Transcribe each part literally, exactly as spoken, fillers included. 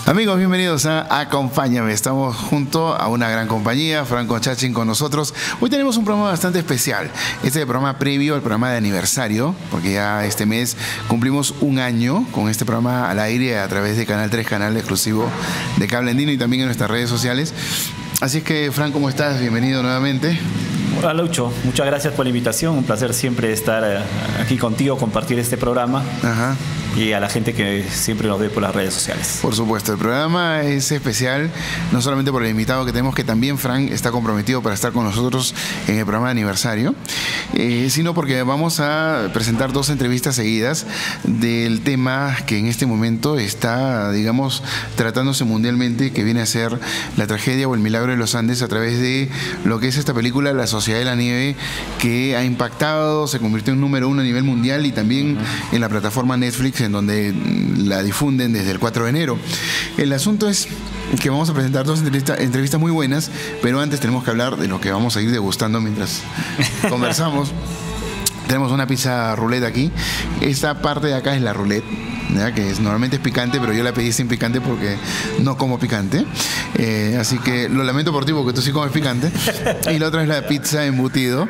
Amigos, bienvenidos a Acompáñame. Estamos junto a una gran compañía, Franco Chachin con nosotros. Hoy tenemos un programa bastante especial. Este es el programa previo al programa de aniversario, porque ya este mes cumplimos un año con este programa al aire a través de Canal tres, canal exclusivo de Cable Andino y también en nuestras redes sociales. Así es que, Franco, ¿cómo estás? Bienvenido nuevamente. Hola, Lucho, muchas gracias por la invitación. Un placer siempre estar aquí contigo, compartir este programa. Ajá. Y a la gente que siempre nos ve por las redes sociales. Por supuesto, el programa es especial, no solamente por el invitado que tenemos, que también Frank está comprometido para estar con nosotros en el programa de aniversario, eh, sino porque vamos a presentar dos entrevistas seguidas del tema que en este momento está, digamos, tratándose mundialmente, que viene a ser la tragedia o el milagro de los Andes a través de lo que es esta película, La Sociedad de la Nieve, que ha impactado, se convirtió en número uno a nivel mundial y también uh-huh. en la plataforma Netflix, en donde la difunden desde el cuatro de enero. El asunto es que vamos a presentar dos entrevistas, entrevistas muy buenas, pero antes tenemos que hablar de lo que vamos a ir degustando mientras conversamos. Tenemos una pizza roulette aquí. Esta parte de acá es la roulette, ¿ya? Que es, normalmente es picante, pero yo la pedí sin picante porque no como picante. Eh, así que lo lamento por ti porque tú sí comes picante. Y la otra es la pizza embutido,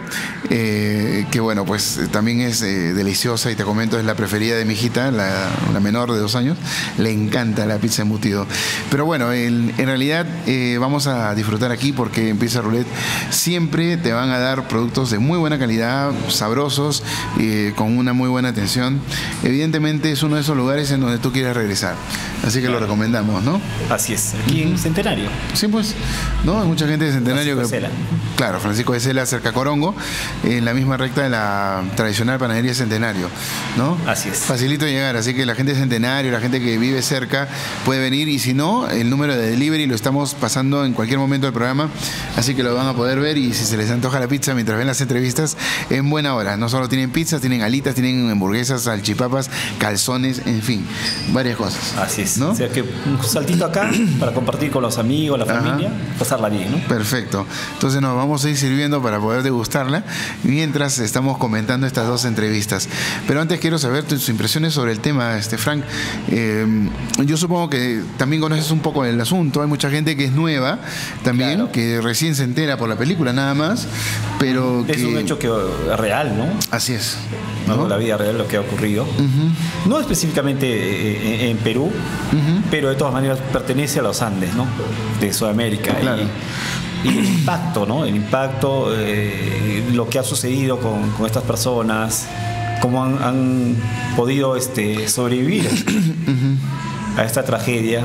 eh, que bueno, pues también es eh, deliciosa y te comento, es la preferida de mi hijita, la, la menor de dos años. Le encanta la pizza embutido. Pero bueno, el, en realidad eh, vamos a disfrutar aquí porque en Pizza Roulette siempre te van a dar productos de muy buena calidad, sabrosos, Eh, con una muy buena atención. Evidentemente es uno de esos lugares en donde tú quieres regresar, así que claro, lo recomendamos, ¿no? Así es, aquí en Centenario. Sí, pues, ¿no? Hay mucha gente de Centenario. Francisco que, de Sela. Claro, Francisco de Sela, cerca a Corongo, en la misma recta de la tradicional panadería Centenario, ¿no? Así es. Facilito de llegar, así que la gente de Centenario, la gente que vive cerca puede venir, y si no, el número de delivery lo estamos pasando en cualquier momento del programa, así que lo van a poder ver, y si se les antoja la pizza mientras ven las entrevistas, en buena hora. No solo tienen pizzas, tienen alitas, tienen hamburguesas, salchipapas, calzones, en fin, varias cosas. Así es, ¿no? O sea que un saltito acá para compartir con los amigos, la familia, ajá, pasarla bien, ¿no? Perfecto. Entonces nos vamos a ir sirviendo para poder degustarla mientras estamos comentando estas dos entrevistas. Pero antes quiero saber tus impresiones sobre el tema, este Frank. Eh, yo supongo que también conoces un poco el asunto. Hay mucha gente que es nueva también, claro, que recién se entera por la película nada más, pero es que... un hecho que es real, ¿no? Así es, ¿no? La vida real, lo que ha ocurrido. Uh-huh. No específicamente en, en Perú, uh-huh, pero de todas maneras pertenece a los Andes, ¿no? De Sudamérica. Claro. Y, y el impacto, ¿no? El impacto, eh, lo que ha sucedido con, con estas personas, cómo han, han podido este, sobrevivir uh-huh. a esta tragedia.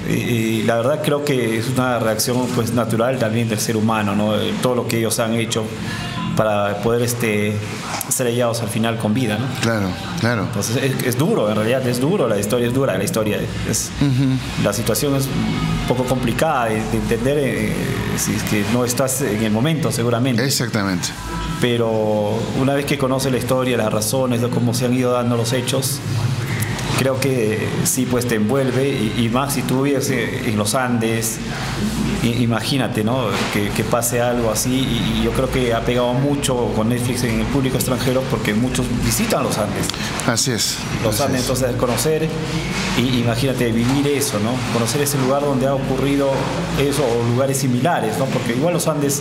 Y la verdad creo que es una reacción pues natural también del ser humano, ¿no? Todo lo que ellos han hecho para poder este, ser hallados al final con vida, ¿no? Claro, claro. Entonces es, es duro, en realidad es duro, la historia es dura, la historia es, uh-huh. la situación es un poco complicada de, de entender, eh, si es que no estás en el momento seguramente. Exactamente. Pero una vez que conoces la historia, las razones de cómo se han ido dando los hechos, creo que sí, pues te envuelve, y, y más si tú vives en los Andes, i, imagínate, ¿no? Que, que pase algo así, y, y yo creo que ha pegado mucho con Netflix en el público extranjero porque muchos visitan los Andes. Así es. Los así Andes, es. Entonces conocer, y imagínate vivir eso, ¿no? Conocer ese lugar donde ha ocurrido eso, o lugares similares, ¿no? Porque igual los Andes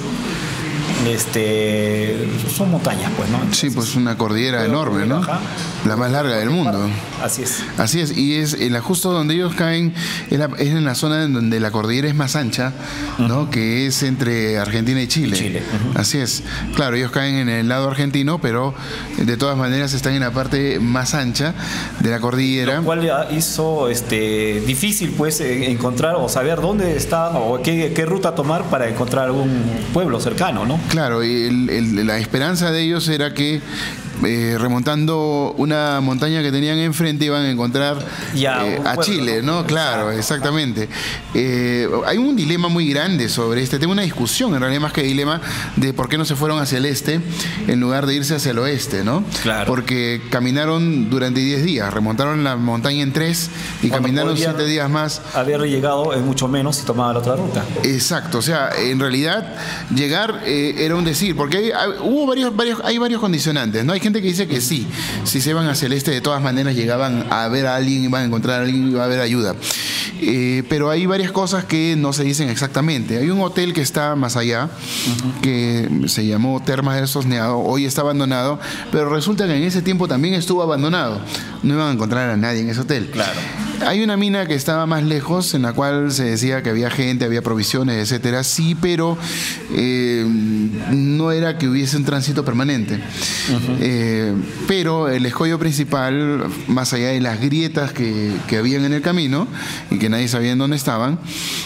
este son montañas, pues, ¿no? Entonces, sí, pues una cordillera enorme, ¿no? Ajá. La más larga del mundo. Así es. Así es, y es el justo donde ellos caen, es, la, es en la zona en donde la cordillera es más ancha, ¿no? Uh-huh. Que es entre Argentina y Chile. Y Chile. Uh-huh. Así es. Claro, ellos caen en el lado argentino, pero de todas maneras están en la parte más ancha de la cordillera. Lo cual hizo este, difícil, pues, encontrar o saber dónde estaban o qué, qué ruta tomar para encontrar algún pueblo cercano, ¿no? Claro, y el, el, la esperanza de ellos era que eh, remontando una montaña que tenían enfrente iban a encontrar ya, eh, a pueblo, Chile, ¿no? ¿no? Claro, exactamente. Eh, hay un dilema muy grande sobre este tema, una discusión en realidad más que dilema de por qué no se fueron hacia el este en lugar de irse hacia el oeste, ¿no? Claro. Porque caminaron durante diez días, remontaron la montaña en tres y cuando caminaron siete días más. Haber llegado es mucho menos si tomaban la otra ruta. Exacto, o sea, en realidad llegar eh, era un decir, porque hay, hay, hubo varios, varios, hay varios condicionantes, ¿no? Hay gente que dice que sí, si se van hacia el este de todas maneras llegaban a ver a alguien, iban a encontrar a alguien, iba a haber ayuda. Eh, pero hay varias cosas que no se dicen exactamente. Hay un hotel que está más allá, uh-huh. que se llamó Termas del Sosneado, hoy está abandonado, pero resulta que en ese tiempo también estuvo abandonado. No iban a encontrar a nadie en ese hotel. Claro. Hay una mina que estaba más lejos, en la cual se decía que había gente, había provisiones, etcétera. Sí, pero eh, no era que hubiese un tránsito permanente. Uh-huh. Eh, pero el escollo principal, más allá de las grietas que, que habían en el camino y que nadie sabía en dónde estaban,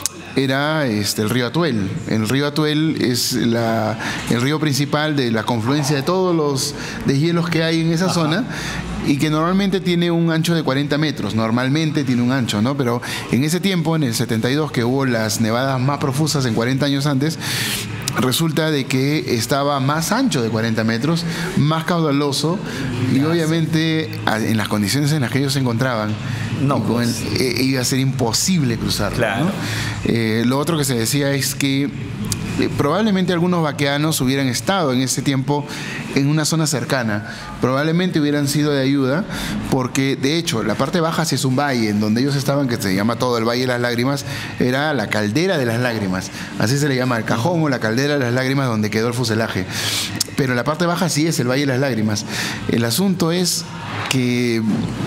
era este, el río Atuel. El río Atuel es la, el río principal de la confluencia de todos los deshielos que hay en esa Ajá. zona, y que normalmente tiene un ancho de cuarenta metros, normalmente tiene un ancho, ¿no? Pero en ese tiempo, en el setenta y dos, que hubo las nevadas más profusas en cuarenta años antes, resulta de que estaba más ancho de cuarenta metros, más caudaloso, y obviamente en las condiciones en las que ellos se encontraban, no, pues. el, eh, iba a ser imposible cruzarlo. Claro. ¿no? Eh, lo otro que se decía es que eh, probablemente algunos vaqueanos hubieran estado en ese tiempo en una zona cercana, probablemente hubieran sido de ayuda, porque de hecho la parte baja sí es un valle, en donde ellos estaban, que se llama todo el Valle de las Lágrimas, era la caldera de las lágrimas, así se le llama, el cajón o la caldera de las lágrimas, donde quedó el fuselaje. Pero la parte baja sí es el Valle de las Lágrimas. El asunto es que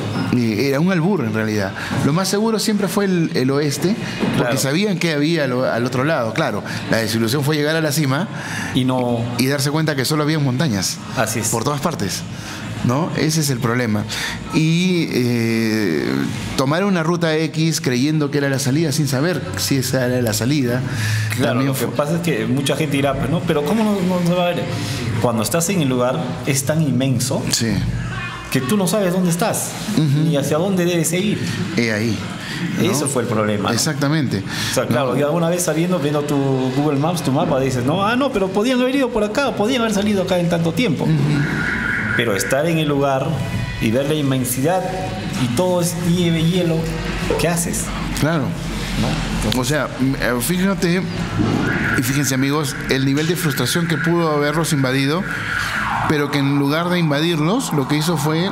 eh, era un albur en realidad. Lo más seguro siempre fue el, el oeste, porque claro. sabían que había al, al otro lado. Claro, la desilusión fue llegar a la cima y, no... y darse cuenta que solo había montañas. Así es. Por todas partes, ¿no? Ese es el problema. Y eh, tomar una ruta X creyendo que era la salida sin saber si esa era la salida. Claro, lo que fue... pasa es que mucha gente dirá, pues, ¿no? Pero ¿cómo no, no se va a ver? Cuando estás en el lugar es tan inmenso sí. que tú no sabes dónde estás, uh-huh. ni hacia dónde debes ir. He ahí. ¿no? Eso fue el problema. ¿no? Exactamente. O sea, claro, no. y alguna vez sabiendo, viendo tu Google Maps, tu mapa, dices, no, ah, no, pero podían haber ido por acá, podían haber salido acá en tanto tiempo. Uh-huh. Pero estar en el lugar y ver la inmensidad y todo es nieve, hielo, ¿qué haces? Claro. ¿No? O sea, fíjate, y fíjense amigos, el nivel de frustración que pudo haberlos invadido, pero que en lugar de invadirlos, lo que hizo fue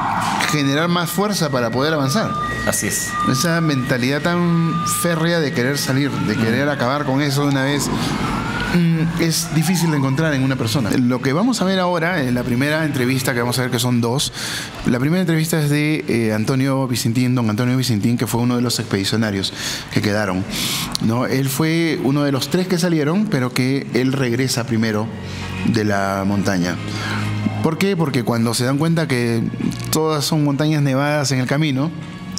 generar más fuerza para poder avanzar. Así es. Esa mentalidad tan férrea de querer salir, de querer acabar con eso de una vez, es difícil de encontrar en una persona. Lo que vamos a ver ahora, en la primera entrevista, que vamos a ver que son dos, la primera entrevista es de eh, Antonio Vicentín, don Antonio Vicentín, que fue uno de los expedicionarios que quedaron, ¿no? Él fue uno de los tres que salieron, pero que él regresa primero de la montaña. ¿Por qué? Porque cuando se dan cuenta que todas son montañas nevadas en el camino,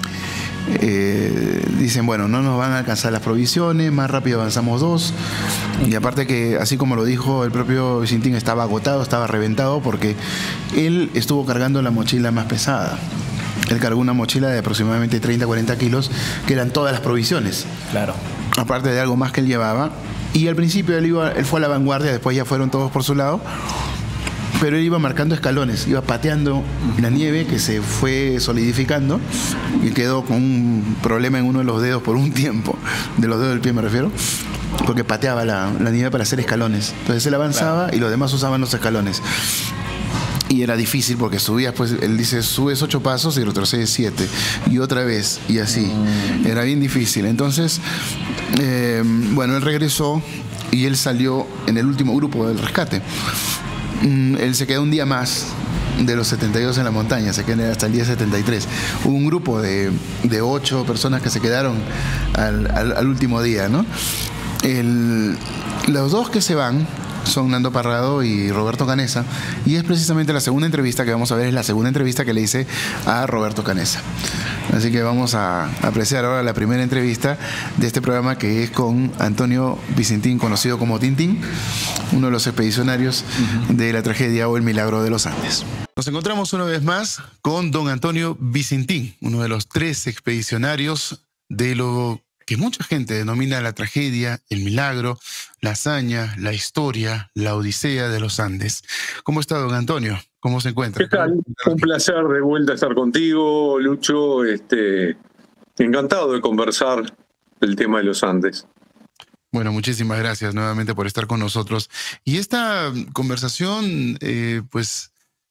Eh, dicen, bueno, no nos van a alcanzar las provisiones, más rápido avanzamos dos. Y aparte que, así como lo dijo el propio Vicentín, estaba agotado, estaba reventado, porque él estuvo cargando la mochila más pesada. Él cargó una mochila de aproximadamente treinta a cuarenta kilos, que eran todas las provisiones. Claro. Aparte de algo más que él llevaba. Y al principio él, iba, él fue a la vanguardia, después ya fueron todos por su lado. Pero él iba marcando escalones, iba pateando la nieve que se fue solidificando y quedó con un problema en uno de los dedos por un tiempo, de los dedos del pie me refiero, porque pateaba la, la nieve para hacer escalones. Entonces él avanzaba, claro, y los demás usaban los escalones. Y era difícil porque subías, pues él dice, subes ocho pasos y retrocedes siete. Y otra vez, y así. Mm. Era bien difícil. Entonces, eh, bueno, él regresó y él salió en el último grupo del rescate. Él se quedó un día más de los setenta y dos en la montaña, se quedó hasta el día setenta y tres. Hubo un grupo de, de ocho personas que se quedaron al, al, al último día, ¿no? El, los dos que se van son Nando Parrado y Roberto Canessa, y es precisamente la segunda entrevista que vamos a ver, es la segunda entrevista que le hice a Roberto Canessa. Así que vamos a apreciar ahora la primera entrevista de este programa, que es con Antonio Vicentín, conocido como Tintín, uno de los expedicionarios uh-huh. de la tragedia o el milagro de los Andes. Nos encontramos una vez más con don Antonio Vicentín, uno de los tres expedicionarios de lo que mucha gente denomina la tragedia, el milagro, la hazaña, la historia, la odisea de los Andes. ¿Cómo está, don Antonio? ¿Cómo se encuentra? ¿Qué tal? Un placer de vuelta estar contigo, Lucho. Este, encantado de conversar del tema de los Andes. Bueno, muchísimas gracias nuevamente por estar con nosotros. Y esta conversación, eh, pues,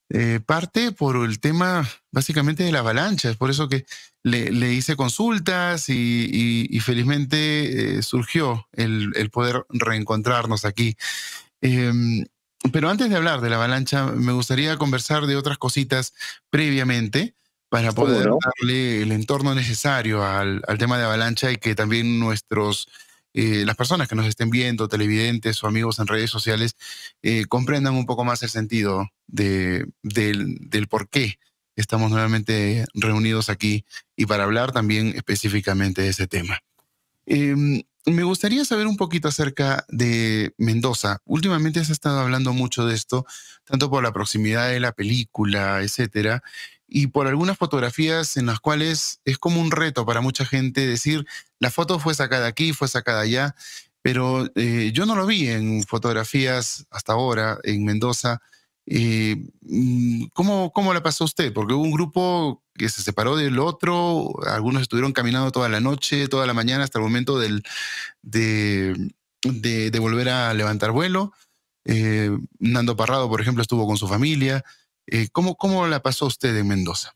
Eh, parte por el tema básicamente de la avalancha, es por eso que le, le hice consultas y, y- y felizmente eh, surgió el, el poder reencontrarnos aquí. Em, pero antes de hablar de la avalancha, me gustaría conversar de otras cositas previamente para ¿Cómo poder no? darle el entorno necesario al, al tema de avalancha y que también nuestros, eh, las personas que nos estén viendo, televidentes o amigos en redes sociales, eh, comprendan un poco más el sentido de, del, del por qué estamos nuevamente reunidos aquí y para hablar también específicamente de ese tema. Eh, Me gustaría saber un poquito acerca de Mendoza. Últimamente se ha estado hablando mucho de esto, tanto por la proximidad de la película, etcétera, y por algunas fotografías en las cuales es como un reto para mucha gente decir, la foto fue sacada aquí, fue sacada allá, pero eh, yo no lo vi en fotografías hasta ahora en Mendoza. Eh, mm, ¿cómo, ¿Cómo la pasó usted? Porque hubo un grupo que se separó del otro, algunos estuvieron caminando toda la noche, toda la mañana hasta el momento del, de, de, de volver a levantar vuelo. Eh, Nando Parrado, por ejemplo, estuvo con su familia. Eh, ¿cómo, ¿Cómo la pasó usted en Mendoza?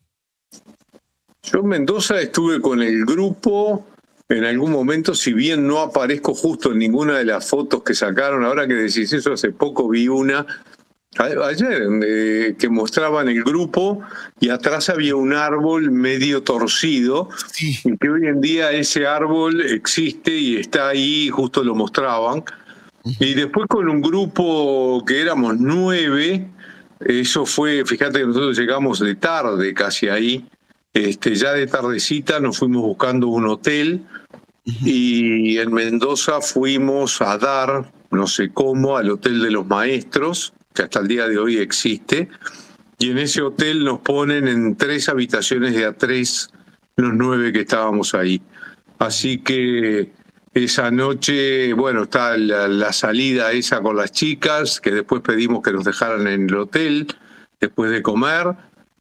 Yo en Mendoza estuve con el grupo en algún momento, si bien no aparezco justo en ninguna de las fotos que sacaron, ahora que decís eso, hace poco vi una, a- ayer, eh, que mostraban el grupo y atrás había un árbol medio torcido, Sí. y que hoy en día ese árbol existe y está ahí, justo lo mostraban. Y después con un grupo que éramos nueve, eso fue, fíjate que nosotros llegamos de tarde casi ahí, este, ya de tardecita nos fuimos buscando un hotel y en Mendoza fuimos a dar, no sé cómo, al Hotel de los Maestros, que hasta el día de hoy existe, y en ese hotel nos ponen en tres habitaciones de a tres los nueve que estábamos ahí. Así que esa noche, bueno, está la, la salida esa con las chicas, que después pedimos que nos dejaran en el hotel, después de comer,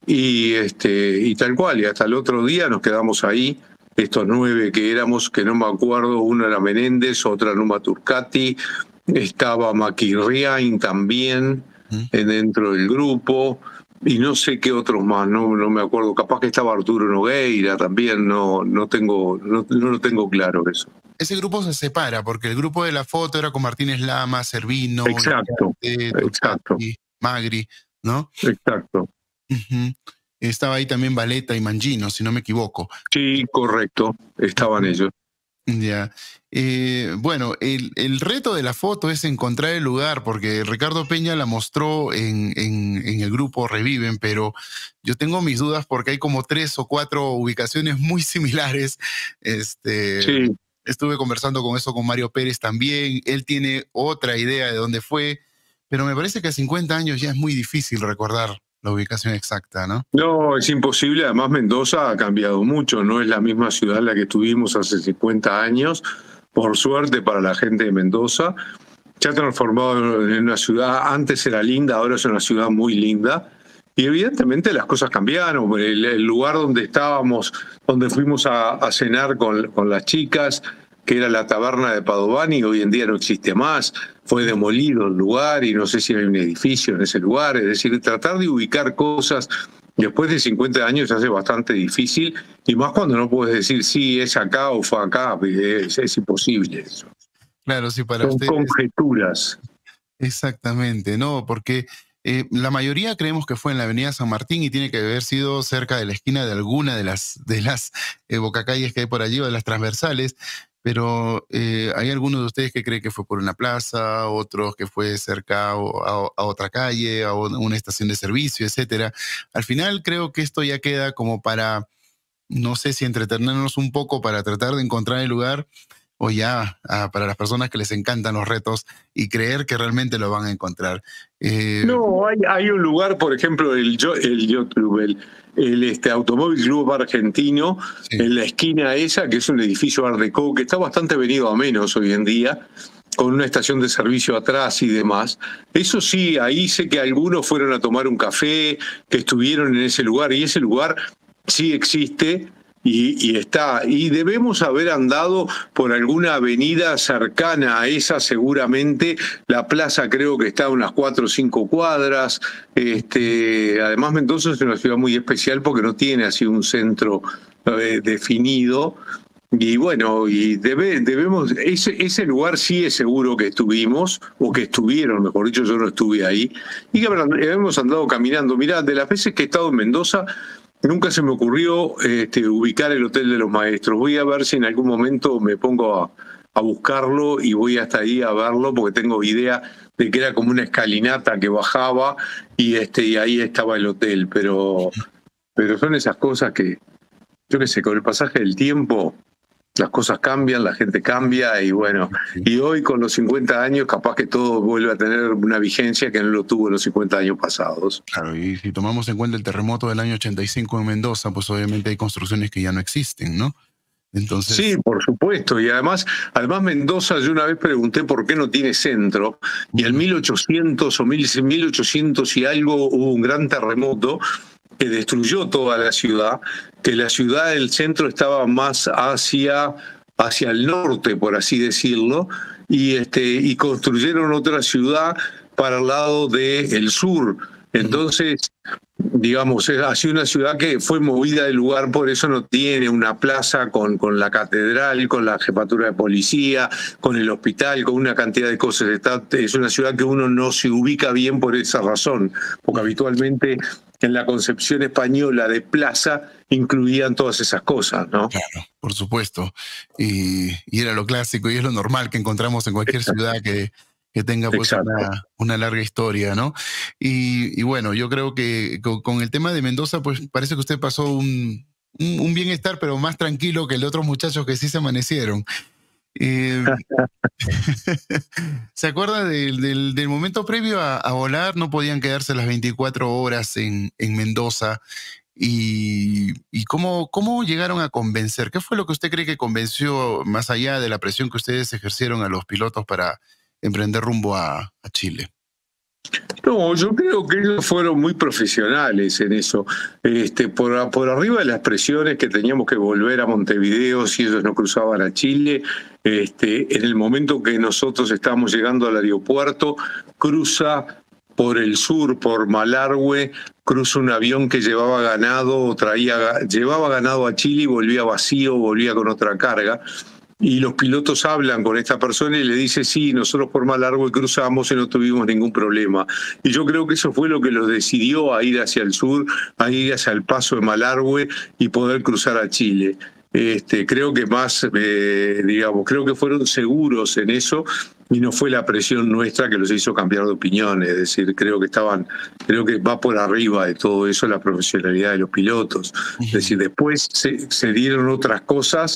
y, este, y tal cual, y hasta el otro día nos quedamos ahí, estos nueve que éramos, que no me acuerdo, uno era Menéndez, otra Numa Turcati, estaba Maquirriain también eh, dentro del grupo, y no sé qué otros más, no, no me acuerdo, capaz que estaba Arturo Nogueira también, no, no tengo, no, no lo tengo claro eso. Ese grupo se separa porque el grupo de la foto era con Martínez Lama, Servino, Exacto, Iriarte, exacto, Turcati, Magri, ¿no? exacto. Ujú. Estaba ahí también Valeta y Mangino, si no me equivoco. Sí, correcto, estaban Ujú. ellos. Ya. Eh, bueno, el, el reto de la foto es encontrar el lugar, porque Ricardo Peña la mostró en, en, en el grupo Reviven, pero yo tengo mis dudas porque hay como tres o cuatro ubicaciones muy similares. Este, Sí, Estuve conversando con eso con Mario Pérez también. Él tiene otra idea de dónde fue, pero me parece que a cincuenta años ya es muy difícil recordar la ubicación exacta, ¿no? no, es imposible. Además, Mendoza ha cambiado mucho. No es la misma ciudad en la que estuvimos hace cincuenta años. Por suerte para la gente de Mendoza. Se ha transformado en una ciudad, antes era linda, ahora es una ciudad muy linda. Y evidentemente las cosas cambiaron. El, el lugar donde estábamos, donde fuimos a, a cenar con, con las chicas, que era la taberna de Padovani, hoy en día no existe más. Fue demolido el lugar y no sé si hay un edificio en ese lugar. Es decir, tratar de ubicar cosas después de cincuenta años se hace bastante difícil, y más cuando no puedes decir sí, es acá o fue acá, es, es imposible eso. Claro, sí, para Son ustedes. conjeturas. Exactamente, no, porque eh, la mayoría creemos que fue en la Avenida San Martín y tiene que haber sido cerca de la esquina de alguna de las, de las eh, bocacalles que hay por allí o de las transversales, pero eh, hay algunos de ustedes que creen que fue por una plaza, otros que fue cerca o- a, a otra calle, a una una estación de servicio, etcétera. Al final creo que esto ya queda como para, no sé si entretenernos un poco para tratar de encontrar el lugar o ya ah, para las personas que les encantan los retos y creer que realmente lo van a encontrar. Eh, No, hay, hay un lugar, por ejemplo, el, Yo- el Yacht Club, el, el, este, Automóvil Club Argentino, sí. en la esquina esa, que es un edificio Art Deco, que está bastante venido a menos hoy en día, con una estación de servicio atrás y demás. Eso sí, ahí sé que algunos fueron a tomar un café, que estuvieron en ese lugar, y ese lugar sí existe, Y, y está, y debemos haber andado por alguna avenida cercana a esa, seguramente. La plaza creo que está a unas cuatro o cinco cuadras. Este, además, Mendoza es una ciudad muy especial porque no tiene así un centro eh, definido. Y bueno, y debe, debemos, ese, ese lugar sí es seguro que estuvimos, o que estuvieron, mejor dicho, yo no estuve ahí, y que hemos andado caminando. Mirá, de las veces que he estado en Mendoza, nunca se me ocurrió este, ubicar el Hotel de los Maestros. Voy a ver si en algún momento me pongo a, a buscarlo y voy hasta ahí a verlo, porque tengo idea de que era como una escalinata que bajaba y, este, y ahí estaba el hotel. Pero, pero son esas cosas que, yo qué sé, con el pasaje del tiempo las cosas cambian, la gente cambia y bueno, y hoy con los cincuenta años capaz que todo vuelve a tener una vigencia que no lo tuvo en los cincuenta años pasados. Claro, y si tomamos en cuenta el terremoto del año ochenta y cinco en Mendoza, pues obviamente hay construcciones que ya no existen, ¿no? Entonces... Sí, por supuesto, y además, además Mendoza, yo una vez pregunté por qué no tiene centro, y en mil ochocientos o mil ochocientos y algo hubo un gran terremoto que destruyó toda la ciudad, que la ciudad del centro estaba más hacia, hacia el norte, por así decirlo, y, este, y construyeron otra ciudad para el lado del sur. Entonces, digamos, es así una ciudad que fue movida del lugar, por eso no tiene una plaza con, con la catedral, con la jefatura de policía, con el hospital, con una cantidad de cosas. Está, es una ciudad que uno no se ubica bien por esa razón, porque habitualmente en la concepción española de plaza incluían todas esas cosas, ¿no? Claro, por supuesto. Y, y era lo clásico y es lo normal que encontramos en cualquier ciudad que, que tenga pues una, una larga historia, ¿no? Y, y bueno, yo creo que con, con el tema de Mendoza, pues parece que usted pasó un, un, un bienestar, pero más tranquilo que el de otros muchachos que sí se amanecieron. Eh, ¿Se acuerda del, del, del momento previo a, a volar? No podían quedarse las veinticuatro horas en, en Mendoza. ¿Y, y cómo, cómo llegaron a convencer? ¿Qué fue lo que usted cree que convenció, más allá de la presión que ustedes ejercieron a los pilotos para emprender rumbo a, a Chile? No, yo creo que ellos fueron muy profesionales en eso. Este, por, por arriba de las presiones que teníamos que volver a Montevideo si ellos no cruzaban a Chile, este, en el momento que nosotros estábamos llegando al aeropuerto, cruza por el sur, por Malargüe, cruza un avión que llevaba ganado, traía, llevaba ganado a Chile y volvía vacío, volvía con otra carga. Y los pilotos hablan con esta persona y le dice, sí, nosotros por Malargüe cruzamos y no tuvimos ningún problema. Y yo creo que eso fue lo que los decidió a ir hacia el sur, a ir hacia el paso de Malargüe y poder cruzar a Chile. Este, creo que más, eh, digamos, creo que fueron seguros en eso y no fue la presión nuestra que los hizo cambiar de opinión. Es decir, creo que estaban, creo que va por arriba de todo eso la profesionalidad de los pilotos. Es decir, después se, se dieron otras cosas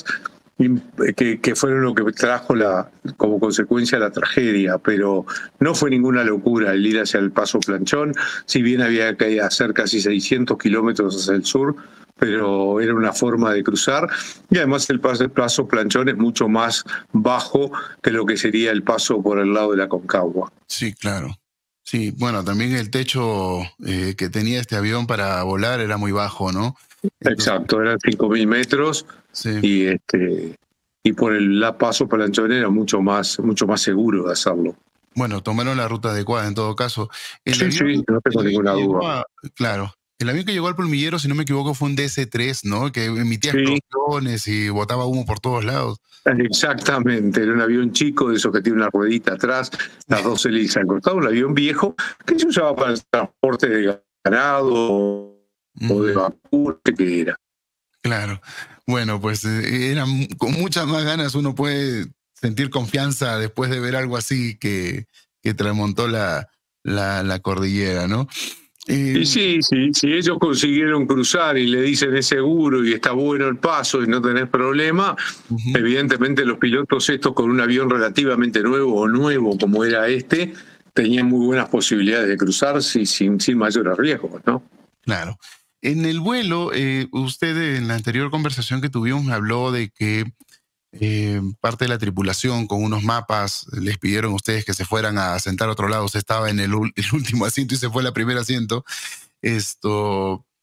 Que, que fueron lo que trajo la, como consecuencia la tragedia, pero no fue ninguna locura el ir hacia el Paso Planchón, si bien había que hacer casi seiscientos kilómetros hacia el sur, pero era una forma de cruzar, y además el paso, el paso Planchón es mucho más bajo que lo que sería el paso por el lado de la Concagua. Sí, claro. Sí, bueno, también el techo eh, que tenía este avión para volar era muy bajo, ¿no? Entonces, exacto, eran cinco mil metros. Sí. Y este y por el paso Planchón era mucho más, mucho más seguro de hacerlo. Bueno, tomaron la ruta adecuada en todo caso. El sí, avión, sí, no tengo ninguna duda. A, claro. El avión que llegó al Plumillero, si no me equivoco, fue un D S tres, ¿no? Que emitía sí. explosiones y botaba humo por todos lados. Exactamente, era un avión chico, de esos que tiene una ruedita atrás, las dos hélices al costado, un avión viejo que se usaba para el transporte de ganado mm. o de vacuna, que era. Claro. Bueno, pues eh, era, con muchas más ganas uno puede sentir confianza después de ver algo así que, que remontó la, la, la cordillera, ¿no? Eh, y sí, sí, si ellos consiguieron cruzar y le dicen es seguro y está bueno el paso y no tenés problema, uh-huh. evidentemente los pilotos estos con un avión relativamente nuevo o nuevo como era este, tenían muy buenas posibilidades de cruzar sin, sin, sin mayores riesgos, ¿no? Claro. En el vuelo, eh, usted en la anterior conversación que tuvimos me habló de que eh, parte de la tripulación con unos mapas les pidieron a ustedes que se fueran a sentar a otro lado. Usted estaba en el, el último asiento y se fue al primer asiento. Esto,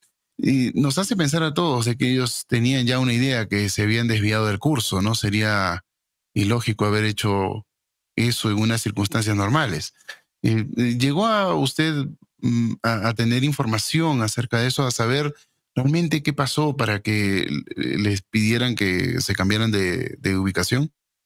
Y nos hace pensar a todos de que ellos tenían ya una idea que se habían desviado del curso, ¿no? Sería ilógico haber hecho eso en unas circunstancias normales. Eh, ¿Llegó a usted mm, a, a tener información acerca de eso, a saber realmente qué pasó para que les pidieran que se cambiaran de, de ubicación?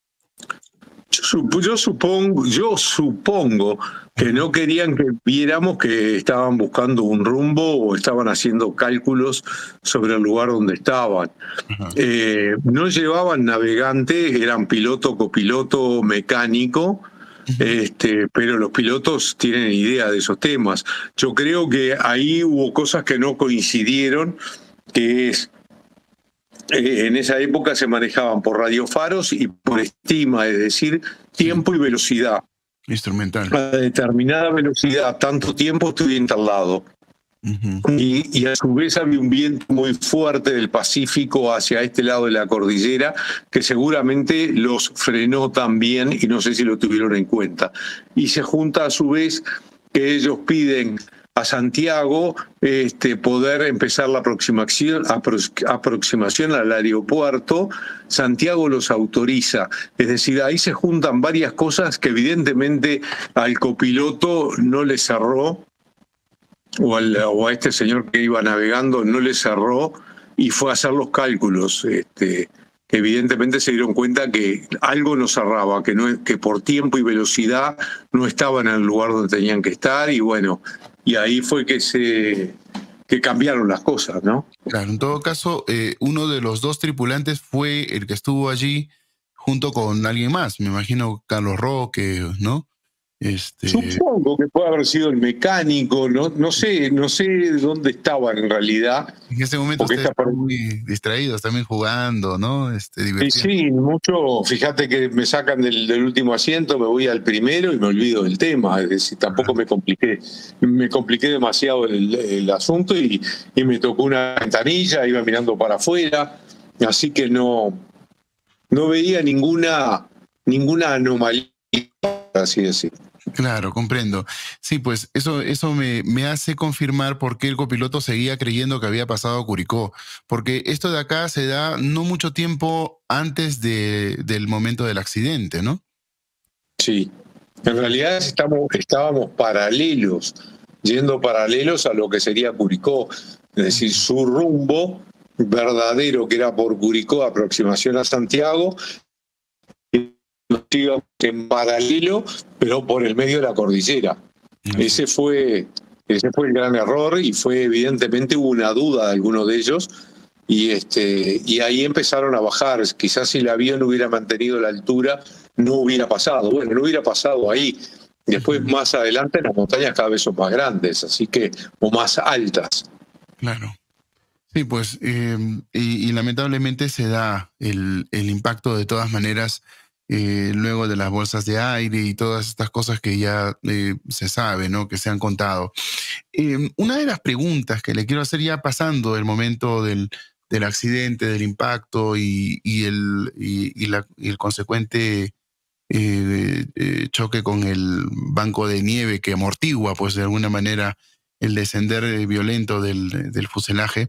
Yo, sup- yo supongo, yo supongo que no querían que viéramos que estaban buscando un rumbo o estaban haciendo cálculos sobre el lugar donde estaban. Ajá. Eh, no llevaban navegante, eran piloto, copiloto, mecánico, este, pero los pilotos tienen idea de esos temas. Yo creo que ahí hubo cosas que no coincidieron, que es eh, en esa época se manejaban por radiofaros y por estima, es decir, tiempo y velocidad. Instrumental. A determinada velocidad, tanto tiempo estoy en tal lado. Ujú. Y, y a su vez había un viento muy fuerte del Pacífico hacia este lado de la cordillera que seguramente los frenó también y no sé si lo tuvieron en cuenta. Y se junta a su vez que ellos piden a Santiago este, poder empezar la aproximación, aprox- aproximación al aeropuerto. Santiago los autoriza. Es decir, ahí se juntan varias cosas que evidentemente al copiloto no le cerró, o, al, o a este señor que iba navegando no le cerró y fue a hacer los cálculos. Este, que evidentemente se dieron cuenta que algo no cerraba, que, no, que por tiempo y velocidad no estaban en el lugar donde tenían que estar y bueno, y ahí fue que se que cambiaron las cosas, ¿no? Claro, en todo caso, eh, uno de los dos tripulantes fue el que estuvo allí junto con alguien más. Me imagino Carlos Roque, ¿no? Este, Supongo que puede haber sido el mecánico, no, no sé, no sé dónde estaban en realidad. en ese momento Porque ustedes esta per- estaban muy distraídos, también jugando, ¿no? Este, Y divirtiendo. sí, mucho, fíjate que me sacan del, del último asiento, me voy al primero y me olvido del tema, es decir, tampoco me compliqué, me compliqué demasiado el, el asunto y, y me tocó una ventanilla, iba mirando para afuera, así que no, no veía ninguna, ninguna anomalía, así decir. Claro, comprendo. Sí, pues eso, eso me, me hace confirmar por qué el copiloto seguía creyendo que había pasado a Curicó. Porque esto de acá se da no mucho tiempo antes de, del momento del accidente, ¿no? Sí, en realidad estamos, estábamos paralelos, yendo paralelos a lo que sería Curicó, es decir, su rumbo verdadero que era por Curicó, aproximación a Santiago, y nos íbamos en paralelo, pero por el medio de la cordillera. Ese fue, ese fue el gran error y fue evidentemente hubo una duda de algunos de ellos y, este, y ahí empezaron a bajar. Quizás si el avión hubiera mantenido la altura no hubiera pasado. Bueno, no hubiera pasado ahí. Después, más adelante, las montañas cada vez son más grandes, así que, o más altas. Claro. Sí, pues, eh, y, y lamentablemente se da el, el impacto de todas maneras eh, luego de las bolsas de aire y todas estas cosas que ya eh, se sabe, ¿no? Que se han contado. Eh, una de las preguntas que le quiero hacer ya pasando el momento del, del accidente, del impacto y, y, el, y, y, la, y el consecuente eh, eh, choque con el banco de nieve que amortigua, pues de alguna manera, el descender eh, violento del, del fuselaje,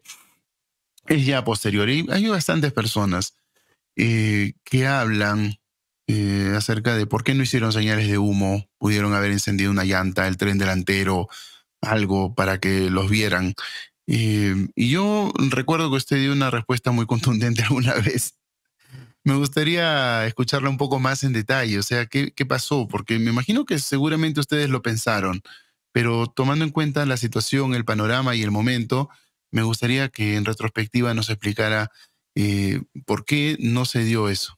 es ya posterior. Y hay bastantes personas eh, que hablan eh, acerca de por qué no hicieron señales de humo, pudieron haber encendido una llanta, el tren delantero, algo para que los vieran. Eh, y yo recuerdo que usted dio una respuesta muy contundente alguna vez. Me gustaría escucharla un poco más en detalle, o sea, ¿qué, qué pasó? Porque me imagino que seguramente ustedes lo pensaron, pero tomando en cuenta la situación, el panorama y el momento, me gustaría que en retrospectiva nos explicara eh, por qué no se dio eso.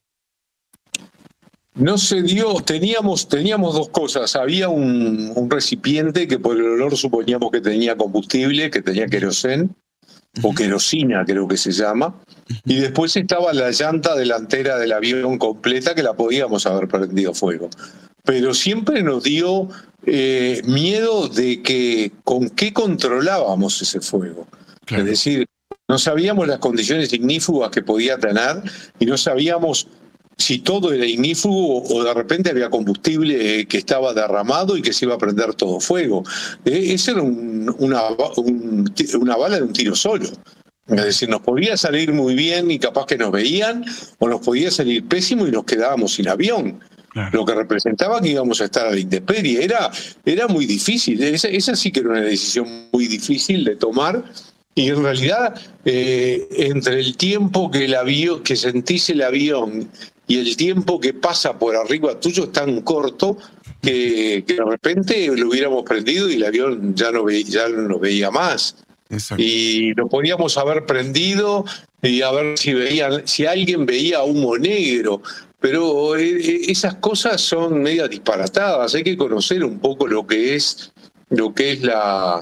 No se dio, teníamos, teníamos dos cosas. Había un, un recipiente que por el olor suponíamos que tenía combustible, que tenía querosén, o querosina creo que se llama, y después estaba la llanta delantera del avión completa que la podíamos haber prendido fuego. Pero siempre nos dio eh, miedo de que con qué controlábamos ese fuego. Claro. Es decir, no sabíamos las condiciones ignífugas que podía tener y no sabíamos si todo era ignífugo o de repente había combustible que estaba derramado y que se iba a prender todo fuego. Eh, esa era un, una, un, una bala de un tiro solo. Es decir, nos podía salir muy bien y capaz que nos veían, o nos podía salir pésimo y nos quedábamos sin avión. Claro. Lo que representaba que íbamos a estar a la intemperie. Era, era muy difícil. Esa, esa sí que era una decisión muy difícil de tomar. Y en realidad, eh, entre el tiempo que, el avión, que sentís el avión y el tiempo que pasa por arriba tuyo es tan corto que, que de repente lo hubiéramos prendido y el avión ya no, ve, ya no nos veía más. Exacto. Y lo podíamos haber prendido y a ver si, veían, si alguien veía humo negro. Pero eh, esas cosas son medio disparatadas. Hay que conocer un poco lo que es, lo que es la,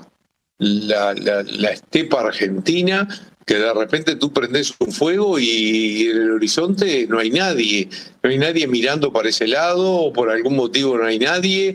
la, la, la estepa argentina, que de repente tú prendes un fuego y en el horizonte no hay nadie, no hay nadie mirando para ese lado, o por algún motivo no hay nadie,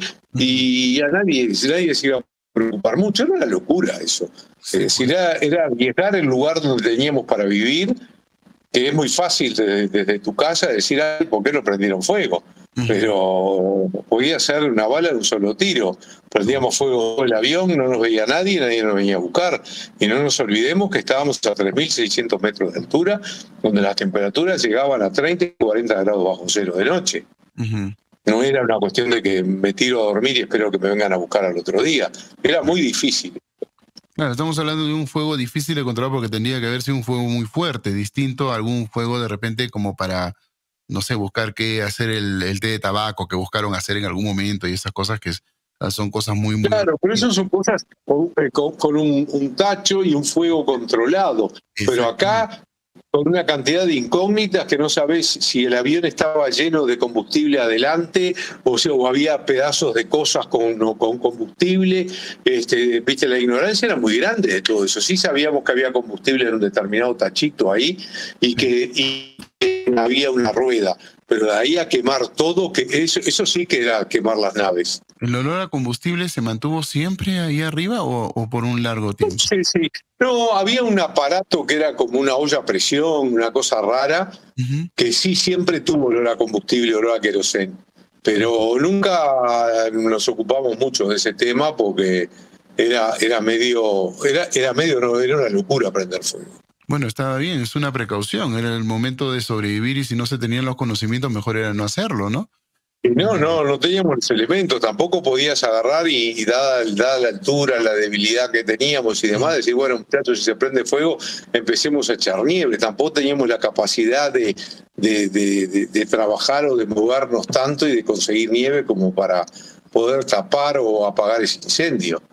y a nadie, nadie se iba a preocupar mucho. Era una locura eso. Sí, es decir, era, era arriesgar el lugar donde teníamos para vivir, que es muy fácil desde, desde tu casa decir, ay, ¿por qué no prendieron fuego? Uh-huh. Pero podía ser una bala de un solo tiro. Prendíamos fuego el avión, no nos veía nadie, nadie nos venía a buscar. Y no nos olvidemos que estábamos a tres mil seiscientos metros de altura, donde las temperaturas llegaban a treinta y cuarenta grados bajo cero de noche. Uh-huh. No era una cuestión de que me tiro a dormir y espero que me vengan a buscar al otro día. Era muy difícil. Claro, estamos hablando de un fuego difícil de controlar porque tendría que haber sido un fuego muy fuerte, distinto a algún fuego de repente como para, no sé, buscar qué hacer el, el té de tabaco que buscaron hacer en algún momento y esas cosas que son cosas muy... muy claro, pero eso son cosas con, con, con un, un tacho y un fuego controlado. Pero acá, con una cantidad de incógnitas que no sabés si el avión estaba lleno de combustible adelante o, sea, o había pedazos de cosas con, con combustible. Este, viste, la ignorancia era muy grande de todo eso. Sí sabíamos que había combustible en un determinado tachito ahí y que, y que había una rueda. Pero de ahí a quemar todo, que eso, eso sí que era quemar las naves. ¿El olor a combustible se mantuvo siempre ahí arriba o, o por un largo tiempo? Sí, sí. No, había un aparato que era como una olla a presión, una cosa rara, uh-huh. que sí siempre tuvo olor a combustible, olor a queroseno. Pero nunca nos ocupamos mucho de ese tema porque era, era medio, era, era medio, no, era una locura prender fuego. Bueno, estaba bien, es una precaución, era el momento de sobrevivir y si no se tenían los conocimientos mejor era no hacerlo, ¿no? No, no, no teníamos los elementos, tampoco podías agarrar y, y dada, dada la altura, la debilidad que teníamos y demás, decir, bueno, muchachos, si se prende fuego, empecemos a echar nieve. Tampoco teníamos la capacidad de, de, de, de, de trabajar o de movernos tanto y de conseguir nieve como para poder tapar o apagar ese incendio.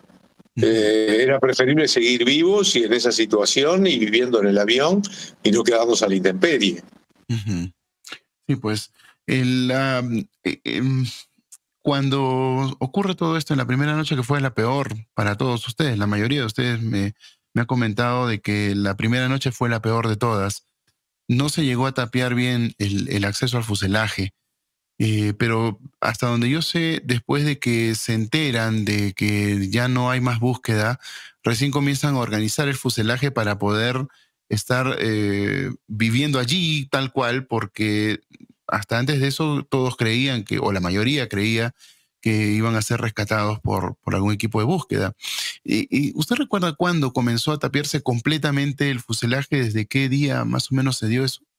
Eh, era preferible seguir vivos y en esa situación y viviendo en el avión y no quedarnos a la intemperie. Uh-huh. Sí, pues el, uh, eh, eh, cuando ocurre todo esto en la primera noche, que fue la peor para todos ustedes, la mayoría de ustedes me, me ha comentado de que la primera noche fue la peor de todas. No se llegó a tapiar bien el, el acceso al fuselaje. Eh, pero hasta donde yo sé, después de que se enteran de que ya no hay más búsqueda, recién comienzan a organizar el fuselaje para poder estar eh, viviendo allí tal cual, porque hasta antes de eso todos creían que, o la mayoría creía, que iban a ser rescatados por, por algún equipo de búsqueda. Y, y ¿usted recuerda cuándo comenzó a tapiarse completamente el fuselaje? ¿Desde qué día más o menos se dio eso?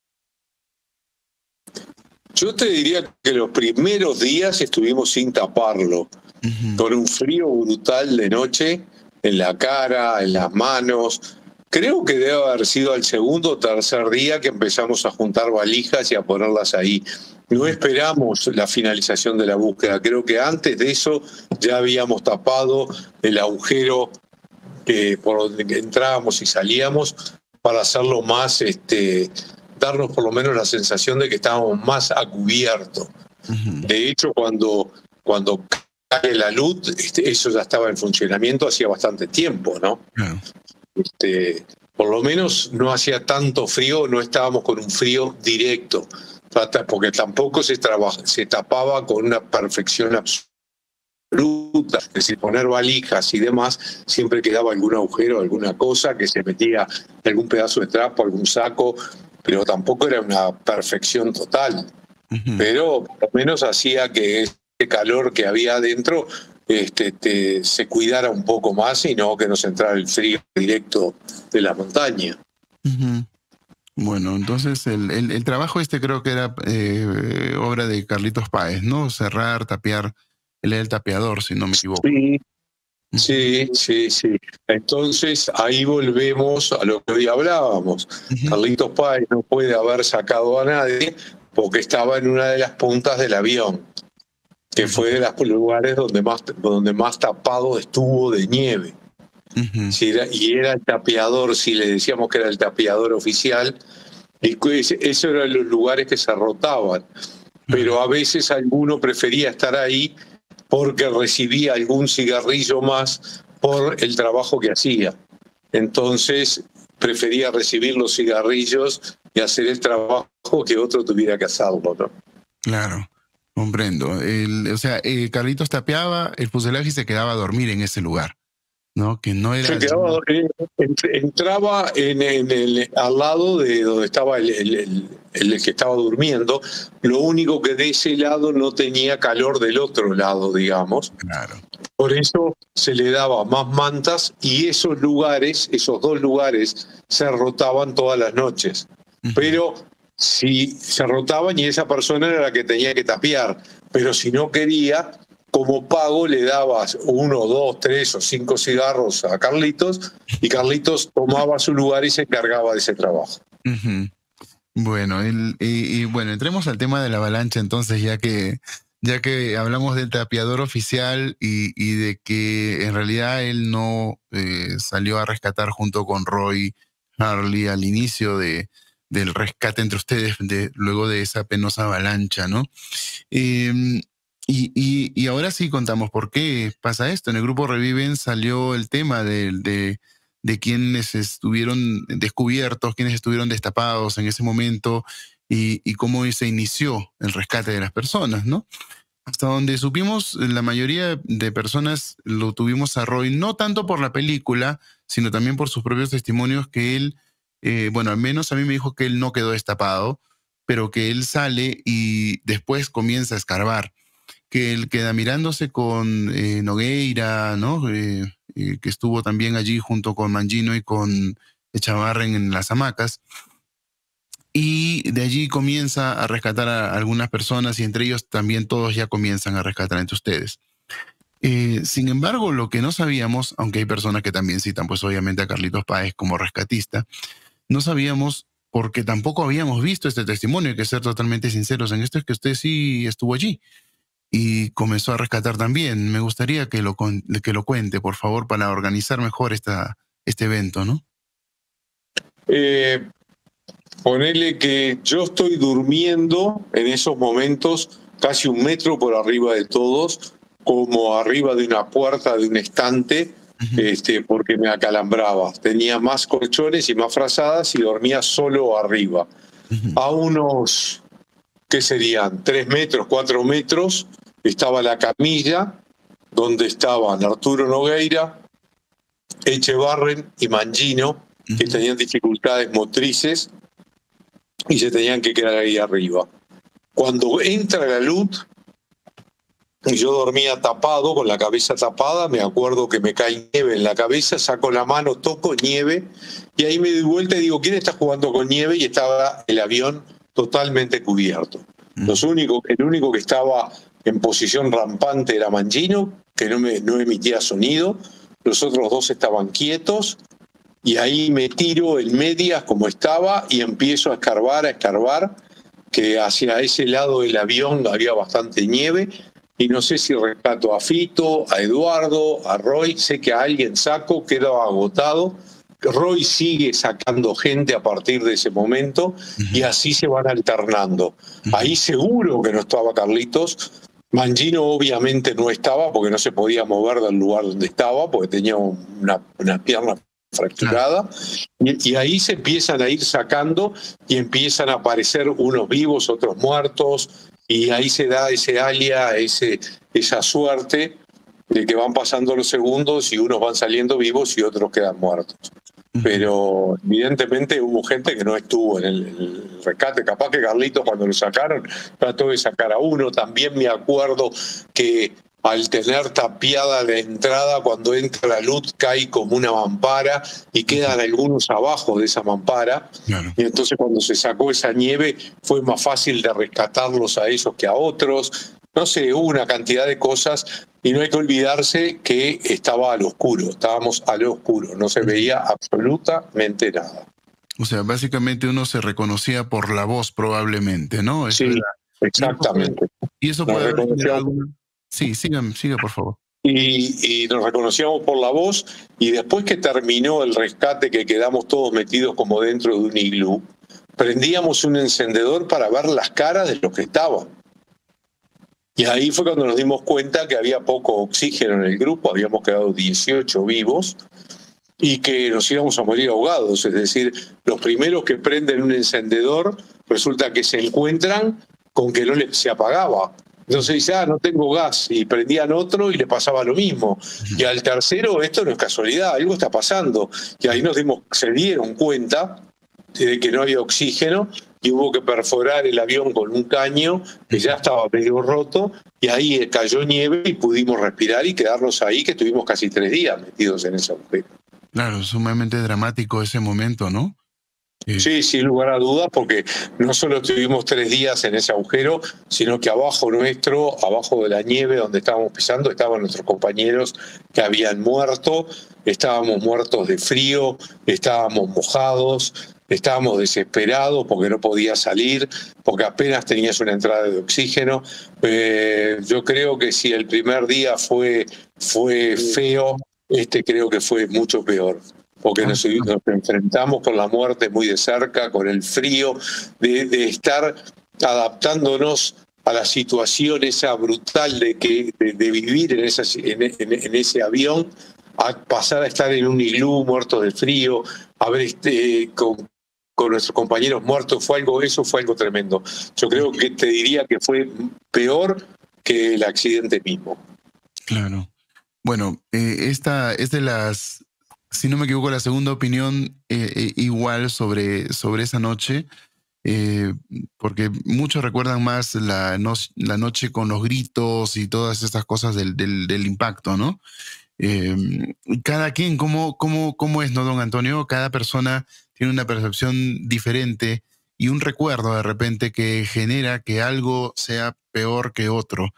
Yo te diría que los primeros días estuvimos sin taparlo, uh-huh. con un frío brutal de noche, en la cara, en las manos. Creo que debe haber sido al segundo o tercer día que empezamos a juntar valijas y a ponerlas ahí. No esperamos la finalización de la búsqueda. Creo que antes de eso ya habíamos tapado el agujero eh, por donde entrábamos y salíamos para hacerlo más... este darnos por lo menos la sensación de que estábamos más a cubierto. Uh-huh. De hecho, cuando, cuando cae la luz, este, eso ya estaba en funcionamiento hacía bastante tiempo, ¿no? Uh-huh. Este, por lo menos no hacía tanto frío, no estábamos con un frío directo, porque tampoco se, traba, se tapaba con una perfección absoluta. Es decir, poner valijas y demás, siempre quedaba algún agujero, alguna cosa que se metía, algún pedazo de trapo, algún saco, pero tampoco era una perfección total. Uh-huh. Pero por lo menos hacía que ese calor que había adentro este, te, se cuidara un poco más y no que nos entrara el frío directo de la montaña. Uh-huh. Bueno, entonces el, el, el trabajo este creo que era eh, obra de Carlitos Páez, ¿no? Cerrar, tapiar, él era el tapiador, si no me equivoco. Sí, sí, sí, sí. Entonces ahí volvemos a lo que hoy hablábamos. Uh-huh. Carlitos Páez no puede haber sacado a nadie porque estaba en una de las puntas del avión, que uh-huh. fue de los lugares donde más, donde más tapado estuvo de nieve. Uh-huh. Si era, y era el tapiador, si le decíamos que era el tapiador oficial, y esos eran los lugares que se rotaban. Pero a veces alguno prefería estar ahí porque recibía algún cigarrillo más por el trabajo que hacía. Entonces prefería recibir los cigarrillos y hacer el trabajo que otro tuviera que hacerlo, ¿no? Claro, comprendo. El, o sea, eh, Carlitos tapeaba el fuselaje y se quedaba a dormir en ese lugar, ¿no? Que no era... Se quedaba, eh, entraba en, en el, al lado de donde estaba el, el, el, el que estaba durmiendo. Lo único que de ese lado no tenía calor del otro lado, digamos. Claro. Por eso se le daba más mantas y esos lugares, esos dos lugares, se rotaban todas las noches. Uh-huh. Pero si se rotaban y esa persona era la que tenía que tapiar. Pero si no quería, como pago le dabas uno, dos, tres o cinco cigarros a Carlitos y Carlitos tomaba su lugar y se encargaba de ese trabajo. Uh-huh. Bueno, el, y, y bueno, entremos al tema de la avalancha entonces, ya que ya que hablamos del tapiador oficial y, y de que en realidad él no eh, salió a rescatar junto con Roy Harley al inicio de, del rescate entre ustedes de, luego de esa penosa avalancha, ¿no? Eh, Y, y, y ahora sí contamos por qué pasa esto. En el grupo Reviven salió el tema de, de, de quienes estuvieron descubiertos, quienes estuvieron destapados en ese momento y, y cómo se inició el rescate de las personas, ¿no? Hasta donde supimos, la mayoría de personas lo tuvimos a Roy, no tanto por la película, sino también por sus propios testimonios, que él, eh, bueno, al menos a mí me dijo que él no quedó destapado, pero que él sale y después comienza a escarbar. Que él queda mirándose con eh, Nogueira, ¿no? Eh, eh, que estuvo también allí junto con Mangino y con Echavarren en las hamacas. Y de allí comienza a rescatar a algunas personas y entre ellos también todos ya comienzan a rescatar entre ustedes. Eh, sin embargo, lo que no sabíamos, aunque hay personas que también citan pues obviamente a Carlitos Páez como rescatista, no sabíamos porque tampoco habíamos visto este testimonio, hay que ser totalmente sinceros en esto, es que usted sí estuvo allí y comenzó a rescatar también. Me gustaría que lo, que lo cuente, por favor, para organizar mejor esta, este evento, ¿no? Eh, ponele que yo estoy durmiendo en esos momentos casi un metro por arriba de todos, como arriba de una puerta de un estante, uh-huh. este, porque me acalambraba. Tenía más colchones y más frazadas y dormía solo arriba. Uh-huh. A unos, ¿qué serían? Tres metros, cuatro metros, estaba la camilla donde estaban Arturo Nogueira, Echevarren y Mangino, uh-huh. que tenían dificultades motrices y se tenían que quedar ahí arriba. Cuando entra la luz, y yo dormía tapado, con la cabeza tapada, me acuerdo que me cae nieve en la cabeza, saco la mano, toco nieve, y ahí me doy vuelta y digo, ¿quién está jugando con nieve? Y estaba el avión totalmente cubierto. Uh-huh. Los únicos, el único que estaba en posición rampante era Mangino, que no, me, no emitía sonido. Los otros dos estaban quietos. Y ahí me tiro en medias como estaba y empiezo a escarbar, a escarbar, que hacia ese lado del avión había bastante nieve. Y no sé si rescato a Fito, a Eduardo, a Roy. Sé que a alguien saco, quedó agotado. Roy sigue sacando gente a partir de ese momento. Uh-huh. Y así se van alternando. Uh-huh. Ahí seguro que no estaba Carlitos. Mangino obviamente no estaba porque no se podía mover del lugar donde estaba porque tenía una, una pierna fracturada. Y, y ahí se empiezan a ir sacando y empiezan a aparecer unos vivos, otros muertos. Y ahí se da ese alia, ese, esa suerte de que van pasando los segundos y unos van saliendo vivos y otros quedan muertos. pero evidentemente hubo gente que no estuvo en el, el rescate. Capaz que Carlitos, cuando lo sacaron, trató de sacar a uno. También me acuerdo que al tener tapiada la entrada, cuando entra la luz cae como una mampara y quedan algunos abajo de esa mampara. Claro. Y entonces cuando se sacó esa nieve fue más fácil de rescatarlos a ellos que a otros. No sé, hubo una cantidad de cosas y no hay que olvidarse que estaba al oscuro, estábamos al oscuro, no se veía absolutamente nada. O sea, básicamente uno se reconocía por la voz probablemente, ¿no? Eso sí, era... exactamente. Y eso puede haber generado alguna... Sí, siga, siga, por favor. Y, y nos reconocíamos por la voz, y después que terminó el rescate, que quedamos todos metidos como dentro de un iglú, prendíamos un encendedor para ver las caras de los que estaban. Y ahí fue cuando nos dimos cuenta que había poco oxígeno en el grupo, habíamos quedado dieciocho vivos, y que nos íbamos a morir ahogados. Es decir, los primeros que prenden un encendedor, resulta que se encuentran con que no les, se apagaba. Entonces dice, ah, no tengo gas, y prendían otro y le pasaba lo mismo. Y al tercero, esto no es casualidad, algo está pasando. Y ahí nos dimos, se dieron cuenta de que no había oxígeno, y hubo que perforar el avión con un caño que ya estaba medio roto, y ahí cayó nieve y pudimos respirar y quedarnos ahí, que estuvimos casi tres días metidos en ese agujero. Claro, sumamente dramático ese momento, ¿no? Eh. Sí, sin lugar a dudas, porque no solo estuvimos tres días en ese agujero, sino que abajo nuestro, abajo de la nieve donde estábamos pisando, estaban nuestros compañeros que habían muerto, estábamos muertos de frío, estábamos mojados, estábamos desesperados porque no podía salir, porque apenas tenías una entrada de oxígeno. Eh, yo creo que si el primer día fue, fue feo, este creo que fue mucho peor, porque nos, nos enfrentamos con la muerte muy de cerca, con el frío, de, de estar adaptándonos a la situación esa brutal de, que, de, de vivir en, esa, en, en, en ese avión, a pasar a estar en un iglú muertos de frío, a ver este, con, con nuestros compañeros muertos, fue algo, eso fue algo tremendo. Yo creo que te diría que fue peor que el accidente mismo. Claro. Bueno, eh, esta es de las, si no me equivoco, la segunda opinión eh, eh, igual sobre, sobre esa noche, eh, porque muchos recuerdan más la, no, la noche con los gritos y todas estas cosas del, del, del impacto, ¿no? Eh, cada quien, ¿cómo, cómo, ¿cómo es, no, don Antonio? Cada persona tiene una percepción diferente y un recuerdo de repente que genera que algo sea peor que otro.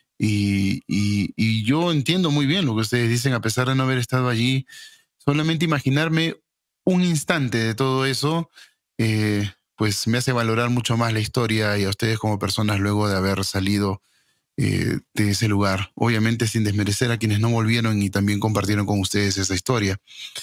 Y, y, y yo entiendo muy bien lo que ustedes dicen, a pesar de no haber estado allí. Solamente imaginarme un instante de todo eso, eh, pues me hace valorar mucho más la historia y a ustedes como personas luego de haber salido eh, de ese lugar. Obviamente sin desmerecer a quienes no volvieron y también compartieron con ustedes esa historia.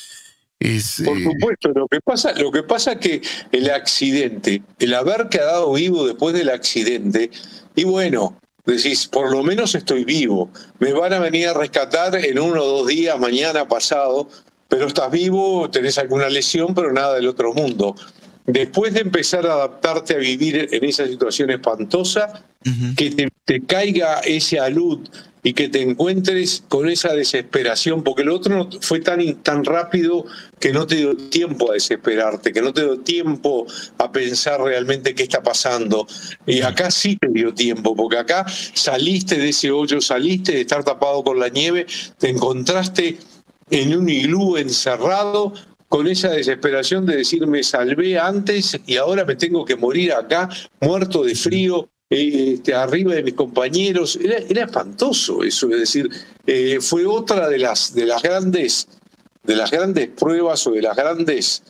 Es, Por eh... supuesto, lo que pasa, lo que pasa es que el accidente, el haber quedado vivo después del accidente, y bueno, decís, por lo menos estoy vivo, me van a venir a rescatar en uno o dos días, mañana, pasado, pero estás vivo, tenés alguna lesión, pero nada del otro mundo. Después de empezar a adaptarte a vivir en esa situación espantosa, uh-huh. que te, te caiga ese alud y que te encuentres con esa desesperación, porque lo otro fue tan, tan rápido que no te dio tiempo a desesperarte, que no te dio tiempo a pensar realmente qué está pasando. Y acá sí te dio tiempo, porque acá saliste de ese hoyo, saliste de estar tapado con la nieve, te encontraste en un iglú encerrado, con esa desesperación de decir, me salvé antes y ahora me tengo que morir acá, muerto de frío, Este, arriba de mis compañeros. Era, era espantoso eso, es decir, eh, fue otra de las, de las grandes de las grandes pruebas o de las grandes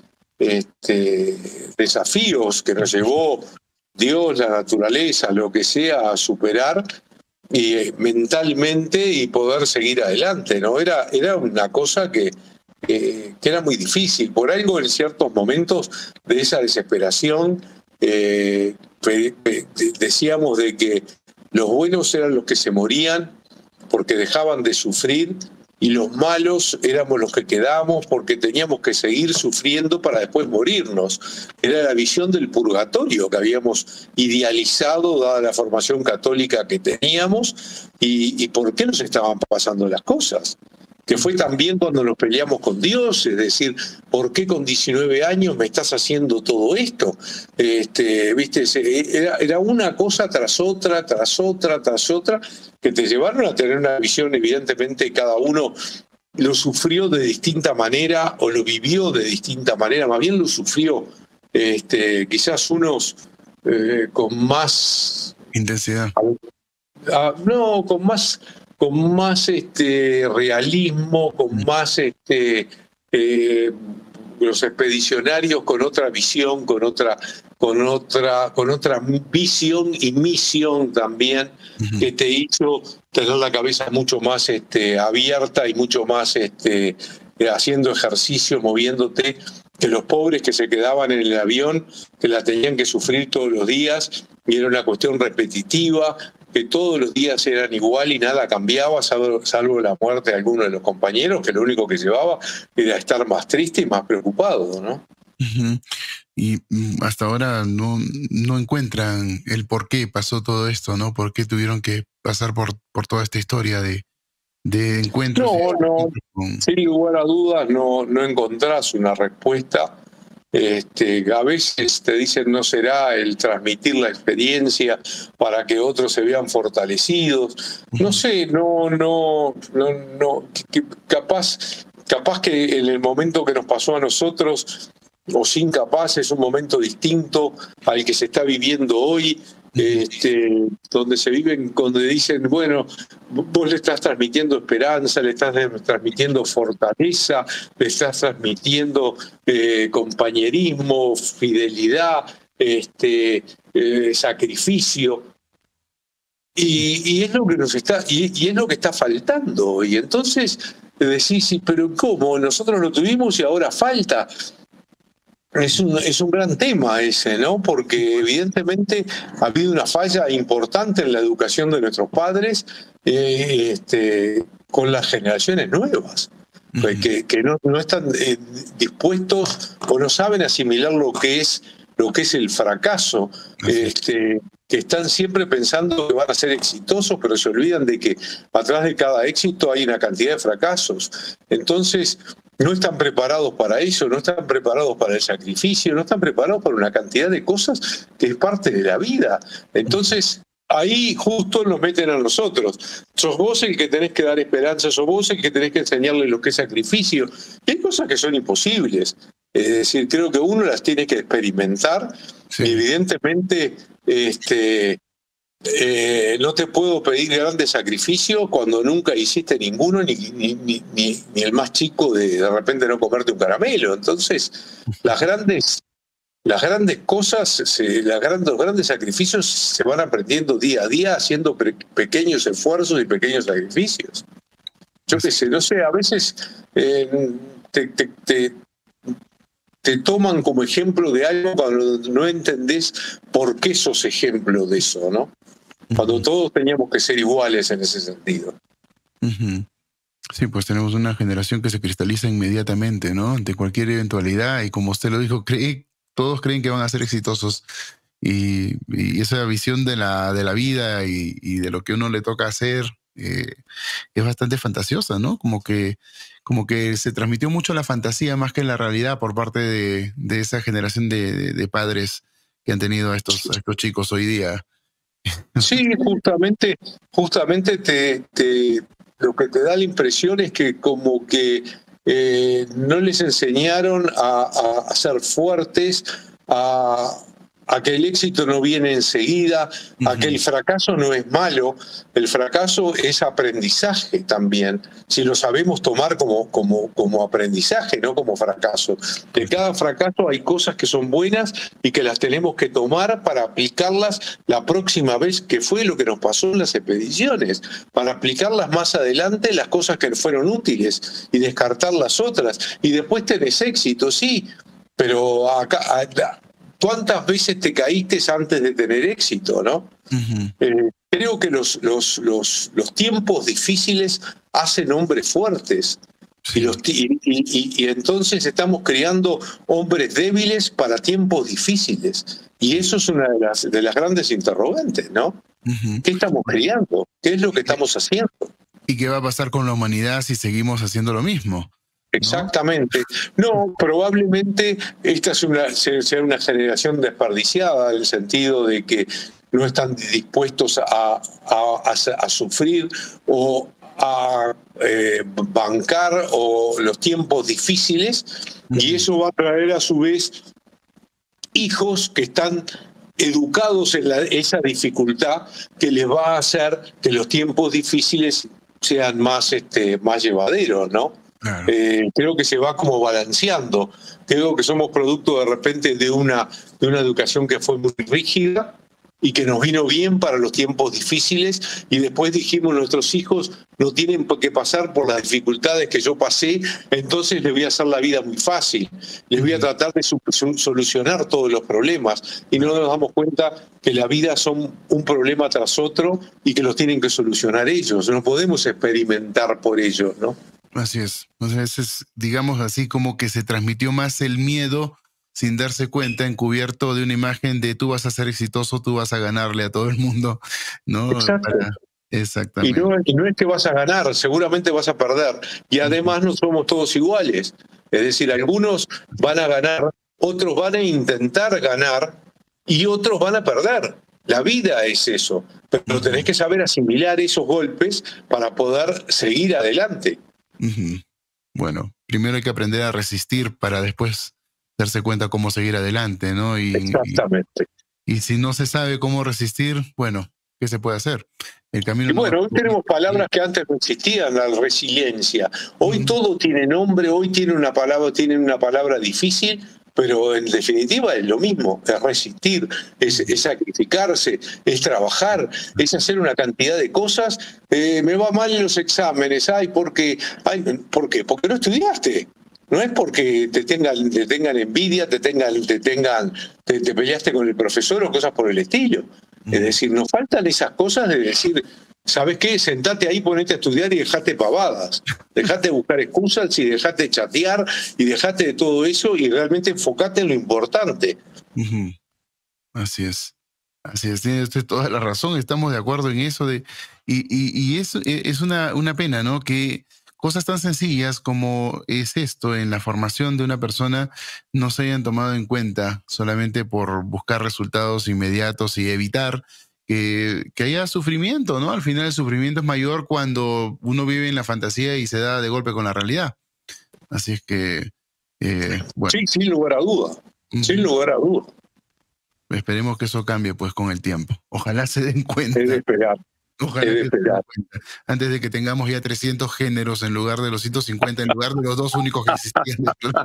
este, desafíos que nos llevó Dios, la naturaleza, lo que sea, a superar y, eh, mentalmente y poder seguir adelante, ¿no? Era, era una cosa que, que, que era muy difícil, por algo en ciertos momentos de esa desesperación. Eh, decíamos de que los buenos eran los que se morían porque dejaban de sufrir y los malos éramos los que quedábamos porque teníamos que seguir sufriendo para después morirnos. Era la visión del purgatorio que habíamos idealizado dada la formación católica que teníamos y, y por qué nos estaban pasando las cosas. que fue también cuando nos peleamos con Dios, es decir, ¿por qué con diecinueve años me estás haciendo todo esto? Este, ¿viste? Era, era una cosa tras otra, tras otra, tras otra, que te llevaron a tener una visión, evidentemente cada uno lo sufrió de distinta manera o lo vivió de distinta manera, más bien lo sufrió, este, quizás unos eh, con más... intensidad. Ah, no, con más... con más este realismo, con más este eh, los expedicionarios con otra visión, con otra, con otra, con otra visión y misión también, uh-huh. que te hizo tener la cabeza mucho más este, abierta y mucho más este, haciendo ejercicio, moviéndote, que los pobres que se quedaban en el avión, que la tenían que sufrir todos los días, y era una cuestión repetitiva, que todos los días eran igual y nada cambiaba, salvo, salvo la muerte de alguno de los compañeros, que lo único que llevaba era estar más triste y más preocupado, ¿no? Uh-huh. Y hasta ahora no, no encuentran el por qué pasó todo esto, ¿no? ¿Por qué tuvieron que pasar por, por toda esta historia de, de encuentros? No, no, con... sin lugar a dudas no, no encontrás una respuesta. Este, a veces te dicen no será el transmitir la experiencia para que otros se vean fortalecidos. No sé, no, no, no, no que, capaz, capaz que en el momento que nos pasó a nosotros, o sin capaz, es un momento distinto al que se está viviendo hoy. Este, donde se viven, donde dicen, bueno, vos le estás transmitiendo esperanza, le estás transmitiendo fortaleza, le estás transmitiendo eh, compañerismo, fidelidad, este, eh, sacrificio. Y, y es lo que nos está, y, y es lo que está faltando. Y entonces decís, sí, pero ¿cómo? Nosotros lo tuvimos y ahora falta. Es un, es un gran tema ese, ¿no? Porque evidentemente ha habido una falla importante en la educación de nuestros padres eh, este, con las generaciones nuevas, uh-huh. que, que no, no están eh, dispuestos o no saben asimilar lo que es, lo que es el fracaso, uh-huh. este, que están siempre pensando que van a ser exitosos, pero se olvidan de que atrás de cada éxito hay una cantidad de fracasos. Entonces... no están preparados para eso, no están preparados para el sacrificio, no están preparados para una cantidad de cosas que es parte de la vida. Entonces, ahí justo nos meten a nosotros. Sos vos el que tenés que dar esperanza, sos vos el que tenés que enseñarle lo que es sacrificio. Y hay cosas que son imposibles. Es decir, creo que uno las tiene que experimentar. Sí. Y evidentemente, este... Eh, no te puedo pedir grandes sacrificios cuando nunca hiciste ninguno, ni, ni, ni, ni, ni el más chico de de repente no comerte un caramelo. Entonces, las grandes, las grandes cosas, se, las grandes, los grandes sacrificios se van aprendiendo día a día haciendo pe pequeños esfuerzos y pequeños sacrificios. Yo qué sé, no sé, a veces eh, te, te, te te toman como ejemplo de algo cuando no entendés por qué sos ejemplo de eso, ¿no? Cuando todos teníamos que ser iguales en ese sentido. Uh-huh. Sí, pues tenemos una generación que se cristaliza inmediatamente, ¿no? Ante cualquier eventualidad, y como usted lo dijo, cree, todos creen que van a ser exitosos. Y, y esa visión de la, de la vida y, y de lo que uno le toca hacer eh, es bastante fantasiosa, ¿no? Como que como que se transmitió mucho la fantasía más que la realidad por parte de, de esa generación de, de, de padres que han tenido a estos, a estos chicos hoy día. Sí, justamente, justamente te, te, lo que te da la impresión es que como que eh, no les enseñaron a, a, a ser fuertes, a... a que el éxito no viene enseguida, uh-huh. a que el fracaso no es malo, el fracaso es aprendizaje también, si lo sabemos tomar como, como, como aprendizaje, no como fracaso. De cada fracaso hay cosas que son buenas y que las tenemos que tomar para aplicarlas la próxima vez, que fue lo que nos pasó en las expediciones, para aplicarlas más adelante las cosas que fueron útiles y descartar las otras. Y después tenés éxito, sí, pero acá... acá ¿cuántas veces te caíste antes de tener éxito, no? Uh-huh. eh, creo que los, los, los, los tiempos difíciles hacen hombres fuertes. Sí. Y, los, y, y, y entonces estamos creando hombres débiles para tiempos difíciles. Y eso es una de las, de las grandes interrogantes, ¿no? Uh-huh. ¿Qué estamos creando? ¿Qué es lo que estamos haciendo? ¿Y qué va a pasar con la humanidad si seguimos haciendo lo mismo? Exactamente. No, probablemente esta es una, sea una generación desperdiciada, en el sentido de que no están dispuestos a, a, a, a sufrir o a eh, bancar o los tiempos difíciles, uh-huh. y eso va a traer a su vez hijos que están educados en la, esa dificultad, que les va a hacer que los tiempos difíciles sean más, este, más llevaderos, ¿no? Claro. Eh, creo que se va como balanceando. Creo que somos producto de repente de una, de una educación que fue muy rígida y que nos vino bien para los tiempos difíciles, y después dijimos, nuestros hijos no tienen que pasar por las dificultades que yo pasé, entonces les voy a hacer la vida muy fácil, les voy a tratar de solucionar todos los problemas, y no nos damos cuenta que la vida son un problema tras otro y que los tienen que solucionar ellos, no podemos experimentar por ellos, ¿no? Así es, o sea, es, digamos así, como que se transmitió más el miedo sin darse cuenta, encubierto de una imagen de tú vas a ser exitoso, tú vas a ganarle a todo el mundo, ¿no? Exacto. Para, exactamente. Y no, y no es que vas a ganar, seguramente vas a perder. Y además no somos todos iguales. Es decir, algunos van a ganar, otros van a intentar ganar y otros van a perder. La vida es eso. Pero tenés que saber asimilar esos golpes para poder seguir adelante. Uh-huh. Bueno, primero hay que aprender a resistir para después darse cuenta cómo seguir adelante, ¿no? Y, Exactamente. Y, y si no se sabe cómo resistir, bueno, ¿qué se puede hacer? El camino y bueno, no... hoy tenemos palabras que antes no existían, la resiliencia. Hoy mm. todo tiene nombre, hoy tiene una palabra, tiene una palabra difícil, pero en definitiva es lo mismo, es resistir, es, es sacrificarse, es trabajar, es hacer una cantidad de cosas. Eh, me va mal en los exámenes, ay, porque, ay, ¿por qué? Porque no estudiaste. No es porque te tengan, te tengan envidia, te tengan, te tengan, te, te peleaste con el profesor o cosas por el estilo. Mm. Es decir, nos faltan esas cosas de decir, ¿sabes qué? Sentate ahí, ponete a estudiar y dejate pavadas. Dejate buscar excusas y dejate chatear y dejate de todo eso y realmente enfocate en lo importante. Uh-huh. Así es. Así es, tiene usted toda la razón, estamos de acuerdo en eso. De, y, y, y es, es una, una pena, ¿no? Que cosas tan sencillas como es esto en la formación de una persona no se hayan tomado en cuenta solamente por buscar resultados inmediatos y evitar que, que haya sufrimiento, ¿no? Al final el sufrimiento es mayor cuando uno vive en la fantasía y se da de golpe con la realidad. Así es que, eh, bueno. Sí, sin lugar a duda, uh-huh. sin lugar a duda. Esperemos que eso cambie pues con el tiempo. Ojalá se den cuenta. Es de esperar. Ojalá que se den cuenta. Antes de que tengamos ya trescientos géneros en lugar de los ciento cincuenta, en lugar de los dos únicos que existían.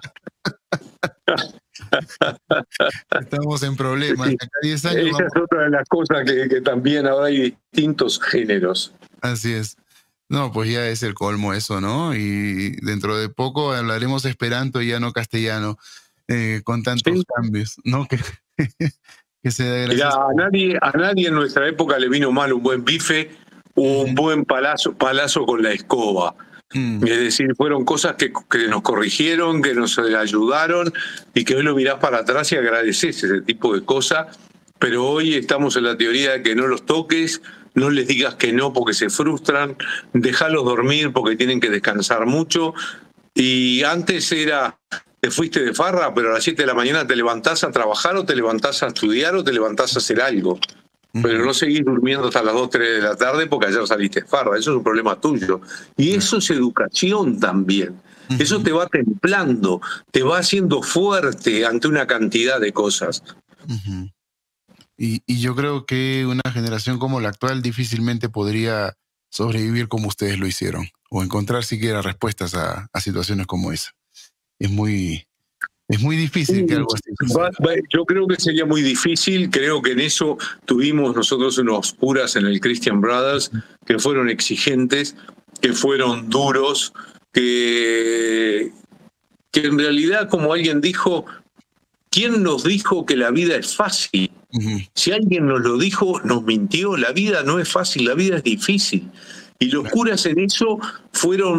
Estamos en problemas. Sí. Acá diez años Esa vamos... es otra de las cosas que, que también ahora hay distintos géneros. Así es. No, pues ya es el colmo eso, ¿no? Y dentro de poco hablaremos esperanto y ya no castellano, eh, con tantos sí. cambios, ¿no? Que... que se dé Mirá, a nadie, a nadie en nuestra época le vino mal un buen bife, un mm. buen palazo, palazo con la escoba. Mm. Es decir, fueron cosas que, que nos corrigieron, que nos ayudaron y que hoy lo mirás para atrás y agradeces ese tipo de cosas. Pero hoy estamos en la teoría de que no los toques, no les digas que no porque se frustran, dejalos dormir porque tienen que descansar mucho. Y antes era... te fuiste de farra, pero a las siete de la mañana te levantás a trabajar o te levantás a estudiar o te levantás a hacer algo. Uh-huh. Pero no seguís durmiendo hasta las dos, tres de la tarde porque ayer saliste de farra. Eso es un problema tuyo. Y eso es educación también. Uh-huh. Eso te va templando, te va haciendo fuerte ante una cantidad de cosas. Uh-huh. Y, y yo creo que una generación como la actual difícilmente podría sobrevivir como ustedes lo hicieron o encontrar siquiera respuestas a, a situaciones como esa. Es muy, es muy difícil que algo así suceda. Yo creo que sería muy difícil. Creo que en eso tuvimos nosotros unos curas en el Christian Brothers que fueron exigentes, que fueron duros, que, que en realidad, como alguien dijo, ¿quién nos dijo que la vida es fácil? Uh-huh. Si alguien nos lo dijo, nos mintió. La vida no es fácil, la vida es difícil. Y los curas en eso fueron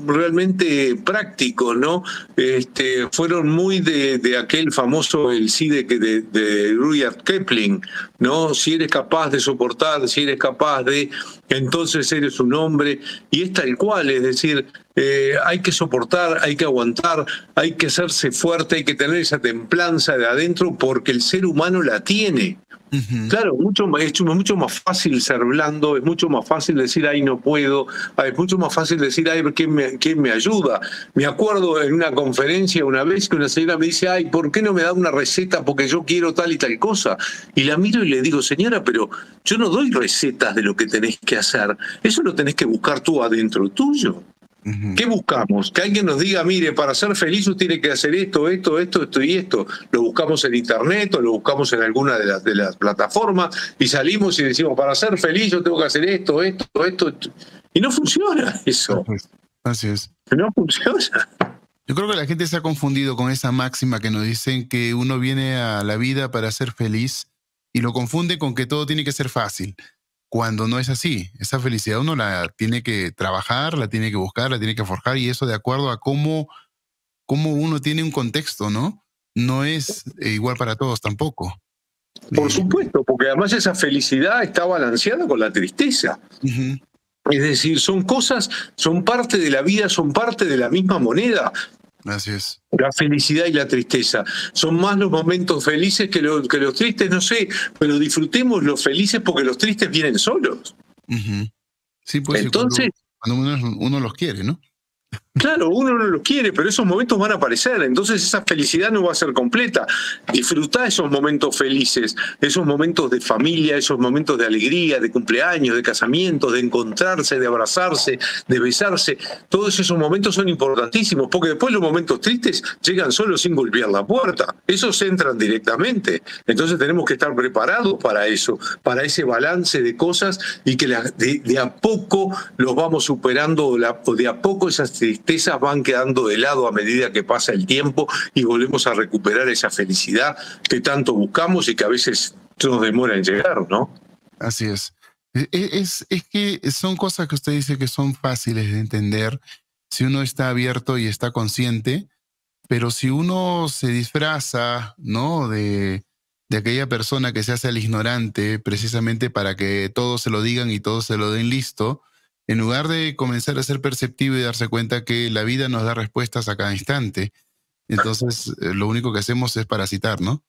realmente prácticos, ¿no? Este, fueron muy de, de aquel famoso, el sí de, de, de Rudyard Kipling, ¿no? Si eres capaz de soportar, si eres capaz de, entonces eres un hombre, y es tal cual, es decir, eh, hay que soportar, hay que aguantar, hay que hacerse fuerte, hay que tener esa templanza de adentro porque el ser humano la tiene. Uh-huh. Claro, mucho, es mucho más fácil ser blando, es mucho más fácil decir, ay, no puedo, es mucho más fácil decir, ay, ¿quién me, quién me ayuda? Me acuerdo en una conferencia una vez que una señora me dice, ay, ¿por qué no me da una receta? Porque yo quiero tal y tal cosa. Y la miro y le digo, señora, pero yo no doy recetas de lo que tenés que hacer, eso lo tenés que buscar tú adentro tuyo. Uh-huh. ¿Qué buscamos? Que alguien nos diga, mire, para ser feliz usted tiene que hacer esto, esto, esto, esto y esto. Lo buscamos en internet o lo buscamos en alguna de las, de las plataformas y salimos y decimos, para ser feliz yo tengo que hacer esto, esto, esto, esto. Y no funciona eso. Así es. No funciona. Yo creo que la gente se ha confundido con esa máxima que nos dicen que uno viene a la vida para ser feliz y lo confunde con que todo tiene que ser fácil. Cuando no es así, esa felicidad uno la tiene que trabajar, la tiene que buscar, la tiene que forjar, y eso de acuerdo a cómo, cómo uno tiene un contexto, ¿no? No es igual para todos tampoco. Por supuesto, porque además esa felicidad está balanceada con la tristeza. Uh-huh. Es decir, son cosas, son parte de la vida, son parte de la misma moneda. Así es. La felicidad y la tristeza. Son más los momentos felices que, lo, que los tristes, no sé, pero disfrutemos los felices porque los tristes vienen solos. Uh-huh. Sí, pues entonces, cuando, cuando uno, uno los quiere, ¿no? Claro, uno no los quiere, pero esos momentos van a aparecer, entonces esa felicidad no va a ser completa. Disfrutá esos momentos felices, esos momentos de familia, esos momentos de alegría, de cumpleaños, de casamientos, de encontrarse, de abrazarse, de besarse. Todos esos momentos son importantísimos, porque después los momentos tristes llegan solo sin golpear la puerta. Esos entran directamente. Entonces tenemos que estar preparados para eso, para ese balance de cosas y que la, de, de a poco los vamos superando, o, la, o de a poco esas tristezas van quedando de lado a medida que pasa el tiempo y volvemos a recuperar esa felicidad que tanto buscamos y que a veces nos demora en llegar, ¿no? Así es. Es, es, es que son cosas que usted dice que son fáciles de entender si uno está abierto y está consciente, pero si uno se disfraza, ¿no?, de, de aquella persona que se hace el ignorante precisamente para que todos se lo digan y todos se lo den listo, en lugar de comenzar a ser perceptivo y darse cuenta que la vida nos da respuestas a cada instante, entonces eh, lo único que hacemos es parasitar, ¿no?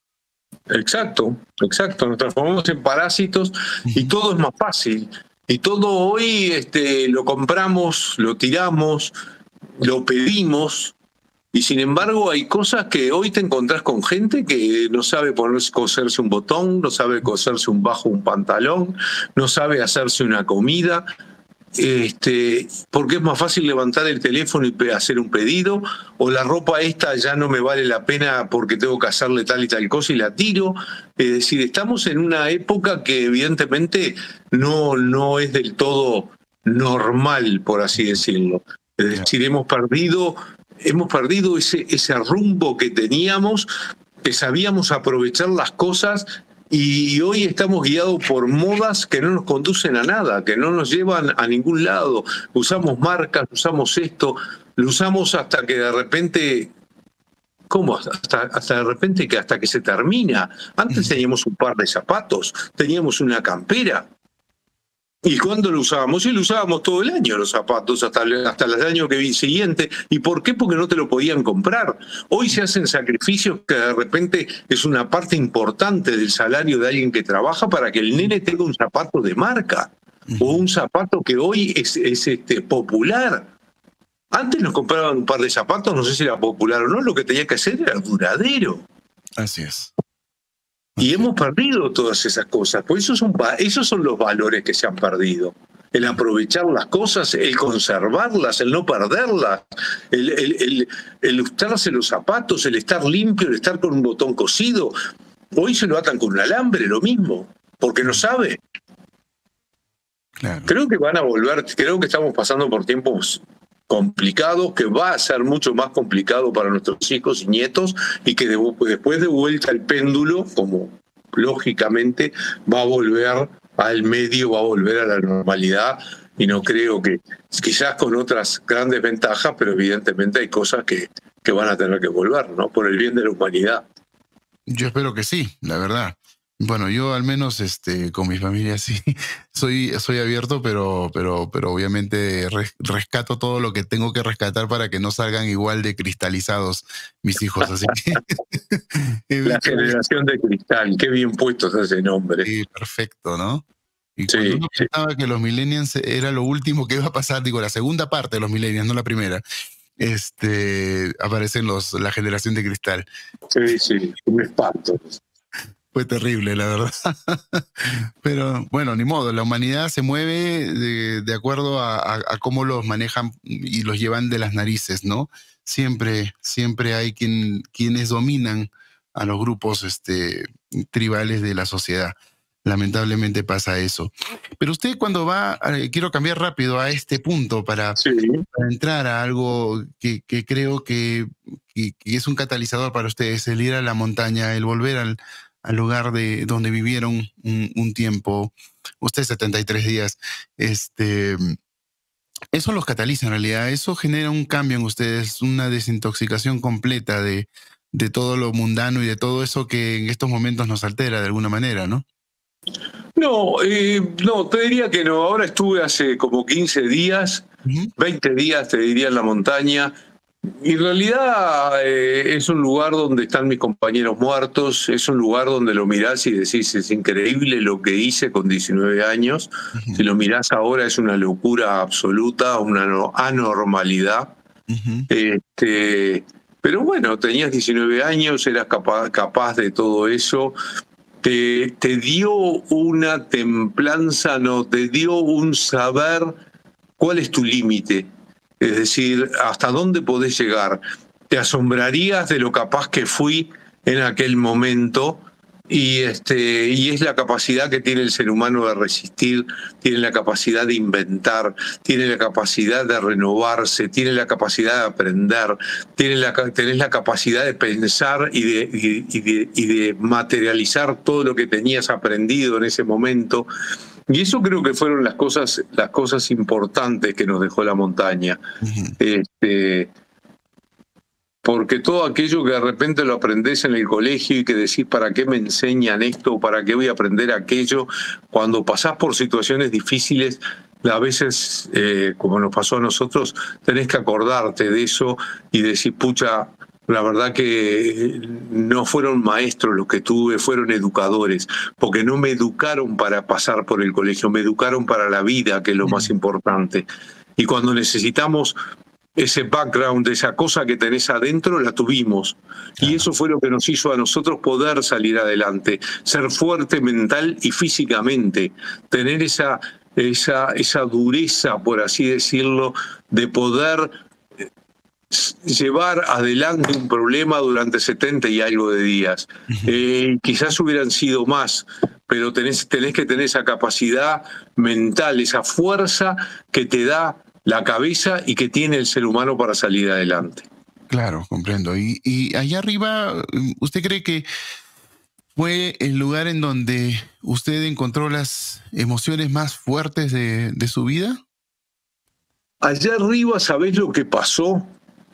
Exacto, exacto. Nos transformamos en parásitos y todo es más fácil. Y todo hoy este, lo compramos, lo tiramos, lo pedimos. Y sin embargo hay cosas que hoy te encontrás con gente que no sabe ponerse, coserse un botón, no sabe coserse un bajo, un pantalón, no sabe hacerse una comida. Este, porque es más fácil levantar el teléfono y hacer un pedido, o la ropa esta ya no me vale la pena porque tengo que hacerle tal y tal cosa y la tiro. Es decir, estamos en una época que evidentemente no, no es del todo normal, por así decirlo. Es decir, hemos perdido, hemos perdido ese, ese rumbo que teníamos, que sabíamos aprovechar las cosas. Y hoy estamos guiados por modas que no nos conducen a nada, que no nos llevan a ningún lado. Usamos marcas, usamos esto, lo usamos hasta que de repente... ¿Cómo? Hasta, hasta de repente que hasta que se termina. Antes teníamos un par de zapatos, teníamos una campera. ¿Y cuándo lo usábamos? Y lo usábamos todo el año los zapatos, hasta, hasta el año que vi siguiente. ¿Y por qué? Porque no te lo podían comprar. Hoy se hacen sacrificios que de repente es una parte importante del salario de alguien que trabaja para que el nene tenga un zapato de marca o un zapato que hoy es, es este, popular. Antes nos compraban un par de zapatos, no sé si era popular o no, lo que tenía que hacer era duradero. Así es. Y hemos perdido todas esas cosas. Pues esos son, esos son los valores que se han perdido. El aprovechar las cosas, el conservarlas, el no perderlas, el, el, el, el lustrarse los zapatos, el estar limpio, el estar con un botón cosido. Hoy se lo atan con un alambre, lo mismo, porque no sabe. Claro. Creo que van a volver, creo que estamos pasando por tiempos complicado, que va a ser mucho más complicado para nuestros hijos y nietos, y que de, después de vuelta el péndulo, como lógicamente va a volver al medio, va a volver a la normalidad, y no creo que, quizás con otras grandes ventajas, pero evidentemente hay cosas que, que van a tener que volver, ¿no? Por el bien de la humanidad. Yo espero que sí, la verdad. Bueno, yo al menos este, con mi familia sí soy, soy abierto, pero, pero, pero obviamente res, rescato todo lo que tengo que rescatar para que no salgan igual de cristalizados mis hijos. Así que la generación de cristal, qué bien puesto es ese nombre. Sí, perfecto, ¿no? Y sí, cuando uno sí. pensaba que los millennials era lo último que iba a pasar, digo, la segunda parte de los millennials, no la primera, este, aparecen los, la generación de cristal. Sí, sí, un espanto. Fue terrible, la verdad. Pero bueno, ni modo, la humanidad se mueve de, de acuerdo a, a, a cómo los manejan y los llevan de las narices, ¿no? Siempre, siempre hay quien, quienes dominan a los grupos este, tribales de la sociedad. Lamentablemente pasa eso. Pero usted cuando va, eh, quiero cambiar rápido a este punto para, sí. para entrar a algo que, que creo que, que, que es un catalizador para ustedes, el ir a la montaña, el volver al al lugar de donde vivieron un, un tiempo, usted setenta y tres días, este, eso los cataliza en realidad, eso genera un cambio en ustedes, una desintoxicación completa de, de todo lo mundano y de todo eso que en estos momentos nos altera de alguna manera, ¿no? No, eh, no, te diría que no, ahora estuve hace como quince días, uh-huh. veinte días te diría en la montaña. En realidad eh, es un lugar donde están mis compañeros muertos, es un lugar donde lo mirás y decís, es increíble lo que hice con diecinueve años. Uh-huh. Si lo mirás ahora es una locura absoluta, una anormalidad. Uh-huh. Este, pero bueno, tenías diecinueve años, eras capaz, capaz de todo eso. Te, te dio una templanza, no, te dio un saber cuál es tu límite. Es decir, hasta dónde podés llegar. Te asombrarías de lo capaz que fui en aquel momento y, este, y es la capacidad que tiene el ser humano de resistir, tiene la capacidad de inventar, tiene la capacidad de renovarse, tiene la capacidad de aprender, tiene la, tenés la capacidad de pensar y de, y, y de, y de materializar todo lo que tenías aprendido en ese momento. Y eso creo que fueron las cosas, las cosas importantes que nos dejó la montaña. Uh-huh. Este, porque todo aquello que de repente lo aprendés en el colegio y que decís, ¿para qué me enseñan esto? ¿Para qué voy a aprender aquello? Cuando pasás por situaciones difíciles, a veces, eh, como nos pasó a nosotros, tenés que acordarte de eso y decir, pucha, la verdad que no fueron maestros los que tuve, fueron educadores, porque no me educaron para pasar por el colegio, me educaron para la vida, que es lo más importante. Y cuando necesitamos ese background, esa cosa que tenés adentro, la tuvimos. Claro. Y eso fue lo que nos hizo a nosotros poder salir adelante, ser fuerte mental y físicamente, tener esa, esa, esa dureza, por así decirlo, de poder llevar adelante un problema durante setenta y algo de días. Uh-huh. Eh, quizás hubieran sido más, pero tenés, tenés que tener esa capacidad mental, esa fuerza que te da la cabeza y que tiene el ser humano para salir adelante. Claro, comprendo. Y, y allá arriba, ¿usted cree que fue el lugar en donde usted encontró las emociones más fuertes de, de su vida? Allá arriba, ¿sabés lo que pasó?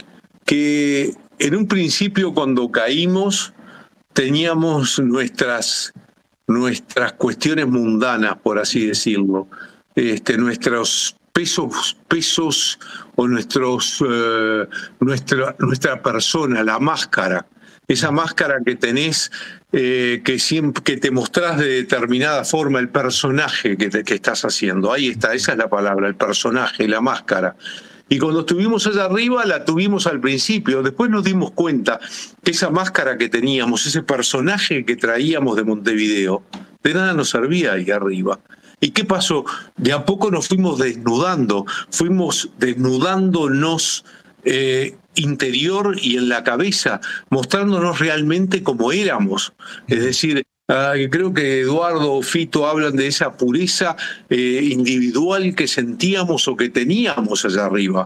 Que en un principio cuando caímos teníamos nuestras, nuestras cuestiones mundanas, por así decirlo, este, nuestros pesos, pesos o nuestros, eh, nuestra, nuestra persona, la máscara, esa máscara que tenés, eh, que, siempre, que te mostrás de determinada forma, el personaje que, te, que estás haciendo. Ahí está, esa es la palabra, el personaje, la máscara. Y cuando estuvimos allá arriba, la tuvimos al principio. Después nos dimos cuenta que esa máscara que teníamos, ese personaje que traíamos de Montevideo, de nada nos servía ahí arriba. ¿Y qué pasó? De a poco nos fuimos desnudando, fuimos desnudándonos eh, interior y en la cabeza, mostrándonos realmente como éramos. Es decir, Uh, creo que Eduardo o Fito hablan de esa pureza eh, individual que sentíamos o que teníamos allá arriba.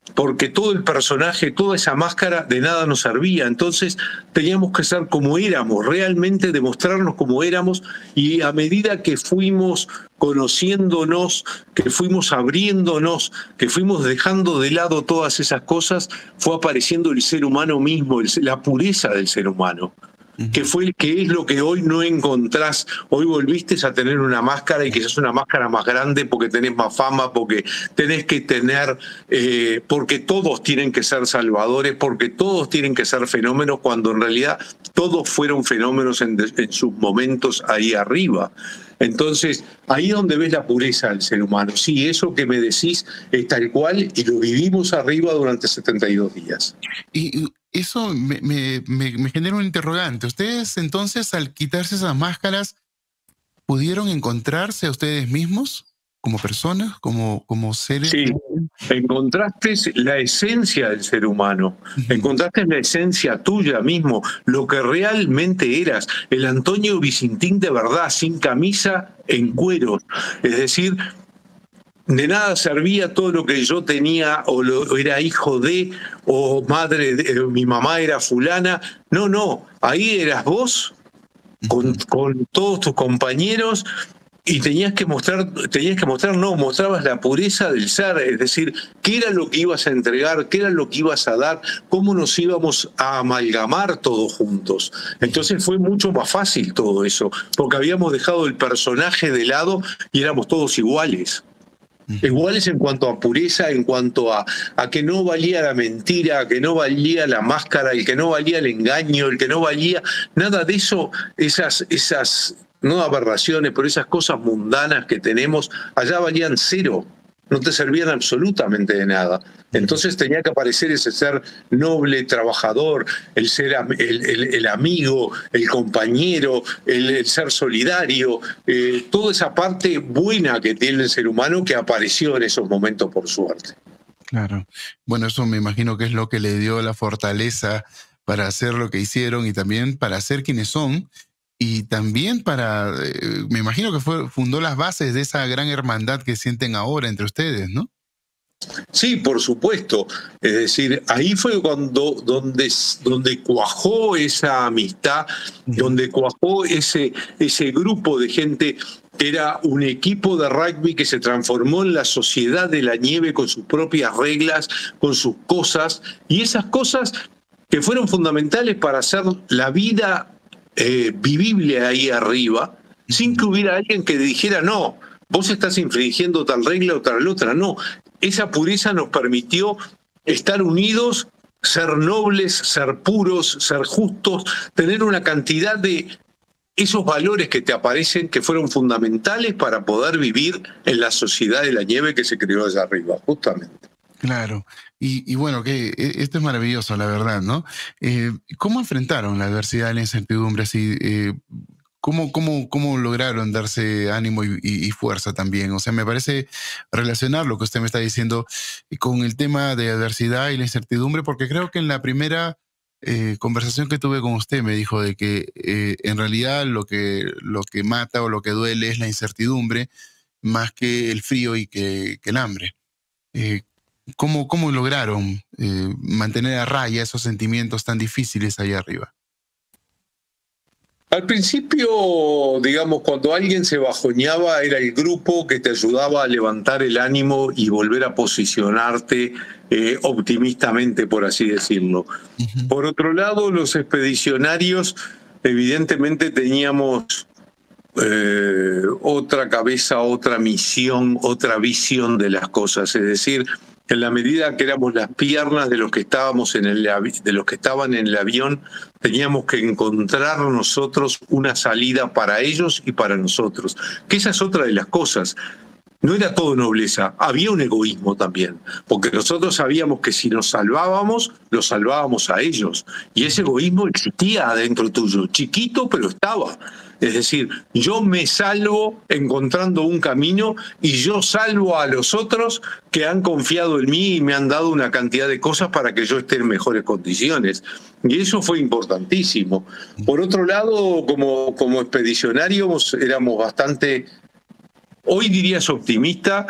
porque todo el personaje, toda esa máscara de nada nos servía. Entonces teníamos que ser como éramos, realmente demostrarnos como éramos, y a medida que fuimos conociéndonos, que fuimos abriéndonos, que fuimos dejando de lado todas esas cosas, fue apareciendo el ser humano mismo, el, la pureza del ser humano. Que fue que es lo que hoy no encontrás. Hoy volviste a tener una máscara, y que es una máscara más grande porque tenés más fama, porque tenés que tener, eh, porque todos tienen que ser salvadores, porque todos tienen que ser fenómenos, cuando en realidad todos fueron fenómenos en, en sus momentos ahí arriba. Entonces, ahí es donde ves la pureza del ser humano. Sí, eso que me decís es tal cual, y lo vivimos arriba durante setenta y dos días. Y eso me, me, me, me genera un interrogante. ¿Ustedes entonces, al quitarse esas máscaras, pudieron encontrarse a ustedes mismos como personas, como, como seres? Sí, encontraste la esencia del ser humano, uh-huh. Encontraste la esencia tuya mismo, lo que realmente eras, el Antonio Vicintín de verdad, sin camisa, en cuero. Es decir, de nada servía todo lo que yo tenía, o, lo, o era hijo de, o madre de, eh, mi mamá era fulana. No, no, ahí eras vos, con, con todos tus compañeros, y tenías que mostrar, tenías que mostrar, no, mostrabas la pureza del ser, es decir, qué era lo que ibas a entregar, qué era lo que ibas a dar, cómo nos íbamos a amalgamar todos juntos. Entonces fue mucho más fácil todo eso, porque habíamos dejado el personaje de lado y éramos todos iguales. Iguales en cuanto a pureza, en cuanto a, a que no valía la mentira, a que no valía la máscara, el que no valía el engaño, el que no valía nada de eso, esas, esas no aberraciones, pero esas cosas mundanas que tenemos, allá valían cero, no te servían absolutamente de nada. Entonces tenía que aparecer ese ser noble, trabajador, el ser el, el, el amigo, el compañero, el, el ser solidario, eh, toda esa parte buena que tiene el ser humano, que apareció en esos momentos, por suerte. Claro. Bueno, eso me imagino que es lo que le dio la fortaleza para hacer lo que hicieron, y también para ser quienes son, y también para, eh, me imagino que fue, fundó las bases de esa gran hermandad que sienten ahora entre ustedes, ¿no? Sí, por supuesto. Es decir, ahí fue cuando donde, donde cuajó esa amistad, uh-huh. donde cuajó ese, ese grupo de gente que era un equipo de rugby que se transformó en la sociedad de la nieve, con sus propias reglas, con sus cosas, y esas cosas que fueron fundamentales para hacer la vida eh, vivible ahí arriba, uh-huh. sin que hubiera alguien que dijera, no, vos estás infringiendo tal regla o tal otra. No, esa pureza nos permitió estar unidos, ser nobles, ser puros, ser justos, tener una cantidad de esos valores que te aparecen, que fueron fundamentales para poder vivir en la sociedad de la nieve que se creó allá arriba, justamente. Claro. Y, y bueno, que esto es maravilloso, la verdad, ¿no? Eh, ¿Cómo enfrentaron la adversidad y la incertidumbre? Así, eh, ¿Cómo, cómo, ¿Cómo lograron darse ánimo y, y, y fuerza también? O sea, me parece relacionar lo que usted me está diciendo con el tema de adversidad y la incertidumbre, porque creo que en la primera eh, conversación que tuve con usted me dijo de que eh, en realidad lo que, lo que mata o lo que duele es la incertidumbre más que el frío y que, que el hambre. Eh, ¿cómo, ¿Cómo lograron eh, mantener a raya esos sentimientos tan difíciles allá arriba? Al principio, digamos, cuando alguien se bajoneaba, era el grupo que te ayudaba a levantar el ánimo y volver a posicionarte eh, optimistamente, por así decirlo. Uh-huh. Por otro lado, los expedicionarios, evidentemente teníamos eh, otra cabeza, otra misión, otra visión de las cosas. Es decir, en la medida que éramos las piernas de los que estábamos en el de los que estaban en el avión, teníamos que encontrar nosotros una salida para ellos y para nosotros. Que esa es otra de las cosas. No era todo nobleza, había un egoísmo también, porque nosotros sabíamos que si nos salvábamos, los salvábamos a ellos. Y ese egoísmo existía adentro tuyo, chiquito, pero estaba. Es decir, yo me salvo encontrando un camino y yo salvo a los otros que han confiado en mí y me han dado una cantidad de cosas para que yo esté en mejores condiciones. Y eso fue importantísimo. Por otro lado, como, como expedicionarios éramos bastante, hoy dirías optimista,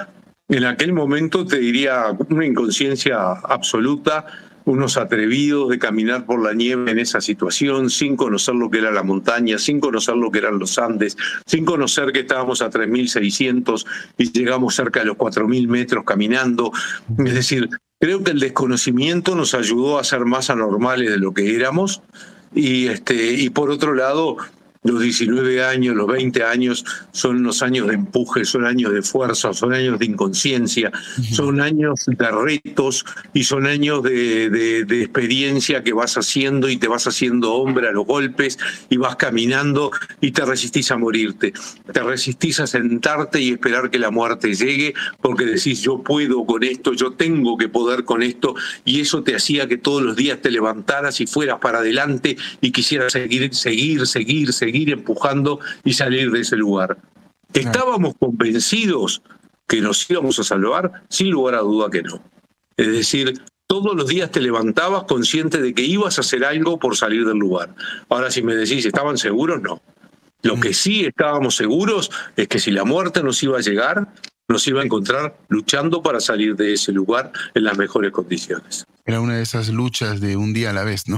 En aquel momento te diría una inconsciencia absoluta, unos atrevidos de caminar por la nieve en esa situación, sin conocer lo que era la montaña, sin conocer lo que eran los Andes, sin conocer que estábamos a tres mil seiscientos y llegamos cerca de los cuatro mil metros caminando. Es decir, creo que el desconocimiento nos ayudó a ser más anormales de lo que éramos. Y, este, y por otro lado, los diecinueve años, los veinte años son unos años de empuje, son años de fuerza, son años de inconsciencia, son años de retos y son años de, de, de experiencia que vas haciendo y te vas haciendo hombre a los golpes y vas caminando y te resistís a morirte. Te resistís a sentarte y esperar que la muerte llegue porque decís yo puedo con esto, yo tengo que poder con esto, y eso te hacía que todos los días te levantaras y fueras para adelante y quisieras seguir, seguir, seguir, seguir seguir empujando y salir de ese lugar. ¿Estábamos convencidos que nos íbamos a salvar? Sin lugar a duda que no. Es decir, todos los días te levantabas consciente de que ibas a hacer algo por salir del lugar. Ahora, si me decís, ¿estaban seguros? No. Lo que sí estábamos seguros es que si la muerte nos iba a llegar, nos iba a encontrar luchando para salir de ese lugar en las mejores condiciones. Era una de esas luchas de un día a la vez, ¿no?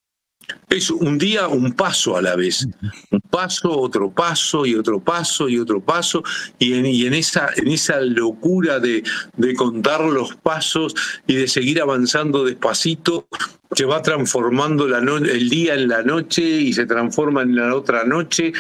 Es un día, un paso a la vez. Un paso, otro paso y otro paso y otro paso. Y en, y en, esa, en esa locura de, de contar los pasos y de seguir avanzando despacito, se va transformando la no, el día en la noche y se transforma en la otra noche.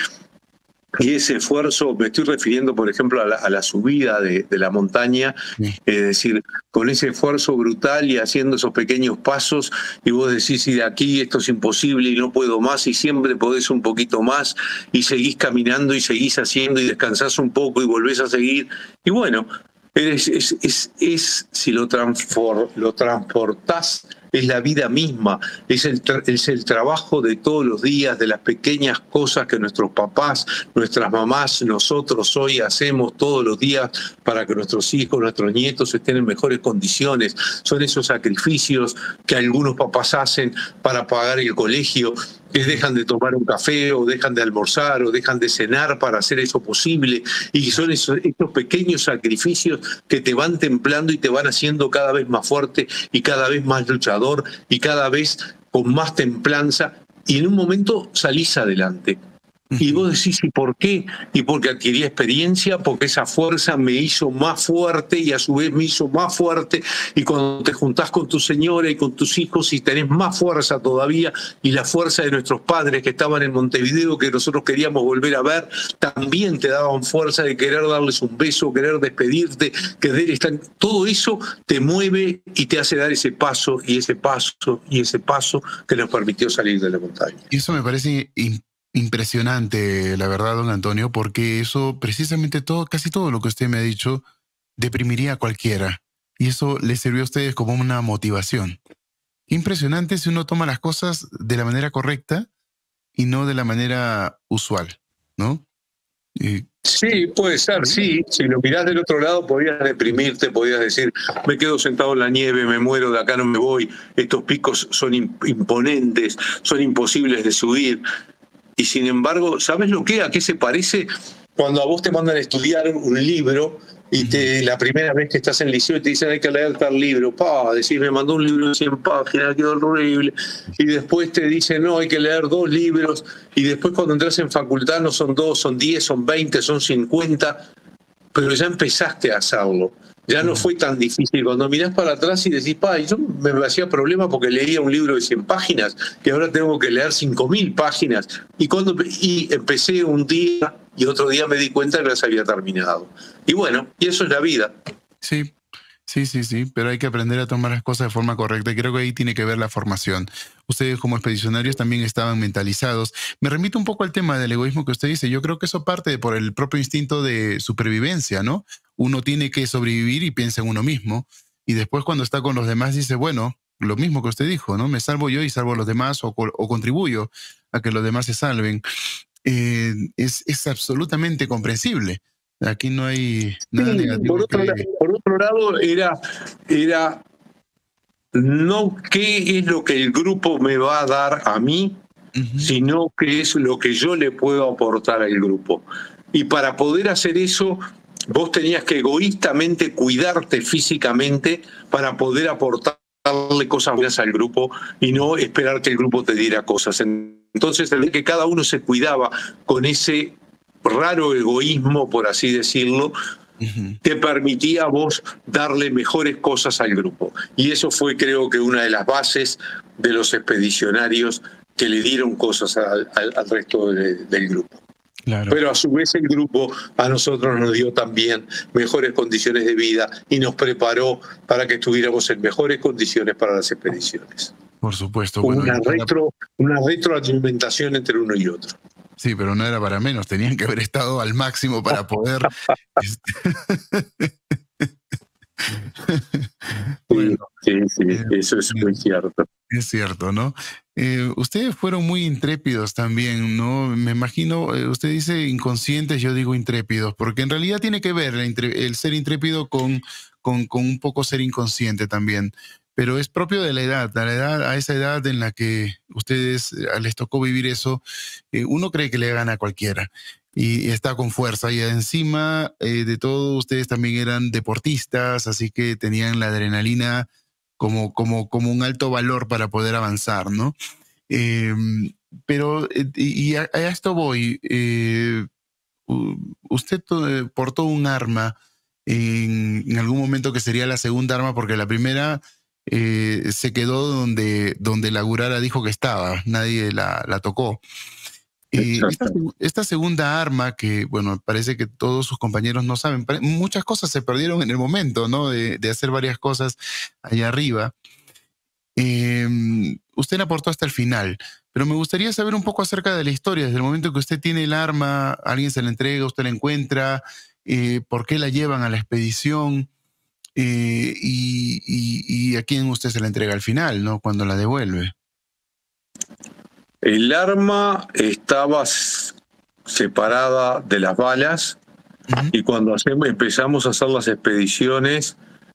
Y ese esfuerzo, me estoy refiriendo, por ejemplo, a la, a la subida de, de la montaña, sí. Es decir, con ese esfuerzo brutal y haciendo esos pequeños pasos, y vos decís, y de aquí esto es imposible y no puedo más, y siempre podés un poquito más, y seguís caminando y seguís haciendo, y descansás un poco y volvés a seguir. Y bueno, es, es, es, es si lo, transfor, lo transportás, es la vida misma, es el, es el trabajo de todos los días, de las pequeñas cosas que nuestros papás, nuestras mamás, nosotros hoy hacemos todos los días para que nuestros hijos, nuestros nietos estén en mejores condiciones. Son esos sacrificios que algunos papás hacen para pagar el colegio, que dejan de tomar un café o dejan de almorzar o dejan de cenar para hacer eso posible, y son esos, esos pequeños sacrificios que te van templando y te van haciendo cada vez más fuerte y cada vez más luchador y cada vez con más templanza, y en un momento salís adelante. Y vos decís, ¿y por qué? Y porque adquirí experiencia, porque esa fuerza me hizo más fuerte y a su vez me hizo más fuerte, y cuando te juntás con tu señora y con tus hijos y tenés más fuerza todavía, y la fuerza de nuestros padres que estaban en Montevideo, que nosotros queríamos volver a ver, también te daban fuerza de querer darles un beso, querer despedirte, querer estar... Todo eso te mueve y te hace dar ese paso y ese paso y ese paso que nos permitió salir de la montaña. Y eso me parece importante. Impresionante, la verdad, don Antonio, porque eso, precisamente todo, casi todo lo que usted me ha dicho, deprimiría a cualquiera. Y eso les sirvió a ustedes como una motivación. Impresionante si uno toma las cosas de la manera correcta y no de la manera usual, ¿no? Y... Sí, puede ser, sí. Si lo mirás del otro lado, podías deprimirte, podías decir, me quedo sentado en la nieve, me muero, de acá no me voy, estos picos son imponentes, son imposibles de subir. Y sin embargo, ¿sabes lo que? ¿A qué se parece? Cuando a vos te mandan a estudiar un libro y te, la primera vez que estás en el liceo te dicen hay que leer tal libro, pa, decís, me mandó un libro de cien páginas, quedó horrible. Y después te dicen, no, hay que leer dos libros. Y después cuando entras en facultad no son dos, son diez, son veinte, son cincuenta. Pero ya empezaste a hacerlo. Ya no fue tan difícil. Cuando mirás para atrás y decís, pa, yo me hacía problema porque leía un libro de cien páginas, que ahora tengo que leer cinco mil páginas. Y, cuando, y empecé un día y otro día me di cuenta que las había terminado. Y bueno, y eso es la vida. Sí, sí, sí, sí, pero hay que aprender a tomar las cosas de forma correcta. Y creo que ahí tiene que ver la formación. Ustedes como expedicionarios también estaban mentalizados. Me remito un poco al tema del egoísmo que usted dice. Yo creo que eso parte de por el propio instinto de supervivencia, ¿no? Uno tiene que sobrevivir y piensa en uno mismo. Y después cuando está con los demás dice, bueno, lo mismo que usted dijo, ¿no? Me salvo yo y salvo a los demás o, o contribuyo a que los demás se salven. Eh, es, es absolutamente comprensible. Aquí no hay nada sí, negativo. Por otro, que... lado, por otro lado, era, era no qué es lo que el grupo me va a dar a mí, uh-huh. sino qué es lo que yo le puedo aportar al grupo. Y para poder hacer eso, vos tenías que egoístamente cuidarte físicamente para poder aportarle cosas buenas al grupo y no esperar que el grupo te diera cosas. Entonces, el que cada uno se cuidaba con ese raro egoísmo, por así decirlo, uh-huh. te permitía a vos darle mejores cosas al grupo. Y eso fue, creo que, una de las bases de los expedicionarios que le dieron cosas al, al, al resto de, del grupo. Claro. Pero a su vez el grupo a nosotros nos dio también mejores condiciones de vida y nos preparó para que estuviéramos en mejores condiciones para las expediciones. Por supuesto. Bueno, una, retro, una retroalimentación entre uno y otro. Sí, pero no era para menos, tenían que haber estado al máximo para poder... bueno, sí, sí, sí, eso es muy cierto. Es cierto, ¿no? Eh, ustedes fueron muy intrépidos también, ¿no? Me imagino, eh, usted dice inconscientes, yo digo intrépidos, porque en realidad tiene que ver el, el ser intrépido con, con, con un poco ser inconsciente también. Pero es propio de la edad, a la edad, a esa edad en la que ustedes les tocó vivir eso, eh, uno cree que le gana a cualquiera y está con fuerza. Y encima eh, de todo, ustedes también eran deportistas, así que tenían la adrenalina como, como, como un alto valor para poder avanzar, ¿no? Eh, pero, eh, y a, a esto voy, eh, usted portó un arma en, en algún momento que sería la segunda arma, porque la primera... Eh, se quedó donde, donde la Gurara dijo que estaba, nadie la, la tocó. Eh, esta, esta segunda arma que, bueno, parece que todos sus compañeros no saben, muchas cosas se perdieron en el momento, ¿no? De, de hacer varias cosas allá arriba. Eh, usted la aportó hasta el final, pero me gustaría saber un poco acerca de la historia, desde el momento que usted tiene el arma, alguien se la entrega, usted la encuentra, eh, por qué la llevan a la expedición. Eh, y, y, y a quién usted se la entrega al final, ¿no? Cuando la devuelve. El arma estaba separada de las balas uh-huh. y cuando hacemos, empezamos a hacer las expediciones,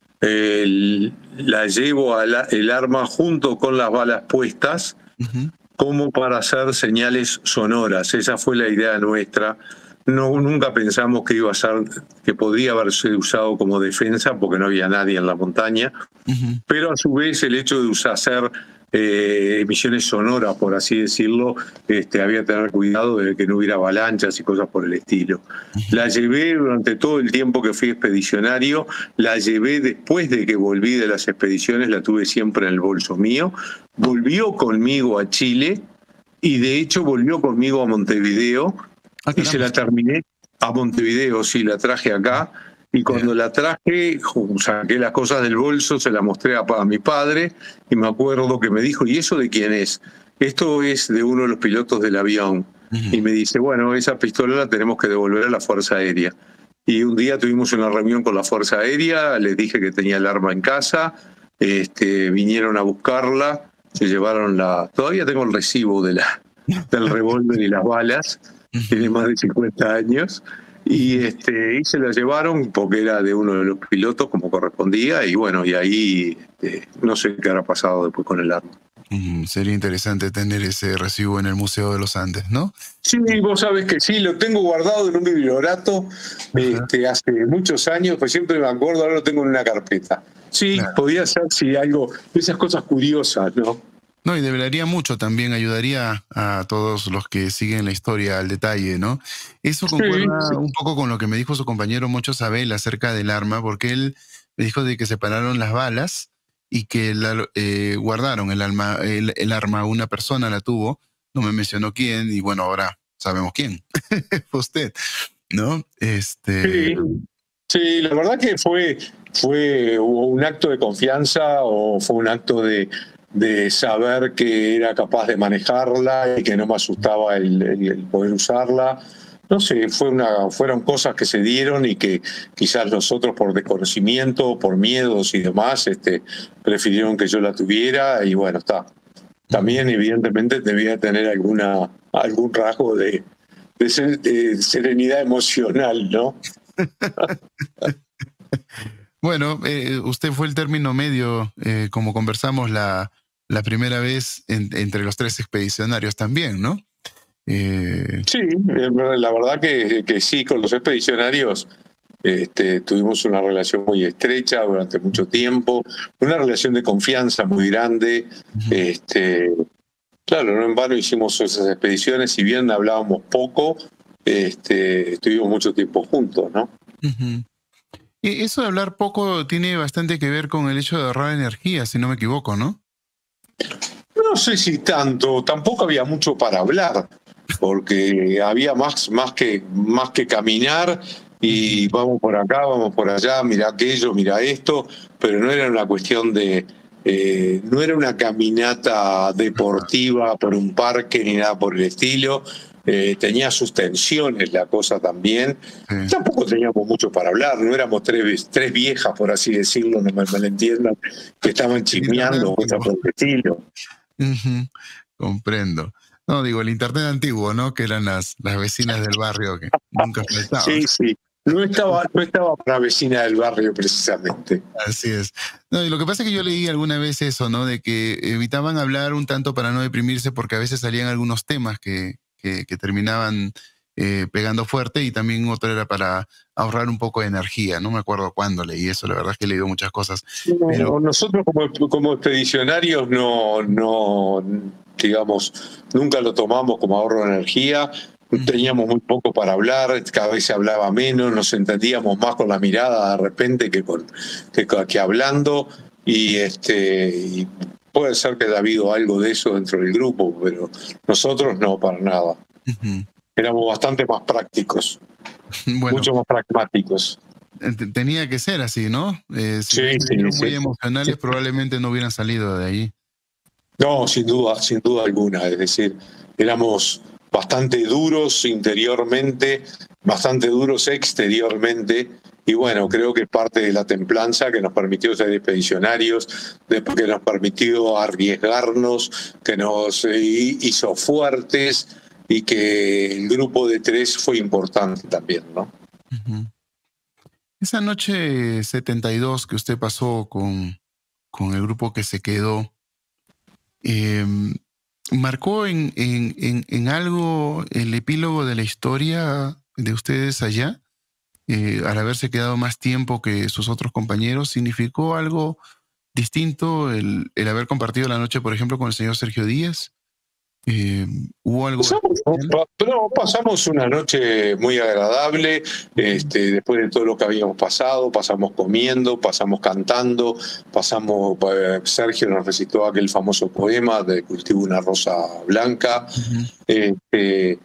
eh, la llevo a la, el arma junto con las balas puestas uh-huh. como para hacer señales sonoras. Esa fue la idea nuestra. No, nunca pensamos que iba a ser, que podría haberse usado como defensa porque no había nadie en la montaña, uh-huh. pero a su vez el hecho de usar, hacer eh, emisiones sonoras, por así decirlo, este, había que tener cuidado de que no hubiera avalanchas y cosas por el estilo. Uh-huh. La llevé durante todo el tiempo que fui expedicionario, la llevé después de que volví de las expediciones, la tuve siempre en el bolso mío, volvió conmigo a Chile y de hecho volvió conmigo a Montevideo. Ah, y se la terminé a Montevideo, sí, la traje acá. Y cuando yeah. la traje, saqué las cosas del bolso, se la mostré a, a mi padre. Y me acuerdo que me dijo, ¿y eso de quién es? Esto es de uno de los pilotos del avión. Uh-huh. Y me dice, bueno, esa pistola la tenemos que devolver a la Fuerza Aérea. Y un día tuvimos una reunión con la Fuerza Aérea, les dije que tenía el arma en casa, este, vinieron a buscarla, se llevaron la... Todavía tengo el recibo de la, del revólver y las balas. Tiene más de cincuenta años y, este, y se la llevaron porque era de uno de los pilotos como correspondía y bueno, y ahí este, no sé qué habrá pasado después con el arma. Mm, sería interesante tener ese recibo en el Museo de los Andes, ¿no? Sí, vos sabés que sí, lo tengo guardado en un bibliorato este, hace muchos años, pues siempre me acuerdo, ahora lo tengo en una carpeta. Sí, claro. Podía ser si algo, esas cosas curiosas, ¿no? No, y debería mucho también, ayudaría a todos los que siguen la historia al detalle, ¿no? Eso concuerda sí, sí. un poco con lo que me dijo su compañero Moncho Sabel acerca del arma, porque él me dijo de que separaron las balas y que la, eh, guardaron el, alma, el, el arma, una persona la tuvo, no me mencionó quién, y bueno, ahora sabemos quién, fue usted, ¿no? Este... Sí, sí, la verdad que fue, fue un acto de confianza o fue un acto de... de saber que era capaz de manejarla y que no me asustaba el, el, el poder usarla. No sé, fue una, fueron cosas que se dieron y que quizás nosotros por desconocimiento, por miedos y demás, este, prefirieron que yo la tuviera y bueno, está. También evidentemente debía tener alguna, algún rasgo de, de, ser, de serenidad emocional, ¿no? Bueno, eh, usted fue el término medio, eh, como conversamos la, la primera vez en, entre los tres expedicionarios también, ¿no? Eh... Sí, la verdad que, que sí, con los expedicionarios Este, tuvimos una relación muy estrecha durante mucho tiempo, una relación de confianza muy grande. Ujú. Este, claro, no en vano hicimos esas expediciones, si bien hablábamos poco, este, estuvimos mucho tiempo juntos, ¿no? Ujú. E- Eso de hablar poco tiene bastante que ver con el hecho de ahorrar energía, si no me equivoco, ¿no? No sé si tanto, tampoco había mucho para hablar, porque había más, más, que, más que caminar y vamos por acá, vamos por allá, mira aquello, mira esto, pero no era una cuestión de, eh, no era una caminata deportiva por un parque ni nada por el estilo. Eh, tenía sus tensiones la cosa también. Sí. Tampoco teníamos mucho para hablar, no éramos tres, tres viejas, por así decirlo, no me malentiendan, que estaban El internet chismeando, cosas antiguo. por el estilo. Ujú. Comprendo. No, digo, el internet antiguo, ¿no? Que eran las, las vecinas del barrio que nunca faltaban. Sí, sí. No estaba, no estaba para vecina del barrio precisamente. Así es. No, y lo que pasa es que yo leí alguna vez eso, ¿no? De que evitaban hablar un tanto para no deprimirse porque a veces salían algunos temas que, que, que terminaban eh, pegando fuerte y también otro era para ahorrar un poco de energía. No me acuerdo cuándo leí eso, la verdad es que he leído muchas cosas. Pero No, nosotros como, como expedicionarios no, no, digamos, nunca lo tomamos como ahorro de energía. Teníamos muy poco para hablar, cada vez se hablaba menos, nos entendíamos más con la mirada de repente que, con, que, que hablando. Y, este, y puede ser que haya habido algo de eso dentro del grupo, pero nosotros no, para nada. ujú. Éramos bastante más prácticos, Bueno, mucho más pragmáticos. ent- tenía que ser así, ¿no? Eh, si Sí, hubiesen sí, sido sí. muy emocionales, probablemente no hubieran salido de ahí. No, sin duda, sin duda alguna. Es decir, éramos bastante duros interiormente, bastante duros exteriormente. Y bueno, creo que es parte de la templanza que nos permitió ser expedicionarios, de- que nos permitió arriesgarnos, que nos eh, hizo fuertes y que el grupo de tres fue importante también, ¿no? Ujú. Esa noche setenta y dos que usted pasó con, con el grupo que se quedó, eh, ¿marcó en, en, en, en algo el epílogo de la historia de ustedes allá? Eh, al haberse quedado más tiempo que sus otros compañeros, ¿significó algo distinto el, el haber compartido la noche, por ejemplo, con el señor Sergio Díaz? Eh, ¿Hubo algo Pasamos, especial? pa- no, pasamos una noche muy agradable, este, después de todo lo que habíamos pasado, pasamos comiendo, pasamos cantando, pasamos, eh, Sergio nos recitó aquel famoso poema de Cultivo una rosa blanca, Ujú. este,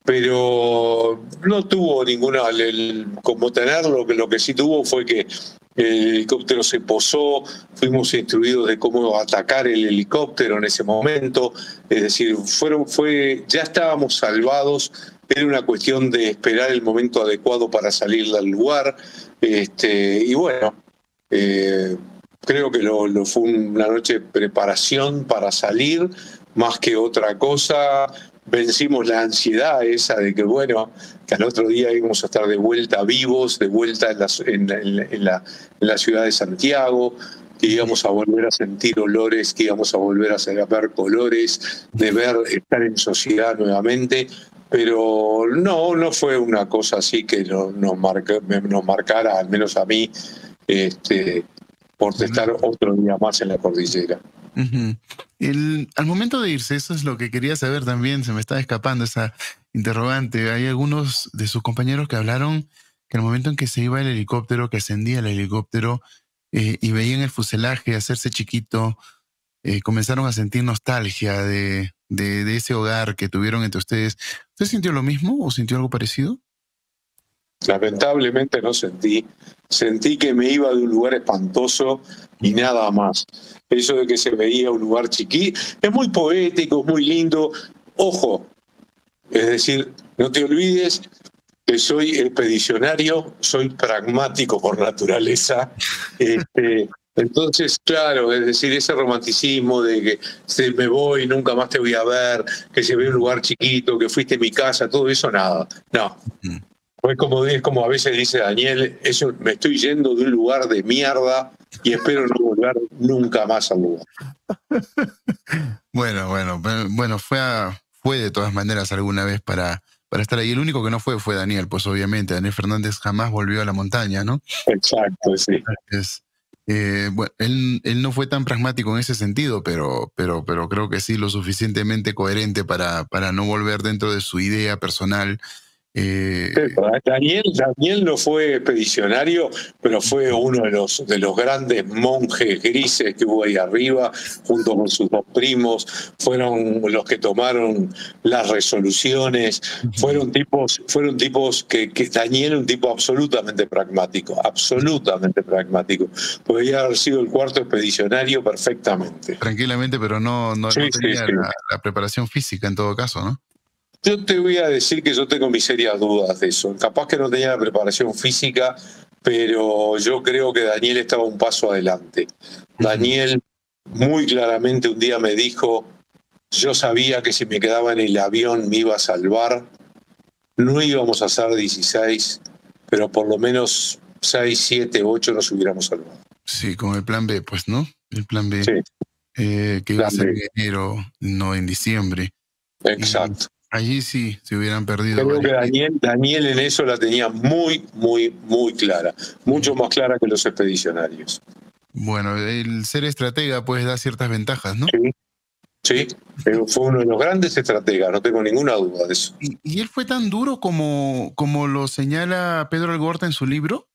pero no tuvo ninguna, el- el- como tenerlo, que lo que sí tuvo fue que el helicóptero se posó, fuimos instruidos de cómo atacar el helicóptero en ese momento, es decir, fueron, fue, ya estábamos salvados, era una cuestión de esperar el momento adecuado para salir del lugar, este, y bueno, eh, creo que lo, lo fue una noche de preparación para salir, más que otra cosa. Vencimos la ansiedad esa de que, bueno, que al otro día íbamos a estar de vuelta vivos, de vuelta en la, en la, en la, en la ciudad de Santiago, que íbamos a volver a sentir olores, que íbamos a volver a ver colores, de ver, estar en sociedad nuevamente. Pero no, no fue una cosa así que nos, nos, marca, nos marcara, al menos a mí, este, por estar otro día más en la cordillera. Ujú. El, al momento de irse, eso es lo que quería saber también, se me estaba escapando esa interrogante. Hay algunos de sus compañeros que hablaron que al momento en que se iba el helicóptero, que ascendía el helicóptero eh, y veían el fuselaje hacerse chiquito, eh, comenzaron a sentir nostalgia de, de, de ese hogar que tuvieron entre ustedes. ¿Usted sintió lo mismo o sintió algo parecido? Lamentablemente no sentí. Sentí que me iba de un lugar espantoso y nada más. Eso de que se veía un lugar chiquito, es muy poético, es muy lindo. Ojo, es decir, no te olvides que soy expedicionario, soy pragmático por naturaleza. Este, entonces, claro, es decir, ese romanticismo de que se me voy, nunca más te voy a ver, que se ve un lugar chiquito, que fuiste a mi casa, todo eso nada. No. Mm. Pues como, es como a veces dice Daniel, eso, me estoy yendo de un lugar de mierda y espero no volver nunca más al lugar. Bueno, bueno, bueno, fue, a, fue de todas maneras alguna vez para, para estar ahí. El único que no fue fue Daniel, pues obviamente. Daniel Fernández jamás volvió a la montaña, ¿no? Exacto, sí. Es, eh, bueno, él, él no fue tan pragmático en ese sentido, pero, pero, pero creo que sí lo suficientemente coherente para, para no volver dentro de su idea personal. Eh, Daniel, Daniel no fue expedicionario, pero fue uno de los, de los grandes monjes grises que hubo ahí arriba, junto con sus dos primos. Fueron los que tomaron las resoluciones. Fueron tipos, fueron tipos que, que Daniel, un tipo absolutamente pragmático, absolutamente pragmático. Podría haber sido el cuarto expedicionario perfectamente. Tranquilamente, pero no, no, sí, no tenía sí, sí. La, la preparación física en todo caso, ¿no? Yo te voy a decir que yo tengo mis serias dudas de eso. Capaz que no tenía la preparación física, pero yo creo que Daniel estaba un paso adelante. Daniel muy claramente un día me dijo, yo sabía que si me quedaba en el avión me iba a salvar. No íbamos a hacer dieciséis, pero por lo menos seis, siete, ocho nos hubiéramos salvado. Sí, con el plan B, pues, ¿no? El plan B, sí. eh, que iba a ser en enero, no en diciembre. Exacto. Y allí sí se hubieran perdido. Creo que Daniel, Daniel en eso la tenía muy, muy, muy clara. Mucho más clara que los expedicionarios. Bueno, el ser estratega pues da ciertas ventajas, ¿no? Sí, sí. Fue uno de los grandes estrategas, no tengo ninguna duda de eso. ¿Y, y él fue tan duro como, como lo señala Pedro Algorta en su libro?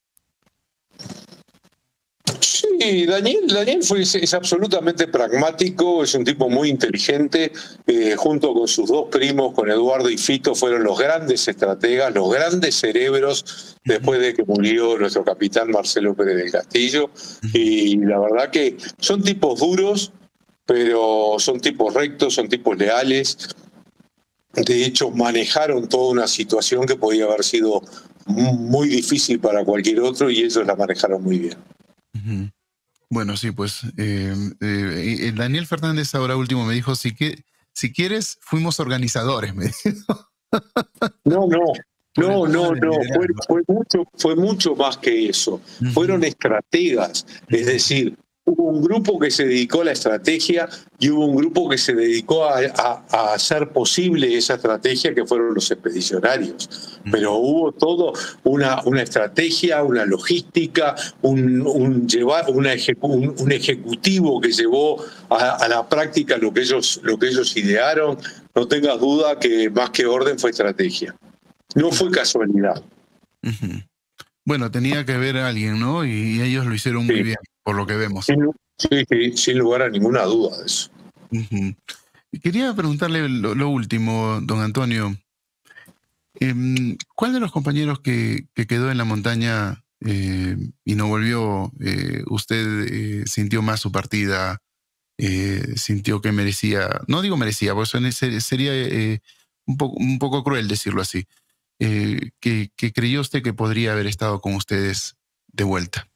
Sí, Daniel, Daniel fue, es, es absolutamente pragmático, es un tipo muy inteligente, eh, junto con sus dos primos, con Eduardo y Fito, fueron los grandes estrategas, los grandes cerebros después de que murió nuestro capitán Marcelo Pérez del Castillo, y la verdad que son tipos duros, pero son tipos rectos, son tipos leales. De hecho, manejaron toda una situación que podía haber sido muy difícil para cualquier otro y ellos la manejaron muy bien. Uh-huh. Bueno, sí, pues eh, eh, Daniel Fernández ahora último me dijo, si, que, si quieres, fuimos organizadores, me dijo. No, no, no, no, no, fue, fue, mucho, fue mucho más que eso. Uh-huh. Fueron estrategas, es decir, hubo un grupo que se dedicó a la estrategia y hubo un grupo que se dedicó a, a, a hacer posible esa estrategia, que fueron los expedicionarios. Pero hubo todo una, una estrategia, una logística, un, un, llevar, una ejecu, un, un ejecutivo que llevó a, a la práctica lo que, ellos, lo que ellos idearon. No tengas duda que más que orden fue estrategia. No fue casualidad. Uh-huh. Bueno, tenía que haber alguien, ¿no? Y ellos lo hicieron muy sí. bien, por lo que vemos. Sí, sí, sin lugar a ninguna duda de eso. Uh-huh. Quería preguntarle lo, lo último, don Antonio. Eh, ¿Cuál de los compañeros que, que quedó en la montaña eh, y no volvió, eh, usted eh, sintió más su partida, eh, sintió que merecía, no digo merecía, porque eso sería eh, un, poco, un poco cruel decirlo así, eh, que, que creyó usted que podría haber estado con ustedes de vuelta?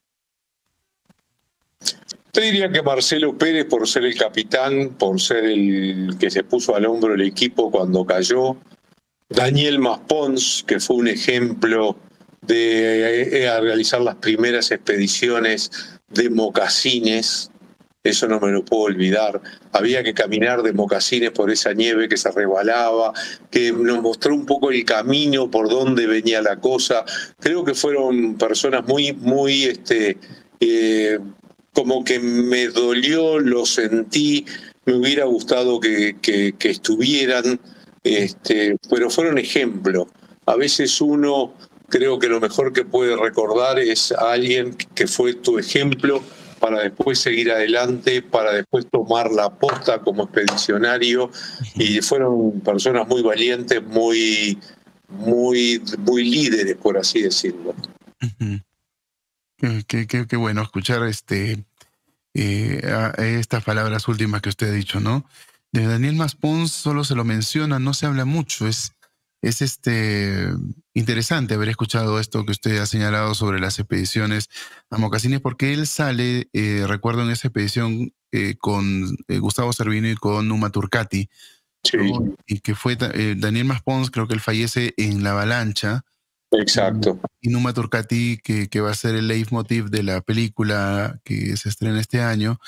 Te diría que Marcelo Pérez, por ser el capitán, por ser el que se puso al hombro el equipo cuando cayó. Daniel Maspons, que fue un ejemplo de eh, realizar las primeras expediciones de mocasines. Eso no me lo puedo olvidar. Había que caminar de mocasines por esa nieve que se resbalaba, que nos mostró un poco el camino por donde venía la cosa. Creo que fueron personas muy, muy, este, eh, como que me dolió, lo sentí, me hubiera gustado que, que, que estuvieran, este, pero fueron ejemplo. A veces uno, creo que lo mejor que puede recordar es a alguien que fue tu ejemplo, para después seguir adelante, para después tomar la posta como expedicionario, y fueron personas muy valientes, muy, muy, muy líderes, por así decirlo. Uh-huh. Qué, qué, qué bueno escuchar este, eh, a estas palabras últimas que usted ha dicho, ¿no? De Daniel Maspons solo se lo menciona, no se habla mucho, es... Es este, interesante haber escuchado esto que usted ha señalado sobre las expediciones a mocasines, porque él sale, eh, recuerdo en esa expedición eh, con eh, Gustavo Cervino y con Numa Turcati, sí. ¿no? Y que fue eh, Daniel Maspons, creo que él fallece en la avalancha. Exacto. Y, y Numa Turcati, que, que va a ser el leitmotiv de la película que se estrena este año,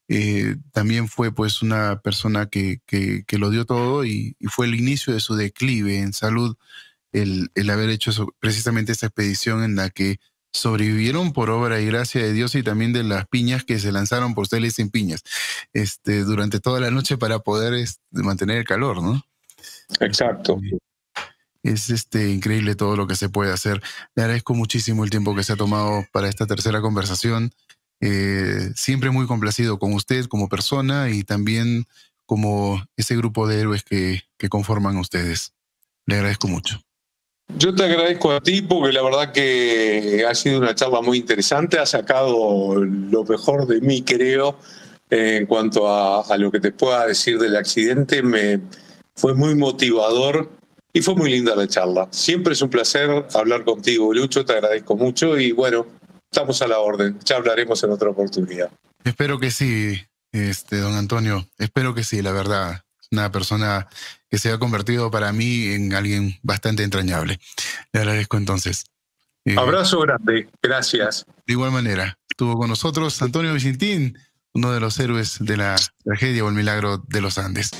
eh, también fue pues una persona que, que, que lo dio todo y, y fue el inicio de su declive en salud el, el haber hecho eso, precisamente esta expedición en la que sobrevivieron por obra y gracia de Dios y también de las piñas que se lanzaron por ustedes sin piñas este, durante toda la noche para poder este, mantener el calor, ¿no? Exacto. Es este, increíble todo lo que se puede hacer. Le agradezco muchísimo el tiempo que se ha tomado para esta tercera conversación. Eh, siempre muy complacido con usted como persona y también como ese grupo de héroes que, que conforman ustedes. Le agradezco mucho. Yo te agradezco a ti porque la verdad que ha sido una charla muy interesante, ha sacado lo mejor de mí, creo, eh, en cuanto a, a lo que te pueda decir del accidente. Me fue muy motivador y fue muy linda la charla. Siempre es un placer hablar contigo, Lucho, te agradezco mucho y bueno, estamos a la orden, ya hablaremos en otra oportunidad. Espero que sí, este, don Antonio, espero que sí, la verdad. Una persona que se ha convertido para mí en alguien bastante entrañable. Le agradezco entonces. Eh, Abrazo grande, gracias. De igual manera, estuvo con nosotros Antonio Vicentín, uno de los héroes de la tragedia o el milagro de los Andes.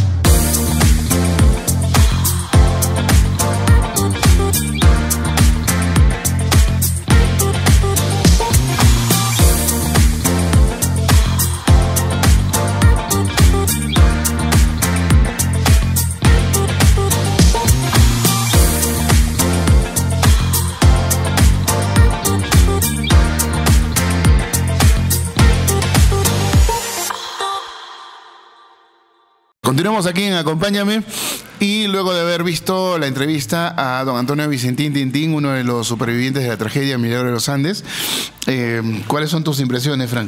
Continuamos aquí en Acompáñame y luego de haber visto la entrevista a don Antonio Vicentín Tintín, uno de los supervivientes de la tragedia Milagro de los Andes, eh, ¿cuáles son tus impresiones, Frank?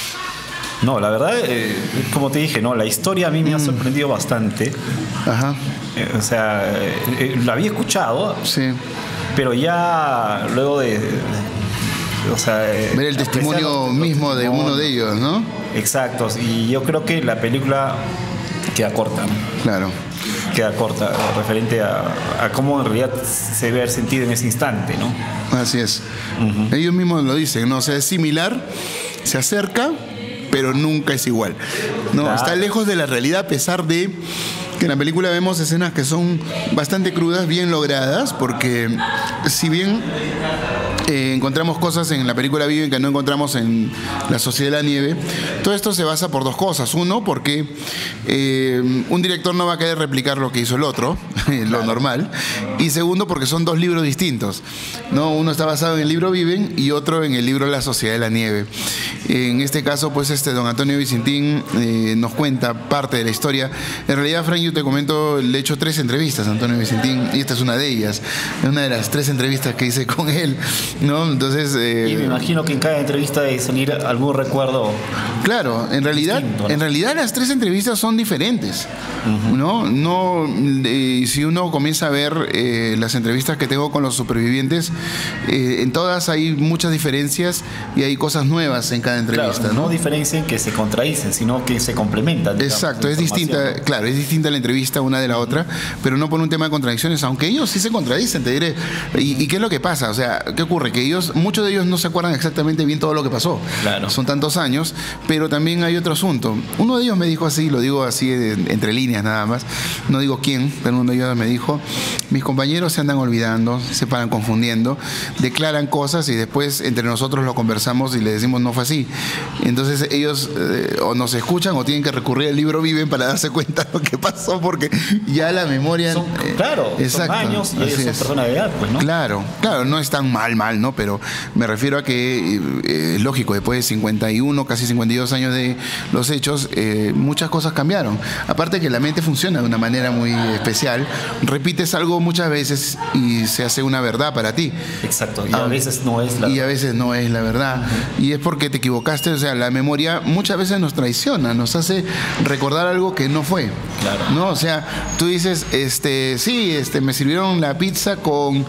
No, la verdad, eh, como te dije, no, la historia a mí me mm. ha sorprendido bastante. Ajá. Eh, o sea, eh, eh, la había escuchado, sí, pero ya luego de... de o sea, ver el testimonio mismo de uno de ellos, ¿no? Exacto, y yo creo que la película queda corta, ¿no? Claro. Queda corta, referente a, a cómo en realidad se debe haber sentido en ese instante, ¿no? Así es. Uh-huh. Ellos mismos lo dicen, ¿no? O sea, es similar, se acerca, pero nunca es igual. No, claro. Está lejos de la realidad a pesar de que en la película vemos escenas que son bastante crudas, bien logradas, porque si bien eh, encontramos cosas en la película Viven que no encontramos en La Sociedad de la Nieve, todo esto se basa por dos cosas. Uno, porque eh, un director no va a querer replicar lo que hizo el otro, lo normal. Y segundo, porque son dos libros distintos, ¿no? Uno está basado en el libro Viven y otro en el libro La Sociedad de la Nieve. En este caso, pues este don Antonio Vicentín eh, nos cuenta parte de la historia. En realidad, Frank, yo te comento, le he hecho tres entrevistas a Antonio Vicentín y esta es una de ellas, una de las tres entrevistas que hice con él, ¿no? Entonces, eh, y me imagino que en cada entrevista debe salir algún recuerdo. Claro, en realidad, distinto, ¿no? En realidad las tres entrevistas son diferentes, uh-huh. ¿no? No, eh, si uno comienza a ver eh, las entrevistas que tengo con los supervivientes, eh, en todas hay muchas diferencias y hay cosas nuevas en cada entrevista, claro, ¿no? No diferencian que se contradicen, sino que se complementan. Digamos, exacto, es distinta, claro, es distinta la entrevista una de la otra, pero no por un tema de contradicciones, aunque ellos sí se contradicen, te diré. ¿Y, y qué es lo que pasa? O sea, ¿qué ocurre? Que ellos, muchos de ellos no se acuerdan exactamente bien todo lo que pasó. Claro. Son tantos años, pero también hay otro asunto. Uno de ellos me dijo así, lo digo así de, entre líneas nada más, no digo quién, pero uno de ellos me dijo, mis compañeros se andan olvidando, se paran confundiendo, declaran cosas y después entre nosotros lo conversamos y le decimos no fue así. Entonces ellos eh, o nos escuchan o tienen que recurrir al libro Viven para darse cuenta de lo que pasó, porque ya la memoria... Son, eh, claro, exacto, son años y ellos son personas de edad, pues, ¿no? Claro, claro, no es tan mal, mal, ¿no? Pero me refiero a que eh, es lógico, después de cincuenta y uno, casi cincuenta y dos años de los hechos, eh, muchas cosas cambiaron. Aparte que la mente funciona de una manera muy especial, repites algo muchas veces y se hace una verdad para ti. Exacto, y a veces no es la Y a veces no es la verdad. Uh-huh. Y es porque te equivocaste, o sea, la memoria muchas veces nos traiciona, nos hace recordar algo que no fue. Claro. ¿No? O sea, tú dices, este, sí, este, me sirvieron la pizza con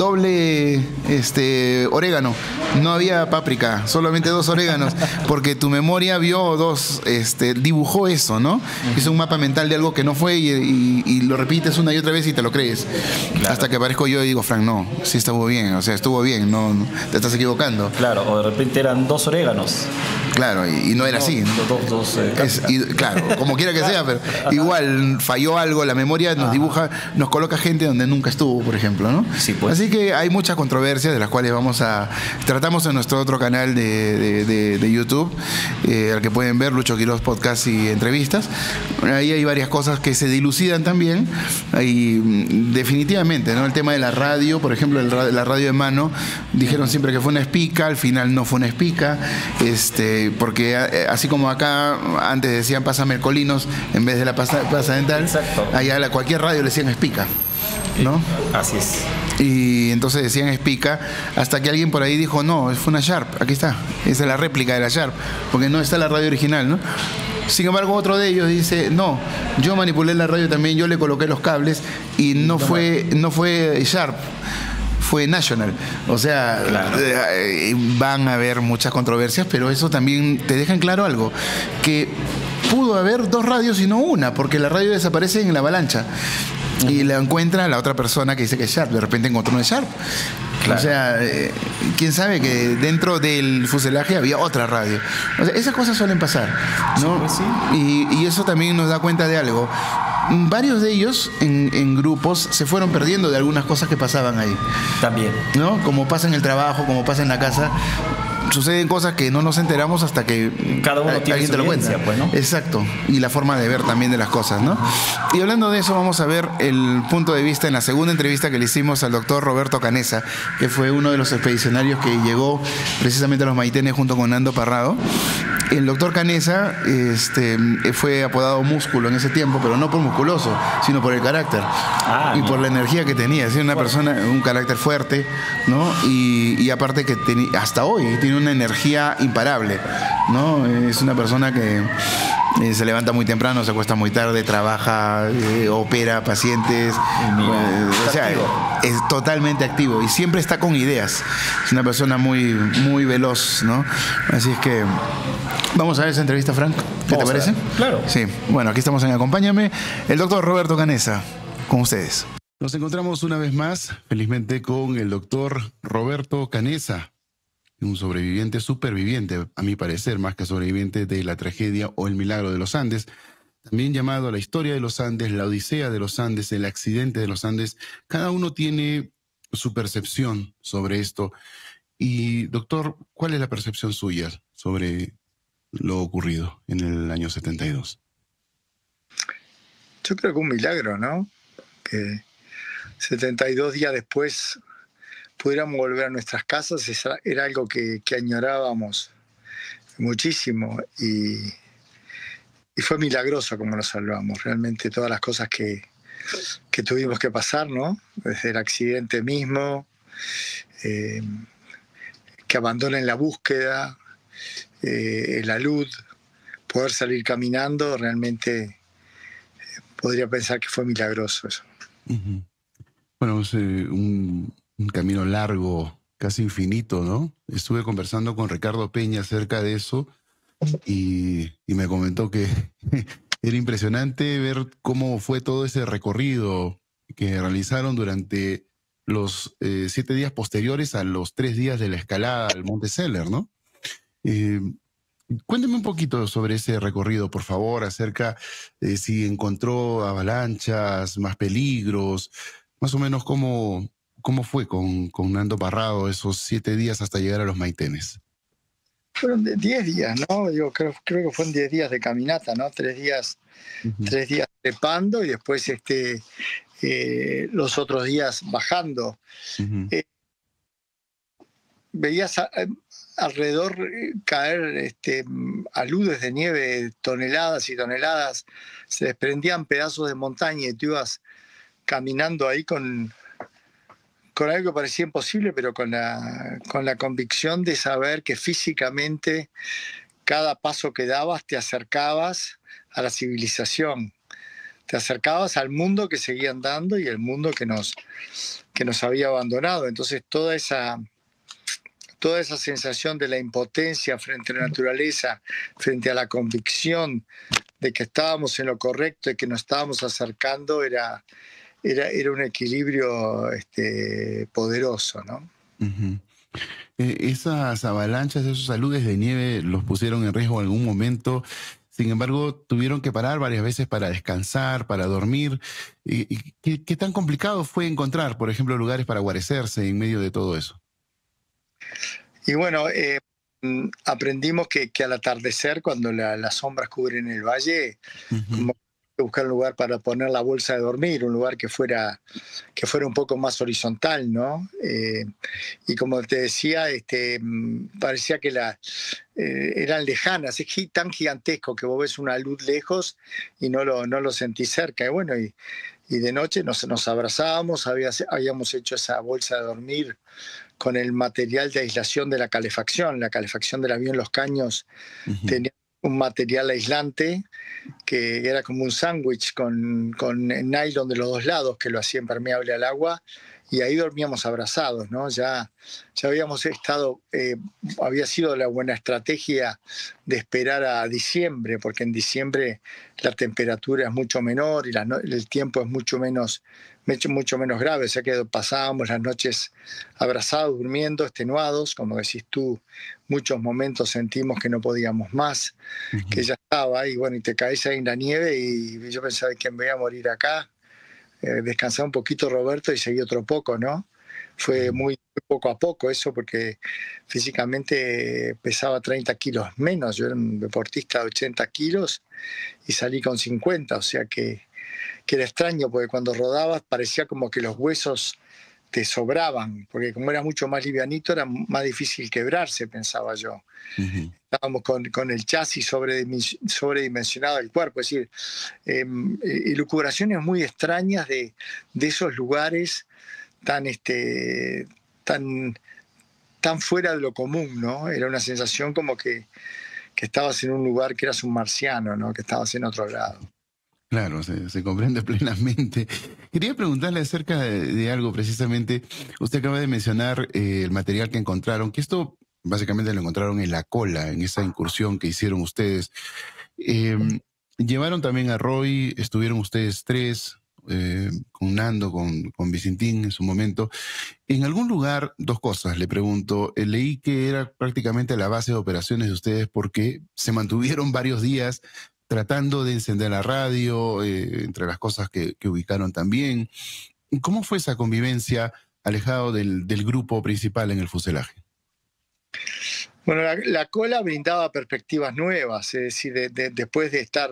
doble este, orégano. No había páprica, solamente dos oréganos, porque tu memoria vio dos, este, dibujó eso, ¿no? Uh-huh. Hizo un mapa mental de algo que no fue y, y, y lo repites una y otra vez y te lo crees. Claro. Hasta que aparezco yo y digo, Frank, no, sí estuvo bien, o sea, estuvo bien, no, no te estás equivocando. Claro, o de repente eran dos oréganos. Claro, y, y no era No, así. Dos, dos, dos, eh, Es- y, claro, como quiera que sea, pero igual falló algo, la memoria nos dibuja, nos coloca gente donde nunca estuvo, por ejemplo, ¿no? Sí, pues. Así que hay muchas controversias de las cuales vamos a tratamos en nuestro otro canal de, de- de- de YouTube, eh, al que pueden ver Lucho Quiroz Podcast y entrevistas. Ahí hay varias cosas que se dilucidan también. Ahí, mm, definitivamente, ¿no? El tema de la radio, por ejemplo, el ra- la radio de mano, dijeron siempre que fue una espica, al final no fue una espica, este, porque eh, así como acá antes decían pásame el Colinos en vez de la pasta, pasta dental, Exacto. allá a cualquier radio le decían espica, ¿no? Así es. Y entonces decían espica, hasta que alguien por ahí dijo, no, fue una Sharp, aquí está, esa es la réplica de la Sharp, porque no está la radio original, ¿no? Sin embargo, otro de ellos dice, no, yo manipulé la radio también, yo le coloqué los cables y no fue, no fue Sharp, fue National. O sea, Claro. eh, van a haber muchas controversias, pero eso también te deja en claro algo, que pudo haber dos radios y no una, porque la radio desaparece en la avalancha. Y la encuentra la otra persona que dice que es Sharp. De repente encontró una Sharp. Claro. O sea, eh, quién sabe que dentro del fuselaje había otra radio. O sea, esas cosas suelen pasar, ¿no? Sí, pues sí. Y, y eso también nos da cuenta de algo. Varios de ellos en, en grupos se fueron perdiendo de algunas cosas que pasaban ahí, También. ¿no? Como pasa en el trabajo, como pasa en la casa. Suceden cosas que no nos enteramos hasta que Cada uno a- tiene alguien su te lo cuenta. vivencia, pues, ¿no? Exacto. Y la forma de ver también de las cosas, ¿no? Y hablando de eso, vamos a ver el punto de vista en la segunda entrevista que le hicimos al doctor Roberto Canessa, que fue uno de los expedicionarios que llegó precisamente a los Maitenes junto con Nando Parrado. El doctor Canessa este, fue apodado Músculo en ese tiempo, pero no por musculoso, sino por el carácter Ah, y mira. por la energía que tenía. Es una persona, un carácter fuerte, ¿no? Y, y aparte que teni- hasta hoy tiene una energía imparable, ¿no? Es una persona que eh, se levanta muy temprano, se acuesta muy tarde, trabaja, eh, opera pacientes, mira, eh, o está sea, activo. es totalmente activo y siempre está con ideas. Es una persona muy, muy veloz, ¿no? Así es que vamos a ver esa entrevista, Frank. ¿Qué Vamos te a parece? ver. Claro. Sí. Bueno, aquí estamos en Acompáñame. El doctor Roberto Canessa, con ustedes. Nos encontramos una vez más, felizmente, con el doctor Roberto Canessa, un sobreviviente, superviviente, a mi parecer, más que sobreviviente de la tragedia o el milagro de los Andes, también llamado la historia de los Andes, la odisea de los Andes, el accidente de los Andes. Cada uno tiene su percepción sobre esto. Y, doctor, ¿cuál es la percepción suya sobre lo ocurrido en el año setenta y dos? Yo creo que un milagro, ¿no? Que setenta y dos días después pudiéramos volver a nuestras casas, esa- era algo que, que añorábamos muchísimo y, y fue milagroso como nos salvamos. Realmente todas las cosas que, que tuvimos que pasar, ¿no? Desde el accidente mismo, eh, que abandonen la búsqueda, eh, la luz, poder salir caminando, realmente eh, podría pensar que fue milagroso eso. Ujú. Bueno, es eh, un, un camino largo, casi infinito, ¿no? Estuve conversando con Ricardo Peña acerca de eso y, y me comentó que era impresionante ver cómo fue todo ese recorrido que realizaron durante los eh, siete días posteriores a los tres días de la escalada al Monte Seller, ¿no? Eh, Cuénteme un poquito sobre ese recorrido, por favor, acerca de si encontró avalanchas, más peligros, más o menos cómo, cómo fue con, con Nando Parrado esos siete días hasta llegar a los Maitenes. Fueron de diez días, ¿no? Digo, creo, creo que fueron diez días de caminata, ¿no? Tres días, Ujú. tres días trepando y después este, eh, los otros días bajando. Ujú. Veías a- a- alrededor eh, caer este, aludes de nieve, toneladas y toneladas, se desprendían pedazos de montaña y tú ibas caminando ahí con, con algo que parecía imposible, pero con la, con la convicción de saber que físicamente cada paso que dabas te acercabas a la civilización, te acercabas al mundo que seguían dando y el mundo que nos, que nos había abandonado. Entonces toda esa, toda esa sensación de la impotencia frente a la naturaleza, frente a la convicción de que estábamos en lo correcto y que nos estábamos acercando, era, era, era un equilibrio este, poderoso, ¿no? Ujú. Eh, esas avalanchas, esos aludes de nieve los pusieron en riesgo en algún momento. Sin embargo, tuvieron que parar varias veces para descansar, para dormir. ¿Y, y qué, qué tan complicado fue encontrar, por ejemplo, lugares para guarecerse en medio de todo eso? Y bueno, eh, mm, aprendimos que, que al atardecer, cuando la- las sombras cubren el valle, Ujú. como que buscar un lugar para poner la bolsa de dormir, un lugar que fuera, que fuera un poco más horizontal, ¿no? Eh, y como te decía, este, mm, parecía que la, eh, eran lejanas, es gi- tan gigantesco que vos ves una luz lejos y no lo, no lo sentís cerca. Y bueno, y, y de noche nos, nos abrazábamos, había- habíamos hecho esa bolsa de dormir con el material de aislación de la calefacción. La calefacción del avión, los caños, Ujú. tenía un material aislante que era como un sándwich con, con nylon de los dos lados que lo hacía impermeable al agua, y ahí dormíamos abrazados, ¿no? Ya, ya habíamos estado, eh, había sido la buena estrategia de esperar a diciembre, porque en diciembre la temperatura es mucho menor y la no- el tiempo es mucho menos, mucho, mucho menos grave, o sea que pasábamos las noches abrazados, durmiendo, extenuados, como decís tú, muchos momentos sentimos que no podíamos más, que Ujú. ya estaba, y bueno, y te caes ahí en la nieve, y yo pensaba que me voy a morir acá. Eh, descansar un poquito, Roberto, y seguí otro poco, ¿no? Fue Ujú. muy poco a poco eso, porque físicamente pesaba treinta kilos menos. Yo era un deportista de ochenta kilos y salí con cincuenta, o sea que, que era extraño, porque cuando rodabas parecía como que los huesos te sobraban, porque como era mucho más livianito era más difícil quebrarse, pensaba yo. Ujú. Estábamos con, con el chasis sobredimensi- sobredimensionado del cuerpo, es decir, eh, elucubraciones muy extrañas de, de esos lugares tan, este, tan, tan fuera de lo común, ¿no? Era una sensación como que, que estabas en un lugar que eras un marciano, ¿no? Que estabas en otro lado. Claro, se, se comprende plenamente. Quería preguntarle acerca de, de algo precisamente. Usted acaba de mencionar eh, el material que encontraron, que esto básicamente lo encontraron en la cola, en esa incursión que hicieron ustedes. Eh, Llevaron también a Roy, estuvieron ustedes tres, eh, con Nando, con, con Vicentín en su momento. En algún lugar, dos cosas, le pregunto. Eh, leí que era prácticamente la base de operaciones de ustedes porque se mantuvieron varios días tratando de encender la radio, eh, entre las cosas que, que ubicaron también. ¿Cómo fue esa convivencia alejado del, del grupo principal en el fuselaje? Bueno, la, la cola brindaba perspectivas nuevas, es decir, de, de, después de estar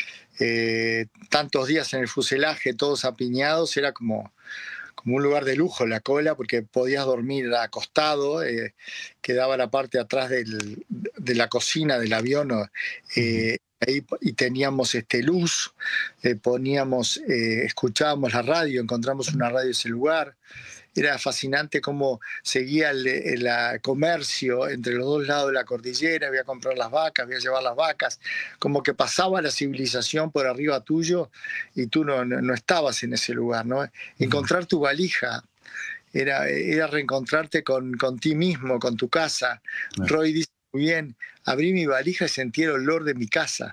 eh, tantos días en el fuselaje, todos apiñados, era como, como un lugar de lujo la cola, porque podías dormir acostado, eh, quedaba la parte atrás del, de la cocina del avión, Ujú. eh, ahí, y teníamos este, luz, eh, poníamos, eh, escuchábamos la radio, encontramos una radio en ese lugar. Era fascinante cómo seguía el, el, el, comercio entre los dos lados de la cordillera, había a comprar las vacas, había a llevar las vacas, como que pasaba la civilización por arriba tuyo y tú no, no, no estabas en ese lugar, ¿no? Ujú. Encontrar tu valija era, era reencontrarte con, con ti mismo, con tu casa. Claro. Roy dice muy bien, abrí mi valija y sentí el olor de mi casa.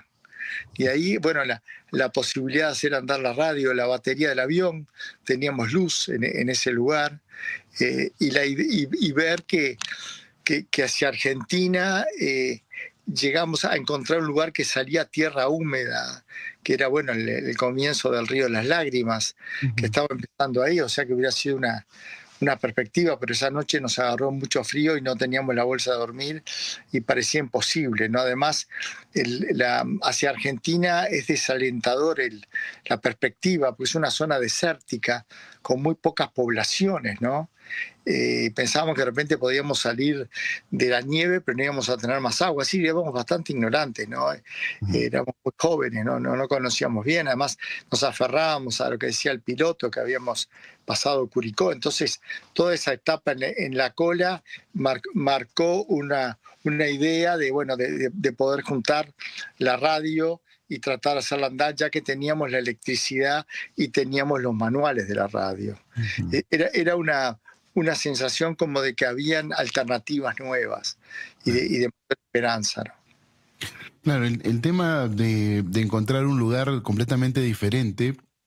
Y ahí, bueno, la, la posibilidad de hacer andar la radio, la batería del avión, teníamos luz en, en ese lugar, eh, y, la, y, y, ver que, que, que hacia Argentina eh, llegamos a encontrar un lugar que salía tierra húmeda, que era, bueno, el, el comienzo del río de las lágrimas, que Ujú. estaba empezando ahí, o sea que hubiera sido una, una perspectiva, pero esa noche nos agarró mucho frío y no teníamos la bolsa de dormir y parecía imposible, ¿no? Además, el, la, hacia Argentina es desalentador el, la perspectiva, porque es una zona desértica con muy pocas poblaciones, ¿no? Eh, pensábamos que de repente podíamos salir de la nieve, pero no íbamos a tener más agua. Así éramos bastante ignorantes, ¿no? Eh, Ujú. éramos muy jóvenes, ¿no? No, no conocíamos bien. Además, nos aferrábamos a lo que decía el piloto, que habíamos pasado Curicó. Entonces, toda esa etapa en, en la cola mar, marcó una, una idea de, bueno, de, de, de poder juntar la radio y tratar de hacerla andar, ya que teníamos la electricidad y teníamos los manuales de la radio. Ujú. Era, era una, una sensación como de que habían alternativas nuevas y de, y de esperanza, ¿no? Claro, el, el tema de, de encontrar un lugar completamente diferente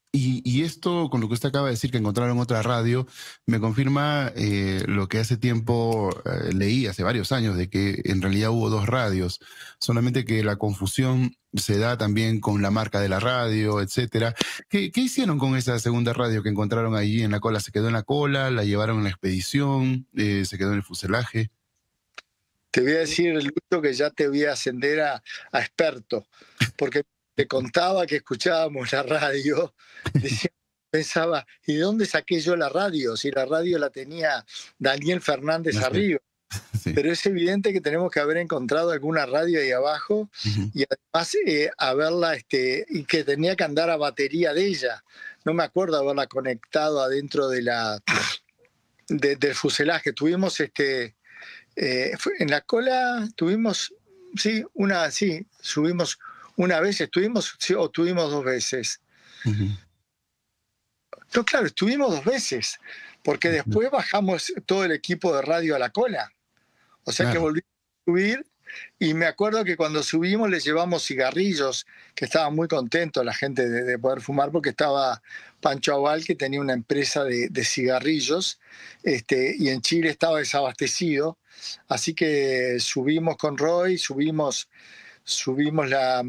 Y, y esto, con lo que usted acaba de decir, que encontraron otra radio, me confirma eh, lo que hace tiempo eh, leí, hace varios años, de que en realidad hubo dos radios, solamente que la confusión se da también con la marca de la radio, etcétera. ¿Qué, qué hicieron con esa segunda radio que encontraron allí en la cola? ¿Se quedó en la cola? ¿La llevaron en la expedición? Eh, ¿Se quedó en el fuselaje? Te voy a decir, Lucho, que ya te voy a ascender a, a experto, porque te contaba que escuchábamos la radio, decía, pensaba, ¿y de dónde saqué yo la radio? Si la radio la tenía Daniel Fernández No sé. arriba. Sí. Pero es evidente que tenemos que haber encontrado alguna radio ahí abajo Uh-huh. y además eh, haberla, este, y que tenía que andar a batería de ella. No me acuerdo haberla conectado adentro de la, de, del fuselaje. Tuvimos este, eh, en la cola, tuvimos, sí, una, sí, subimos una vez, estuvimos, sí, o tuvimos dos veces. Uh-huh. No, claro, estuvimos dos veces, porque Uh-huh. después bajamos todo el equipo de radio a la cola. O sea, claro, que volvimos a subir, y me acuerdo que cuando subimos les llevamos cigarrillos, que estaban muy contentos la gente de, de poder fumar, porque estaba Pancho Aval, que tenía una empresa de, de cigarrillos, este, y en Chile estaba desabastecido. Así que subimos con Roy, subimos, subimos la,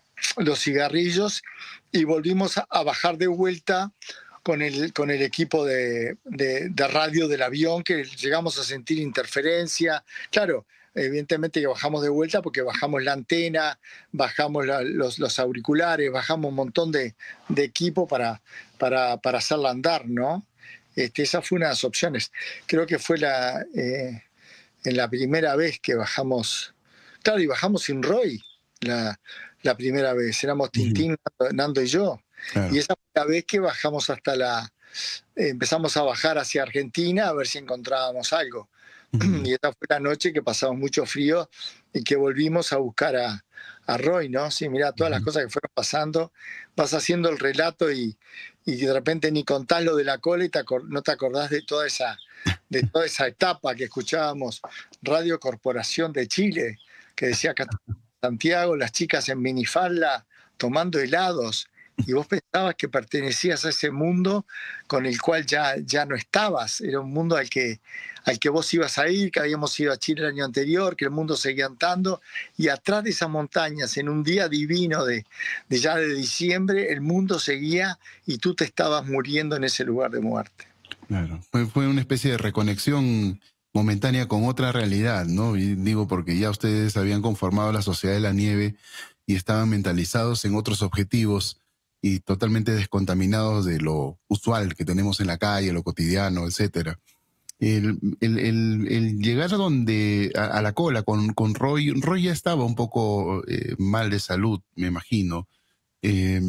los cigarrillos y volvimos a, a bajar de vuelta con el, con el equipo de, de, de radio del avión, que llegamos a sentir interferencia. Claro, evidentemente que bajamos de vuelta porque bajamos la antena, bajamos la, los, los auriculares, bajamos un montón de, de equipo para, para, para hacerla andar, ¿no? Este, esa fue una de las opciones. Creo que fue la, eh, en la primera vez que bajamos, claro, y bajamos sin Roy la, la primera vez. Éramos Tintín, uh-huh. Nando y yo. Claro. Y esa fue la vez que bajamos hasta la... Eh, empezamos a bajar hacia Argentina a ver si encontrábamos algo. Uh-huh. Y esa fue la noche que pasamos mucho frío y que volvimos a buscar a, a Roy, ¿no? Sí, mirá, todas uh-huh. las cosas que fueron pasando, vas haciendo el relato y, y de repente ni contás lo de la cola y te no te acordás de toda esa, de toda esa etapa que escuchábamos, Radio Corporación de Chile, que decía que Santiago, las chicas en minifalda tomando helados, y vos pensabas que pertenecías a ese mundo con el cual ya, ya no estabas. Era un mundo al que, al que vos ibas a ir, que habíamos ido a Chile el año anterior, que el mundo seguía andando, y atrás de esas montañas, en un día divino de, de ya de diciembre, el mundo seguía y tú te estabas muriendo en ese lugar de muerte. Claro, fue, fue una especie de reconexión momentánea con otra realidad, ¿no? Y digo, porque ya ustedes habían conformado la Sociedad de la Nieve y estaban mentalizados en otros objetivos y totalmente descontaminados de lo usual que tenemos en la calle, lo cotidiano, etcétera. El, el, el, el llegar donde, a, a la cola con, con Roy, Roy ya estaba un poco eh, mal de salud, me imagino. Eh,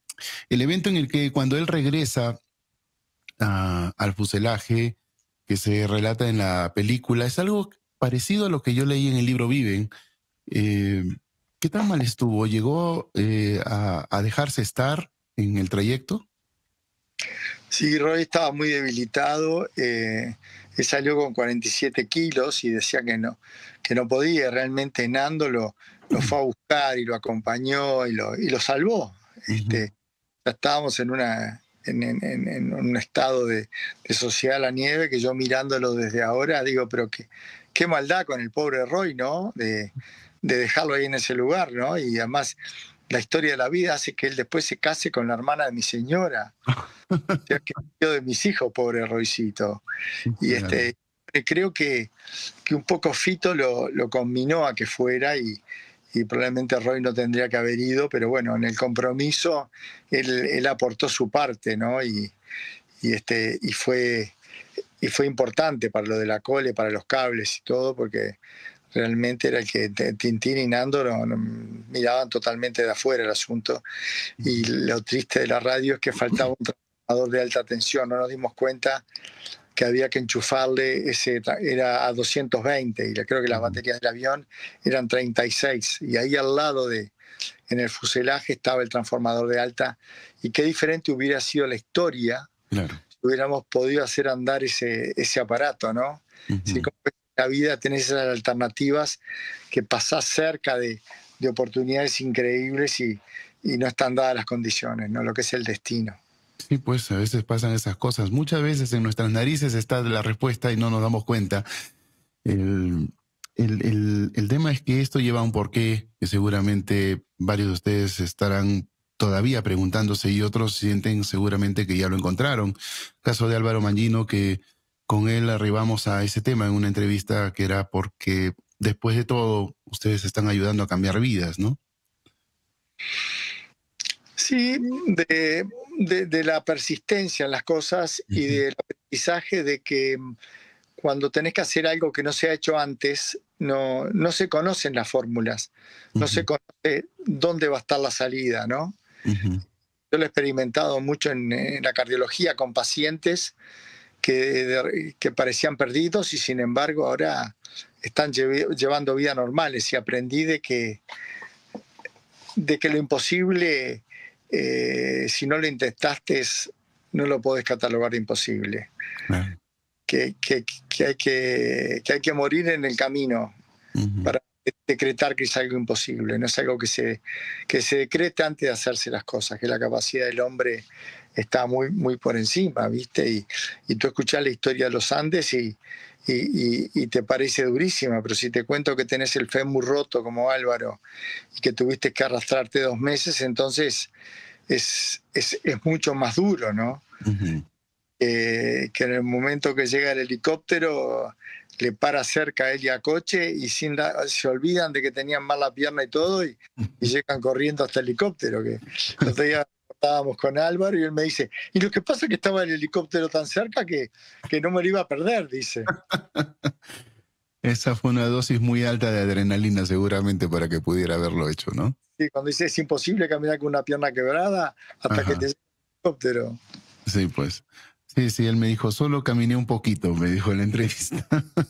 el evento en el que cuando él regresa a, al fuselaje, que se relata en la película, es algo parecido a lo que yo leí en el libro Viven. Eh, ¿Qué tan mal estuvo? ¿Llegó eh, a, a dejarse estar en el trayecto? Sí, Roy estaba muy debilitado. Eh, él salió con cuarenta y siete kilos y decía que no, que no podía. Realmente Nando lo, lo fue a buscar y lo acompañó y lo, y lo salvó. Uh-huh. Este, ya estábamos en, una, en, en, en un estado de, de Sociedad de la Nieve que yo mirándolo desde ahora digo, pero qué, qué maldad con el pobre Roy, ¿no? De, de dejarlo ahí en ese lugar, ¿no? Y además la historia de la vida hace que él después se case con la hermana de mi señora. O sea, que yo de mis hijos, pobre Roycito. Y este, creo que, que un poco Fito lo, lo combinó a que fuera y, y probablemente Roy no tendría que haber ido, pero bueno, en el compromiso él, él aportó su parte, ¿no? Y, y, este, y, fue, y fue importante para lo de la cole, para los cables y todo, porque realmente era el que Tintín y Nando no, no, miraban totalmente de afuera el asunto. Y lo triste de la radio es que faltaba un transformador de alta tensión. No nos dimos cuenta que había que enchufarle, ese era a doscientos veinte, y creo que las baterías del avión eran treinta y seis. Y ahí al lado, de, en el fuselaje, estaba el transformador de alta. Y qué diferente hubiera sido la historia, claro, si hubiéramos podido hacer andar ese, ese aparato, ¿no? Uh-huh. Si como la vida tenés esas alternativas que pasás cerca de, de oportunidades increíbles y, y no están dadas las condiciones, ¿no? Lo que es el destino. Sí, pues a veces pasan esas cosas. Muchas veces en nuestras narices está la respuesta y no nos damos cuenta. El, el, el, el tema es que esto lleva a un porqué que seguramente varios de ustedes estarán todavía preguntándose y otros sienten seguramente que ya lo encontraron. Caso de Álvaro Mangino, que con él arribamos a ese tema en una entrevista que era porque después de todo ustedes están ayudando a cambiar vidas, ¿no? Sí, de, de, de la persistencia en las cosas y del aprendizaje de que cuando tenés que hacer algo que no se ha hecho antes, no, no se conocen las fórmulas, no Uh-huh. se conoce dónde va a estar la salida, ¿no? Uh-huh. Yo lo he experimentado mucho en, en la cardiología con pacientes que, de, que parecían perdidos y sin embargo ahora están lle llevando vidas normales, y aprendí de que, de que lo imposible, eh, si no lo intentaste, no lo podés catalogar de imposible. Claro. Que, que, que, hay que, que hay que morir en el camino uh-huh. para decretar que es algo imposible, no es algo que se, que se decreta antes de hacerse las cosas, que la capacidad del hombre está muy, muy por encima, ¿viste? Y, y tú escuchás la historia de los Andes y, y, y, y te parece durísima, pero si te cuento que tenés el fémur roto como Álvaro y que tuviste que arrastrarte dos meses, entonces es, es, es mucho más duro, ¿no? Uh-huh. Eh, que en el momento que llega el helicóptero le para cerca a él y a Coche y sin la, se olvidan de que tenían mal la pierna y todo y, y llegan corriendo hasta el helicóptero. Que otro día estábamos con Álvaro y él me dice, y lo que pasa es que estaba el helicóptero tan cerca que, que no me lo iba a perder, dice. Esa fue una dosis muy alta de adrenalina seguramente para que pudiera haberlo hecho, ¿no? Sí, cuando dice es imposible caminar con una pierna quebrada hasta Ajá. que te llegue el helicóptero. Sí, pues. Sí, sí, él me dijo, solo caminé un poquito, me dijo en la entrevista.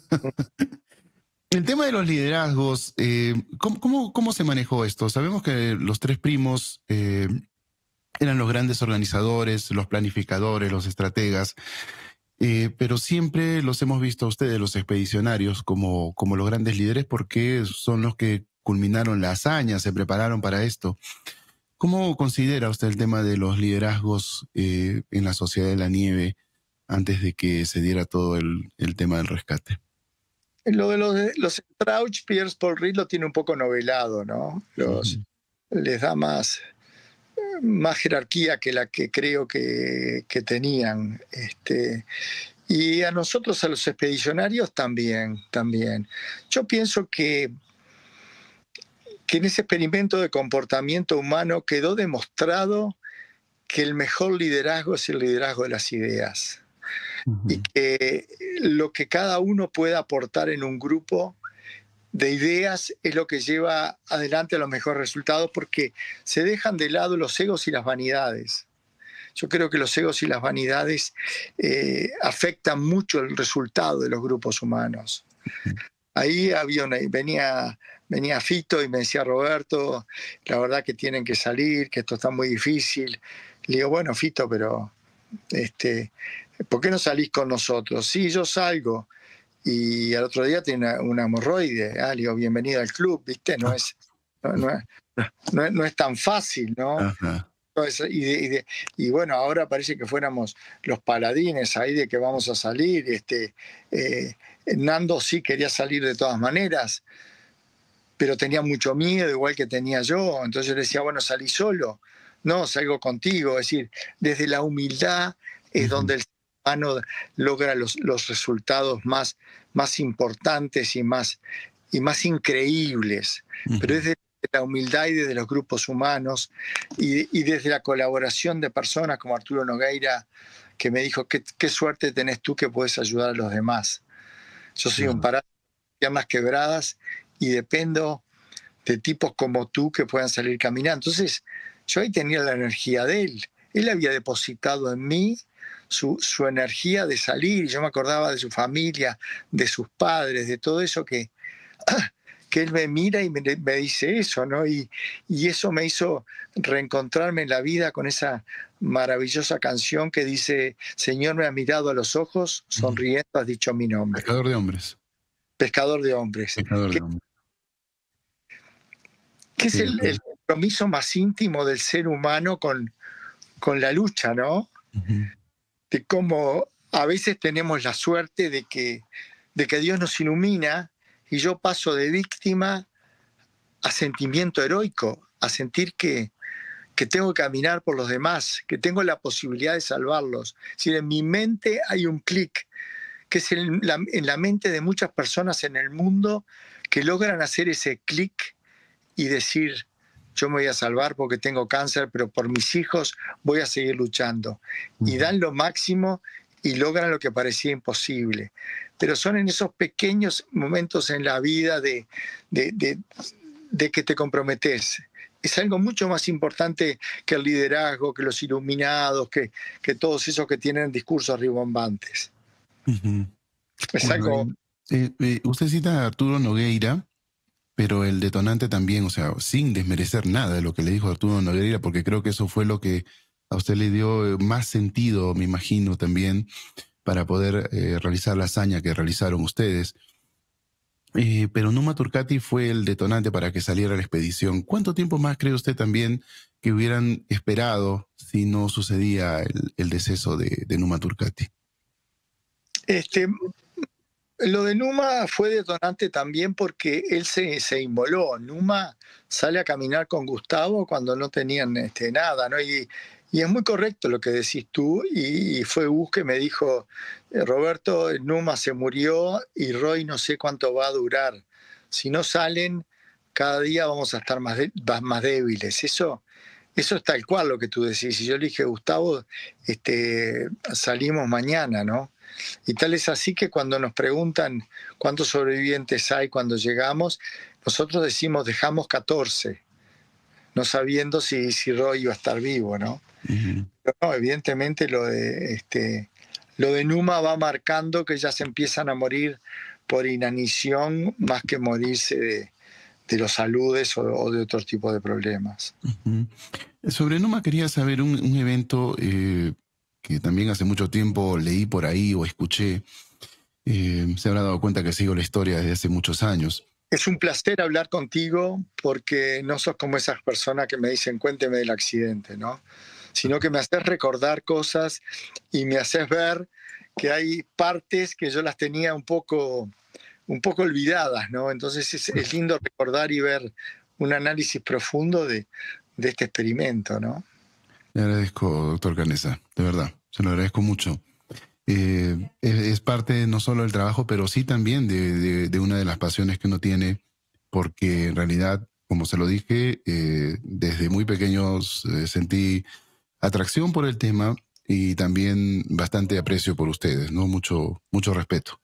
El tema de los liderazgos, eh, ¿cómo, cómo, ¿cómo se manejó esto? Sabemos que los tres primos eh, eran los grandes organizadores, los planificadores, los estrategas, eh, pero siempre los hemos visto a ustedes, los expedicionarios, como, como los grandes líderes porque son los que culminaron la hazaña, se prepararon para esto. ¿Cómo considera usted el tema de los liderazgos eh, en la Sociedad de la Nieve antes de que se diera todo el, el tema del rescate? Lo de los, los Strauch, Pierce, Paul Reed lo tiene un poco novelado, ¿no? Los, uh-huh. Les da más, más jerarquía que la que creo que, que tenían. Este, y a nosotros, a los expedicionarios, también, también. Yo pienso que que en ese experimento de comportamiento humano quedó demostrado que el mejor liderazgo es el liderazgo de las ideas. Uh-huh. Y que lo que cada uno puede aportar en un grupo de ideas es lo que lleva adelante a los mejores resultados, porque se dejan de lado los egos y las vanidades. Yo creo que los egos y las vanidades eh, afectan mucho el resultado de los grupos humanos. Uh-huh. Ahí había una, venía, venía Fito y me decía, Roberto, la verdad que tienen que salir, que esto está muy difícil. Le digo, bueno, Fito, pero este, ¿por qué no salís con nosotros? Sí, yo salgo. Y al otro día tiene una, una hemorroide. Ah, le digo, bienvenido al club, ¿viste? No es, no, no es, no, no es tan fácil, ¿no? Ajá. Y, de, y, de, y bueno, ahora parece que fuéramos los paladines ahí de que vamos a salir. Este, eh, Nando sí quería salir de todas maneras, pero tenía mucho miedo, igual que tenía yo. Entonces yo le decía, bueno, salí solo. No, salgo contigo. Es decir, desde la humildad es uh-huh. donde el ser humano logra los, los resultados más, más importantes y más, y más increíbles. Uh-huh. Pero desde la humildad y desde los grupos humanos y, y desde la colaboración de personas como Arturo Nogueira, que me dijo, qué, qué suerte tenés tú que puedes ayudar a los demás. Yo soy un parásito, piernas quebradas, y dependo de tipos como tú que puedan salir caminando. Entonces, yo ahí tenía la energía de él. Él había depositado en mí su, su energía de salir, y yo me acordaba de su familia, de sus padres, de todo eso que, que él me mira y me, me dice eso, ¿no? Y, y eso me hizo reencontrarme en la vida con esa maravillosa canción que dice, Señor, me has mirado a los ojos, sonriendo has dicho mi nombre. Pescador de hombres. Pescador de hombres. Pescador de hombres. Que, que es el, el compromiso más íntimo del ser humano con, con la lucha, ¿no? Uh-huh. De cómo a veces tenemos la suerte de que, de que Dios nos ilumina y yo paso de víctima a sentimiento heroico, a sentir que, que tengo que caminar por los demás, que tengo la posibilidad de salvarlos. Es decir, en mi mente hay un clic, que es en la, en la mente de muchas personas en el mundo que logran hacer ese clic y decir, yo me voy a salvar porque tengo cáncer, pero por mis hijos voy a seguir luchando. Y dan lo máximo y logran lo que parecía imposible. Pero son en esos pequeños momentos en la vida de, de, de, de que te comprometes. Es algo mucho más importante que el liderazgo, que los iluminados, que, que todos esos que tienen discursos rimbombantes. Uh-huh. Es bueno, algo... eh, eh, usted cita a Arturo Nogueira, pero el detonante también, o sea, sin desmerecer nada de lo que le dijo Arturo Nogueira, porque creo que eso fue lo que a usted le dio más sentido, me imagino, también, para poder eh, realizar la hazaña que realizaron ustedes. Eh, pero Numa Turcati fue el detonante para que saliera la expedición. ¿Cuánto tiempo más cree usted también que hubieran esperado si no sucedía el, el deceso de, de Numa Turcati? Este... Lo de Numa fue detonante también porque él se, se inmoló. Numa sale a caminar con Gustavo cuando no tenían este, nada, ¿no? Y, y es muy correcto lo que decís tú, y, y fue Gus que me dijo, Roberto, Numa se murió y Roy no sé cuánto va a durar. Si no salen, cada día vamos a estar más, de, más débiles. Eso, eso es tal cual lo que tú decís. Y yo le dije, Gustavo, este, salimos mañana, ¿no? Y tal es así que cuando nos preguntan cuántos sobrevivientes hay cuando llegamos, nosotros decimos dejamos catorce, no sabiendo si, si Roy iba a estar vivo, ¿no? Uh-huh. Pero no, evidentemente lo de, este, lo de Numa va marcando que ya se empiezan a morir por inanición más que morirse de, de los saludes o, o de otro tipo de problemas. Uh-huh. Sobre Numa quería saber un, un evento... Eh... que también hace mucho tiempo leí por ahí o escuché, eh, se habrá dado cuenta que sigo la historia desde hace muchos años. Es un placer hablar contigo porque no sos como esas personas que me dicen cuénteme del accidente, ¿no? Sino que me haces recordar cosas y me haces ver que hay partes que yo las tenía un poco, un poco olvidadas, ¿no? Entonces es, es lindo recordar y ver un análisis profundo de, de este experimento, ¿no? Le agradezco, doctor Canessa, de verdad, se lo agradezco mucho. Eh, es, es parte no solo del trabajo, pero sí también de, de, de una de las pasiones que uno tiene, porque en realidad, como se lo dije, eh, desde muy pequeños eh, sentí atracción por el tema y también bastante aprecio por ustedes, ¿no? Mucho, mucho respeto.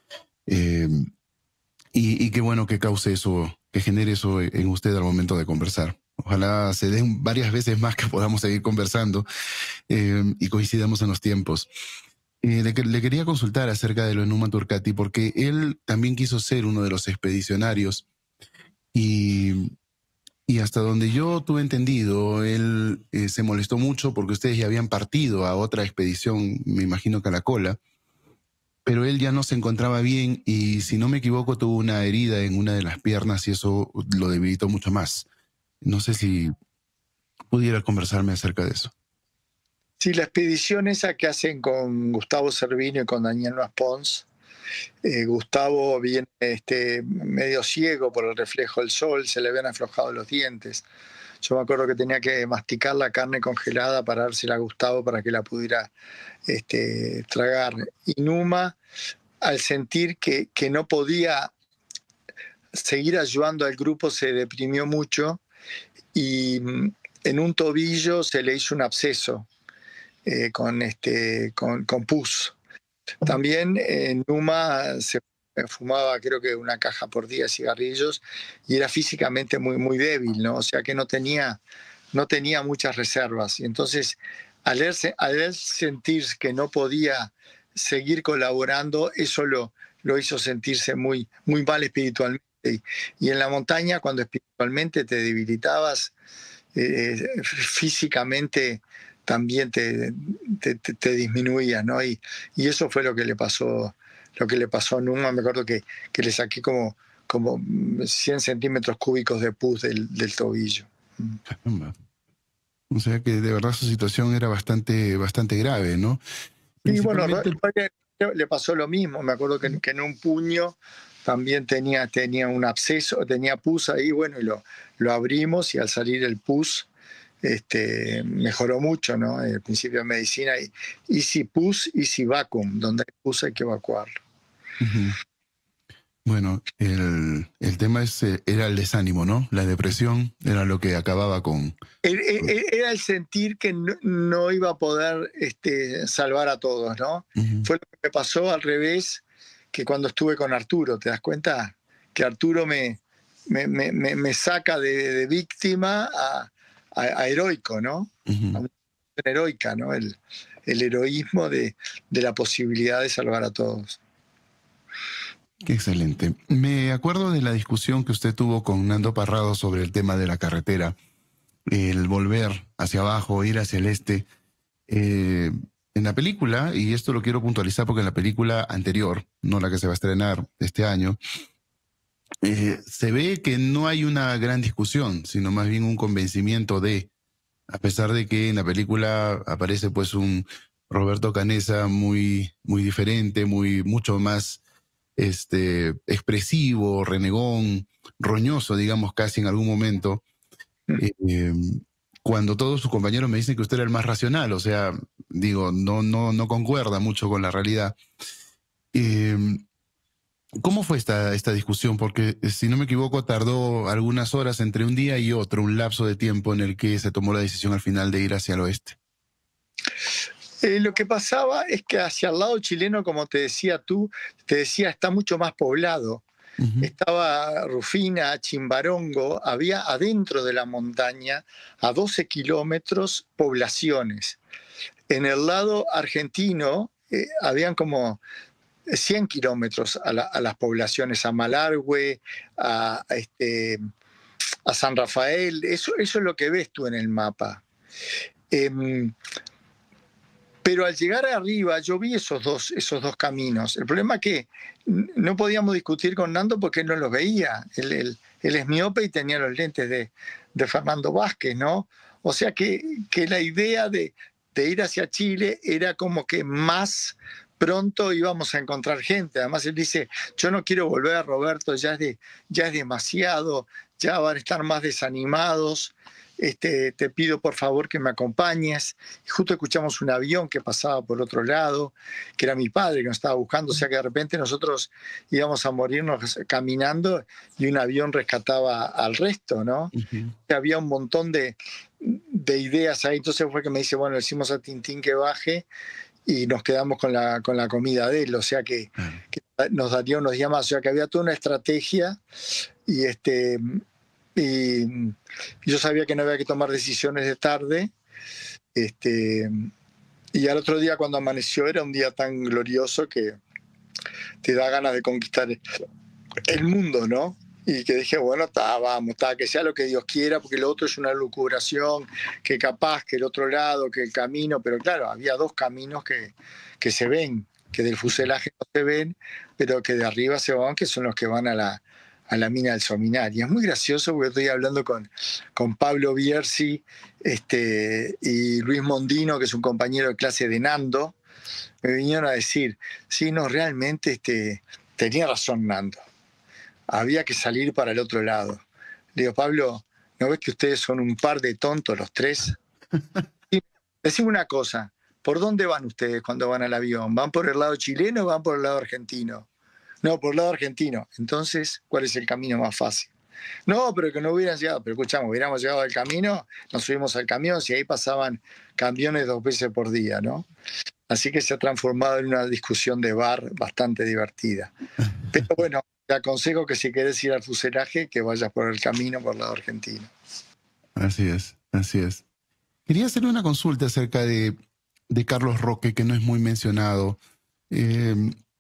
Eh, y, y qué bueno que cause eso, que genere eso en usted al momento de conversar. Ojalá se den varias veces más que podamos seguir conversando eh, y coincidamos en los tiempos. Eh, le, le quería consultar acerca de lo de Numa Turcati porque él también quiso ser uno de los expedicionarios y, y hasta donde yo tuve entendido, él eh, se molestó mucho porque ustedes ya habían partido a otra expedición, me imagino que a la Cola, pero él ya no se encontraba bien y si no me equivoco tuvo una herida en una de las piernas y eso lo debilitó mucho más. No sé si pudiera conversarme acerca de eso. Sí, la expedición esa que hacen con Gustavo Cervino y con Daniel Noas Pons, eh, Gustavo viene este, medio ciego por el reflejo del sol, se le habían aflojado los dientes. Yo me acuerdo que tenía que masticar la carne congelada para dársela a Gustavo para que la pudiera este, tragar. Y Numa, al sentir que, que no podía seguir ayudando al grupo, se deprimió mucho y en un tobillo se le hizo un absceso eh, con, este, con, con pus. También en Numa se fumaba creo que una caja por día de cigarrillos y era físicamente muy, muy débil, ¿no? O sea que no tenía, no tenía muchas reservas. Y entonces al él, al él sentir que no podía seguir colaborando, eso lo, lo hizo sentirse muy, muy mal espiritualmente. Y, y en la montaña, cuando espiritualmente te debilitabas, eh, físicamente también te, te, te, te disminuías, ¿no? Y, y eso fue lo que le pasó, lo que le pasó a Numa. Me acuerdo que, que le saqué como, como cien centímetros cúbicos de pus del, del tobillo. Caramba. O sea que de verdad su situación era bastante, bastante grave, ¿no? Y bueno, le pasó lo mismo. Me acuerdo que, que en un puño también tenía, tenía un absceso, tenía pus ahí, bueno, y lo, lo abrimos y al salir el pus este, mejoró mucho, ¿no? El principio de medicina, y easy pus, easy vacuum, donde hay pus hay que evacuarlo. Uh-huh. Bueno, el, el tema es, era el desánimo, ¿no? La depresión era lo que acababa con... Era el sentir que no, no iba a poder este, salvar a todos, ¿no? Uh-huh. Fue lo que me pasó al revés que cuando estuve con Arturo, ¿te das cuenta? Que Arturo me, me, me, me saca de, de víctima a, a, a heroico, ¿no? Uh-huh. A una heroica, ¿no? El, el heroísmo de, de la posibilidad de salvar a todos. Qué excelente. Me acuerdo de la discusión que usted tuvo con Nando Parrado sobre el tema de la carretera, el volver hacia abajo, ir hacia el este. Eh, en la película, y esto lo quiero puntualizar porque en la película anterior, no la que se va a estrenar este año, eh, se ve que no hay una gran discusión, sino más bien un convencimiento de, a pesar de que en la película aparece pues un Roberto Canessa muy, muy diferente, muy, mucho más este, expresivo, renegón, roñoso, digamos, casi en algún momento, eh, eh, cuando todos sus compañeros me dicen que usted era el más racional, o sea, digo, no, no, no concuerda mucho con la realidad. Eh, ¿Cómo fue esta, esta discusión? Porque, si no me equivoco, tardó algunas horas entre un día y otro, un lapso de tiempo en el que se tomó la decisión al final de ir hacia el oeste. Eh, lo que pasaba es que hacia el lado chileno, como te decía tú, te decía, está mucho más poblado. Uh-huh. Estaba Rufina, Chimbarongo, había adentro de la montaña, a doce kilómetros, poblaciones. En el lado argentino, eh, habían como cien kilómetros a, la, a las poblaciones, a Malargüe, a, a, este, a San Rafael. Eso, eso es lo que ves tú en el mapa. Eh, Pero al llegar arriba yo vi esos dos, esos dos caminos. El problema es que no podíamos discutir con Nando porque él no los veía. Él, él, él es miope y tenía los lentes de, de Fernando Vázquez, ¿no? O sea que, que la idea de, de ir hacia Chile era como que más pronto íbamos a encontrar gente. Además él dice, yo no quiero volver a Roberto, ya es, de, ya es demasiado, ya van a estar más desanimados. Este, te pido por favor que me acompañes. Y justo escuchamos un avión que pasaba por otro lado, que era mi padre que nos estaba buscando, o sea que de repente nosotros íbamos a morirnos caminando y un avión rescataba al resto, ¿no? Uh-huh. Había un montón de, de ideas ahí, entonces fue que me dice, bueno, le decimos a Tintín que baje y nos quedamos con la, con la comida de él, o sea que, uh-huh. que nos daría unos días más, o sea que había toda una estrategia y este... Y yo sabía que no había que tomar decisiones de tarde. Este, y al otro día cuando amaneció era un día tan glorioso que te da ganas de conquistar el mundo, ¿no? Y que dije, bueno, ta, vamos, ta, que sea lo que Dios quiera, porque lo otro es una lucubración, que capaz que el otro lado, que el camino, pero claro, había dos caminos que, que se ven, que del fuselaje no se ven, pero que de arriba se van, que son los que van a la a la mina del Sominar. Y es muy gracioso porque estoy hablando con, con Pablo Bierzi este, y Luis Mondino, que es un compañero de clase de Nando, me vinieron a decir, sí, no, realmente este, tenía razón Nando. Había que salir para el otro lado. Le digo, Pablo, ¿no ves que ustedes son un par de tontos los tres? Y decime una cosa, ¿por dónde van ustedes cuando van al avión? ¿Van por el lado chileno o van por el lado argentino? No, por el lado argentino. Entonces, ¿cuál es el camino más fácil? No, pero que no hubieran llegado. Pero escuchamos, hubiéramos llegado al camino, nos subimos al camión, y ahí pasaban camiones dos veces por día, ¿no? Así que se ha transformado en una discusión de bar bastante divertida. Pero bueno, te aconsejo que si querés ir al fuselaje, que vayas por el camino por el lado argentino. Así es, así es. Quería hacerle una consulta acerca de, de Carlos Roque, que no es muy mencionado. Eh,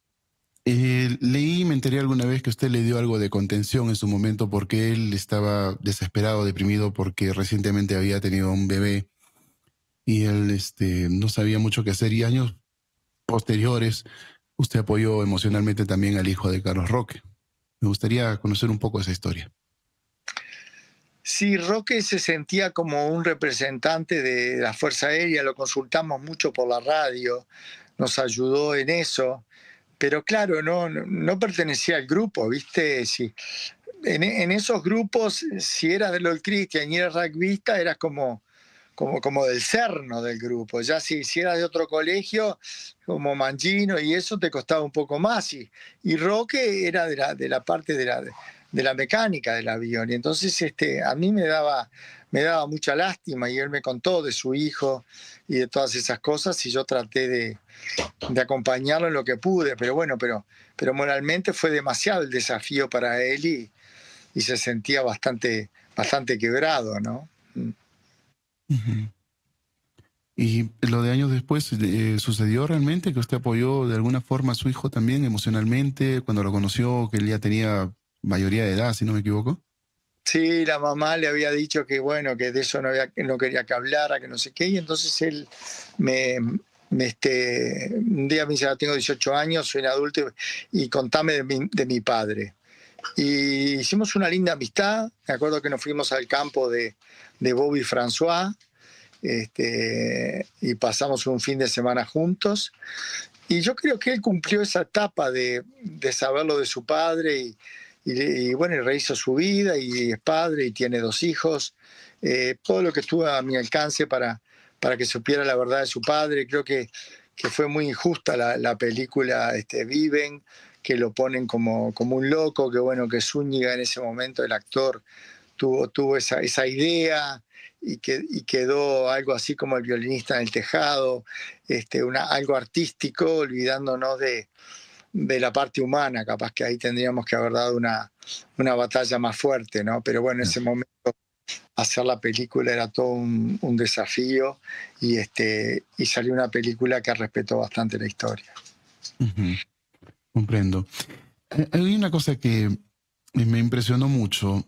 Eh, leí y me enteré alguna vez que usted le dio algo de contención en su momento porque él estaba desesperado, deprimido porque recientemente había tenido un bebé y él este, no sabía mucho qué hacer, y años posteriores usted apoyó emocionalmente también al hijo de Carlos Roque. Me gustaría conocer un poco esa historia. Sí, Roque se sentía como un representante de la Fuerza Aérea, lo consultamos mucho por la radio, nos ayudó en eso, pero claro, no, no pertenecía al grupo, ¿viste? Sí. En, en esos grupos, si eras de LOL Christian y eras rugbyista, eras como, como, como del cerno del grupo. Ya si, si eras de otro colegio, como Mangino y eso, te costaba un poco más. Y, y Roque era de la, de la parte de la... De, de la mecánica del avión, y entonces este, a mí me daba, me daba mucha lástima, y él me contó de su hijo y de todas esas cosas, y yo traté de, de acompañarlo en lo que pude, pero bueno, pero, pero moralmente fue demasiado el desafío para él, y, y se sentía bastante, bastante quebrado, ¿no? Uh-huh. ¿Y lo de años después eh, sucedió realmente que usted apoyó de alguna forma a su hijo también emocionalmente cuando lo conoció, que él ya tenía mayoría de edad, si no me equivoco? Sí, la mamá le había dicho que bueno, que de eso no, había, no quería que hablara, que no sé qué, y entonces él me, me este, un día me dice, tengo dieciocho años, soy un adulto, y contame de mi, de mi padre. Y hicimos una linda amistad, me acuerdo que nos fuimos al campo de, de Bobby François, este, y pasamos un fin de semana juntos, y yo creo que él cumplió esa etapa de, de saberlo de su padre, y Y, y bueno, rehizo su vida y es padre y tiene dos hijos. Eh, todo lo que estuvo a mi alcance para, para que supiera la verdad de su padre. Creo que, que fue muy injusta la, la película este, Viven, que lo ponen como, como un loco, que bueno, que Zúñiga en ese momento, el actor, tuvo, tuvo esa, esa idea y, que, y quedó algo así como el violinista en el tejado, este, una, algo artístico, olvidándonos de... de la parte humana, capaz que ahí tendríamos que haber dado una, una batalla más fuerte, ¿no? Pero bueno, en ese momento hacer la película era todo un, un desafío, y, este, y salió una película que respetó bastante la historia. Uh-huh. Comprendo. Hay una cosa que me impresionó mucho,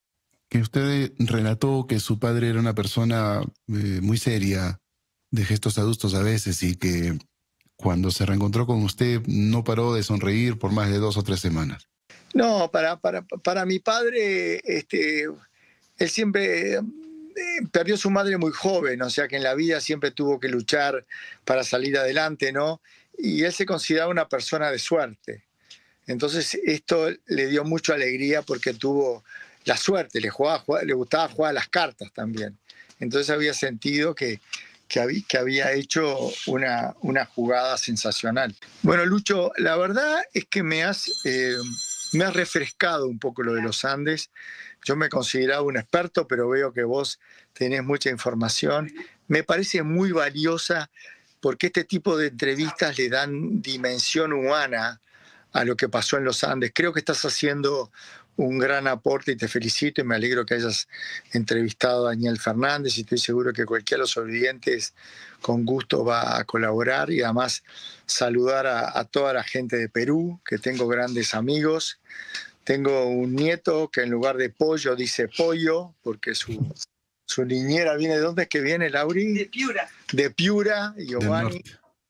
que usted relató que su padre era una persona eh, muy seria, de gestos adustos a veces, y que cuando se reencontró con usted no paró de sonreír por más de dos o tres semanas. No, para, para, para mi padre, este, él siempre eh, perdió a su madre muy joven, o sea que en la vida siempre tuvo que luchar para salir adelante, ¿no? Y él se consideraba una persona de suerte. Entonces esto le dio mucha alegría porque tuvo la suerte, le, jugaba, jugaba, le gustaba jugar a las cartas también. Entonces había sentido que... Que había, que había hecho una, una jugada sensacional. Bueno, Lucho, la verdad es que me has, eh, me has refrescado un poco lo de los Andes. Yo me consideraba un experto, pero veo que vos tenés mucha información. Me parece muy valiosa porque este tipo de entrevistas le dan dimensión humana a lo que pasó en los Andes. Creo que estás haciendo un gran aporte y te felicito, y me alegro que hayas entrevistado a Daniel Fernández, y estoy seguro que cualquiera de los oyentes con gusto va a colaborar, y además saludar a, a toda la gente de Perú, que tengo grandes amigos. Tengo un nieto que en lugar de pollo dice pollo, porque su, su niñera viene, ¿de dónde es que viene, Lauri? De Piura. De Piura, Giovanni,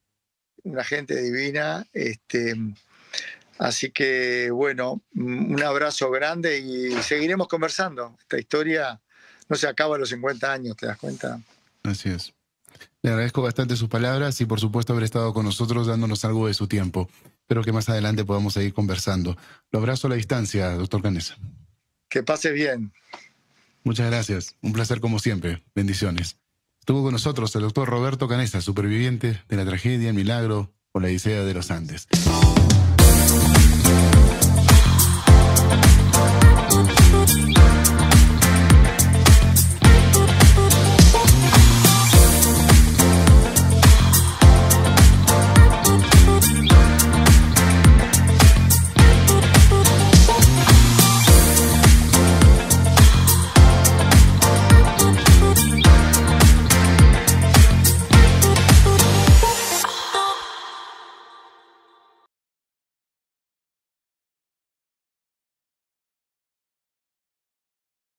una gente divina. Este, Así que, bueno, un abrazo grande y seguiremos conversando. Esta historia no se acaba a los cincuenta años, ¿te das cuenta? Así es. Le agradezco bastante sus palabras y, por supuesto, haber estado con nosotros dándonos algo de su tiempo. Espero que más adelante podamos seguir conversando. Lo abrazo a la distancia, doctor Canessa. Que pase bien. Muchas gracias. Un placer como siempre. Bendiciones. Estuvo con nosotros el doctor Roberto Canessa, superviviente de la tragedia Milagro o la Odisea de los Andes.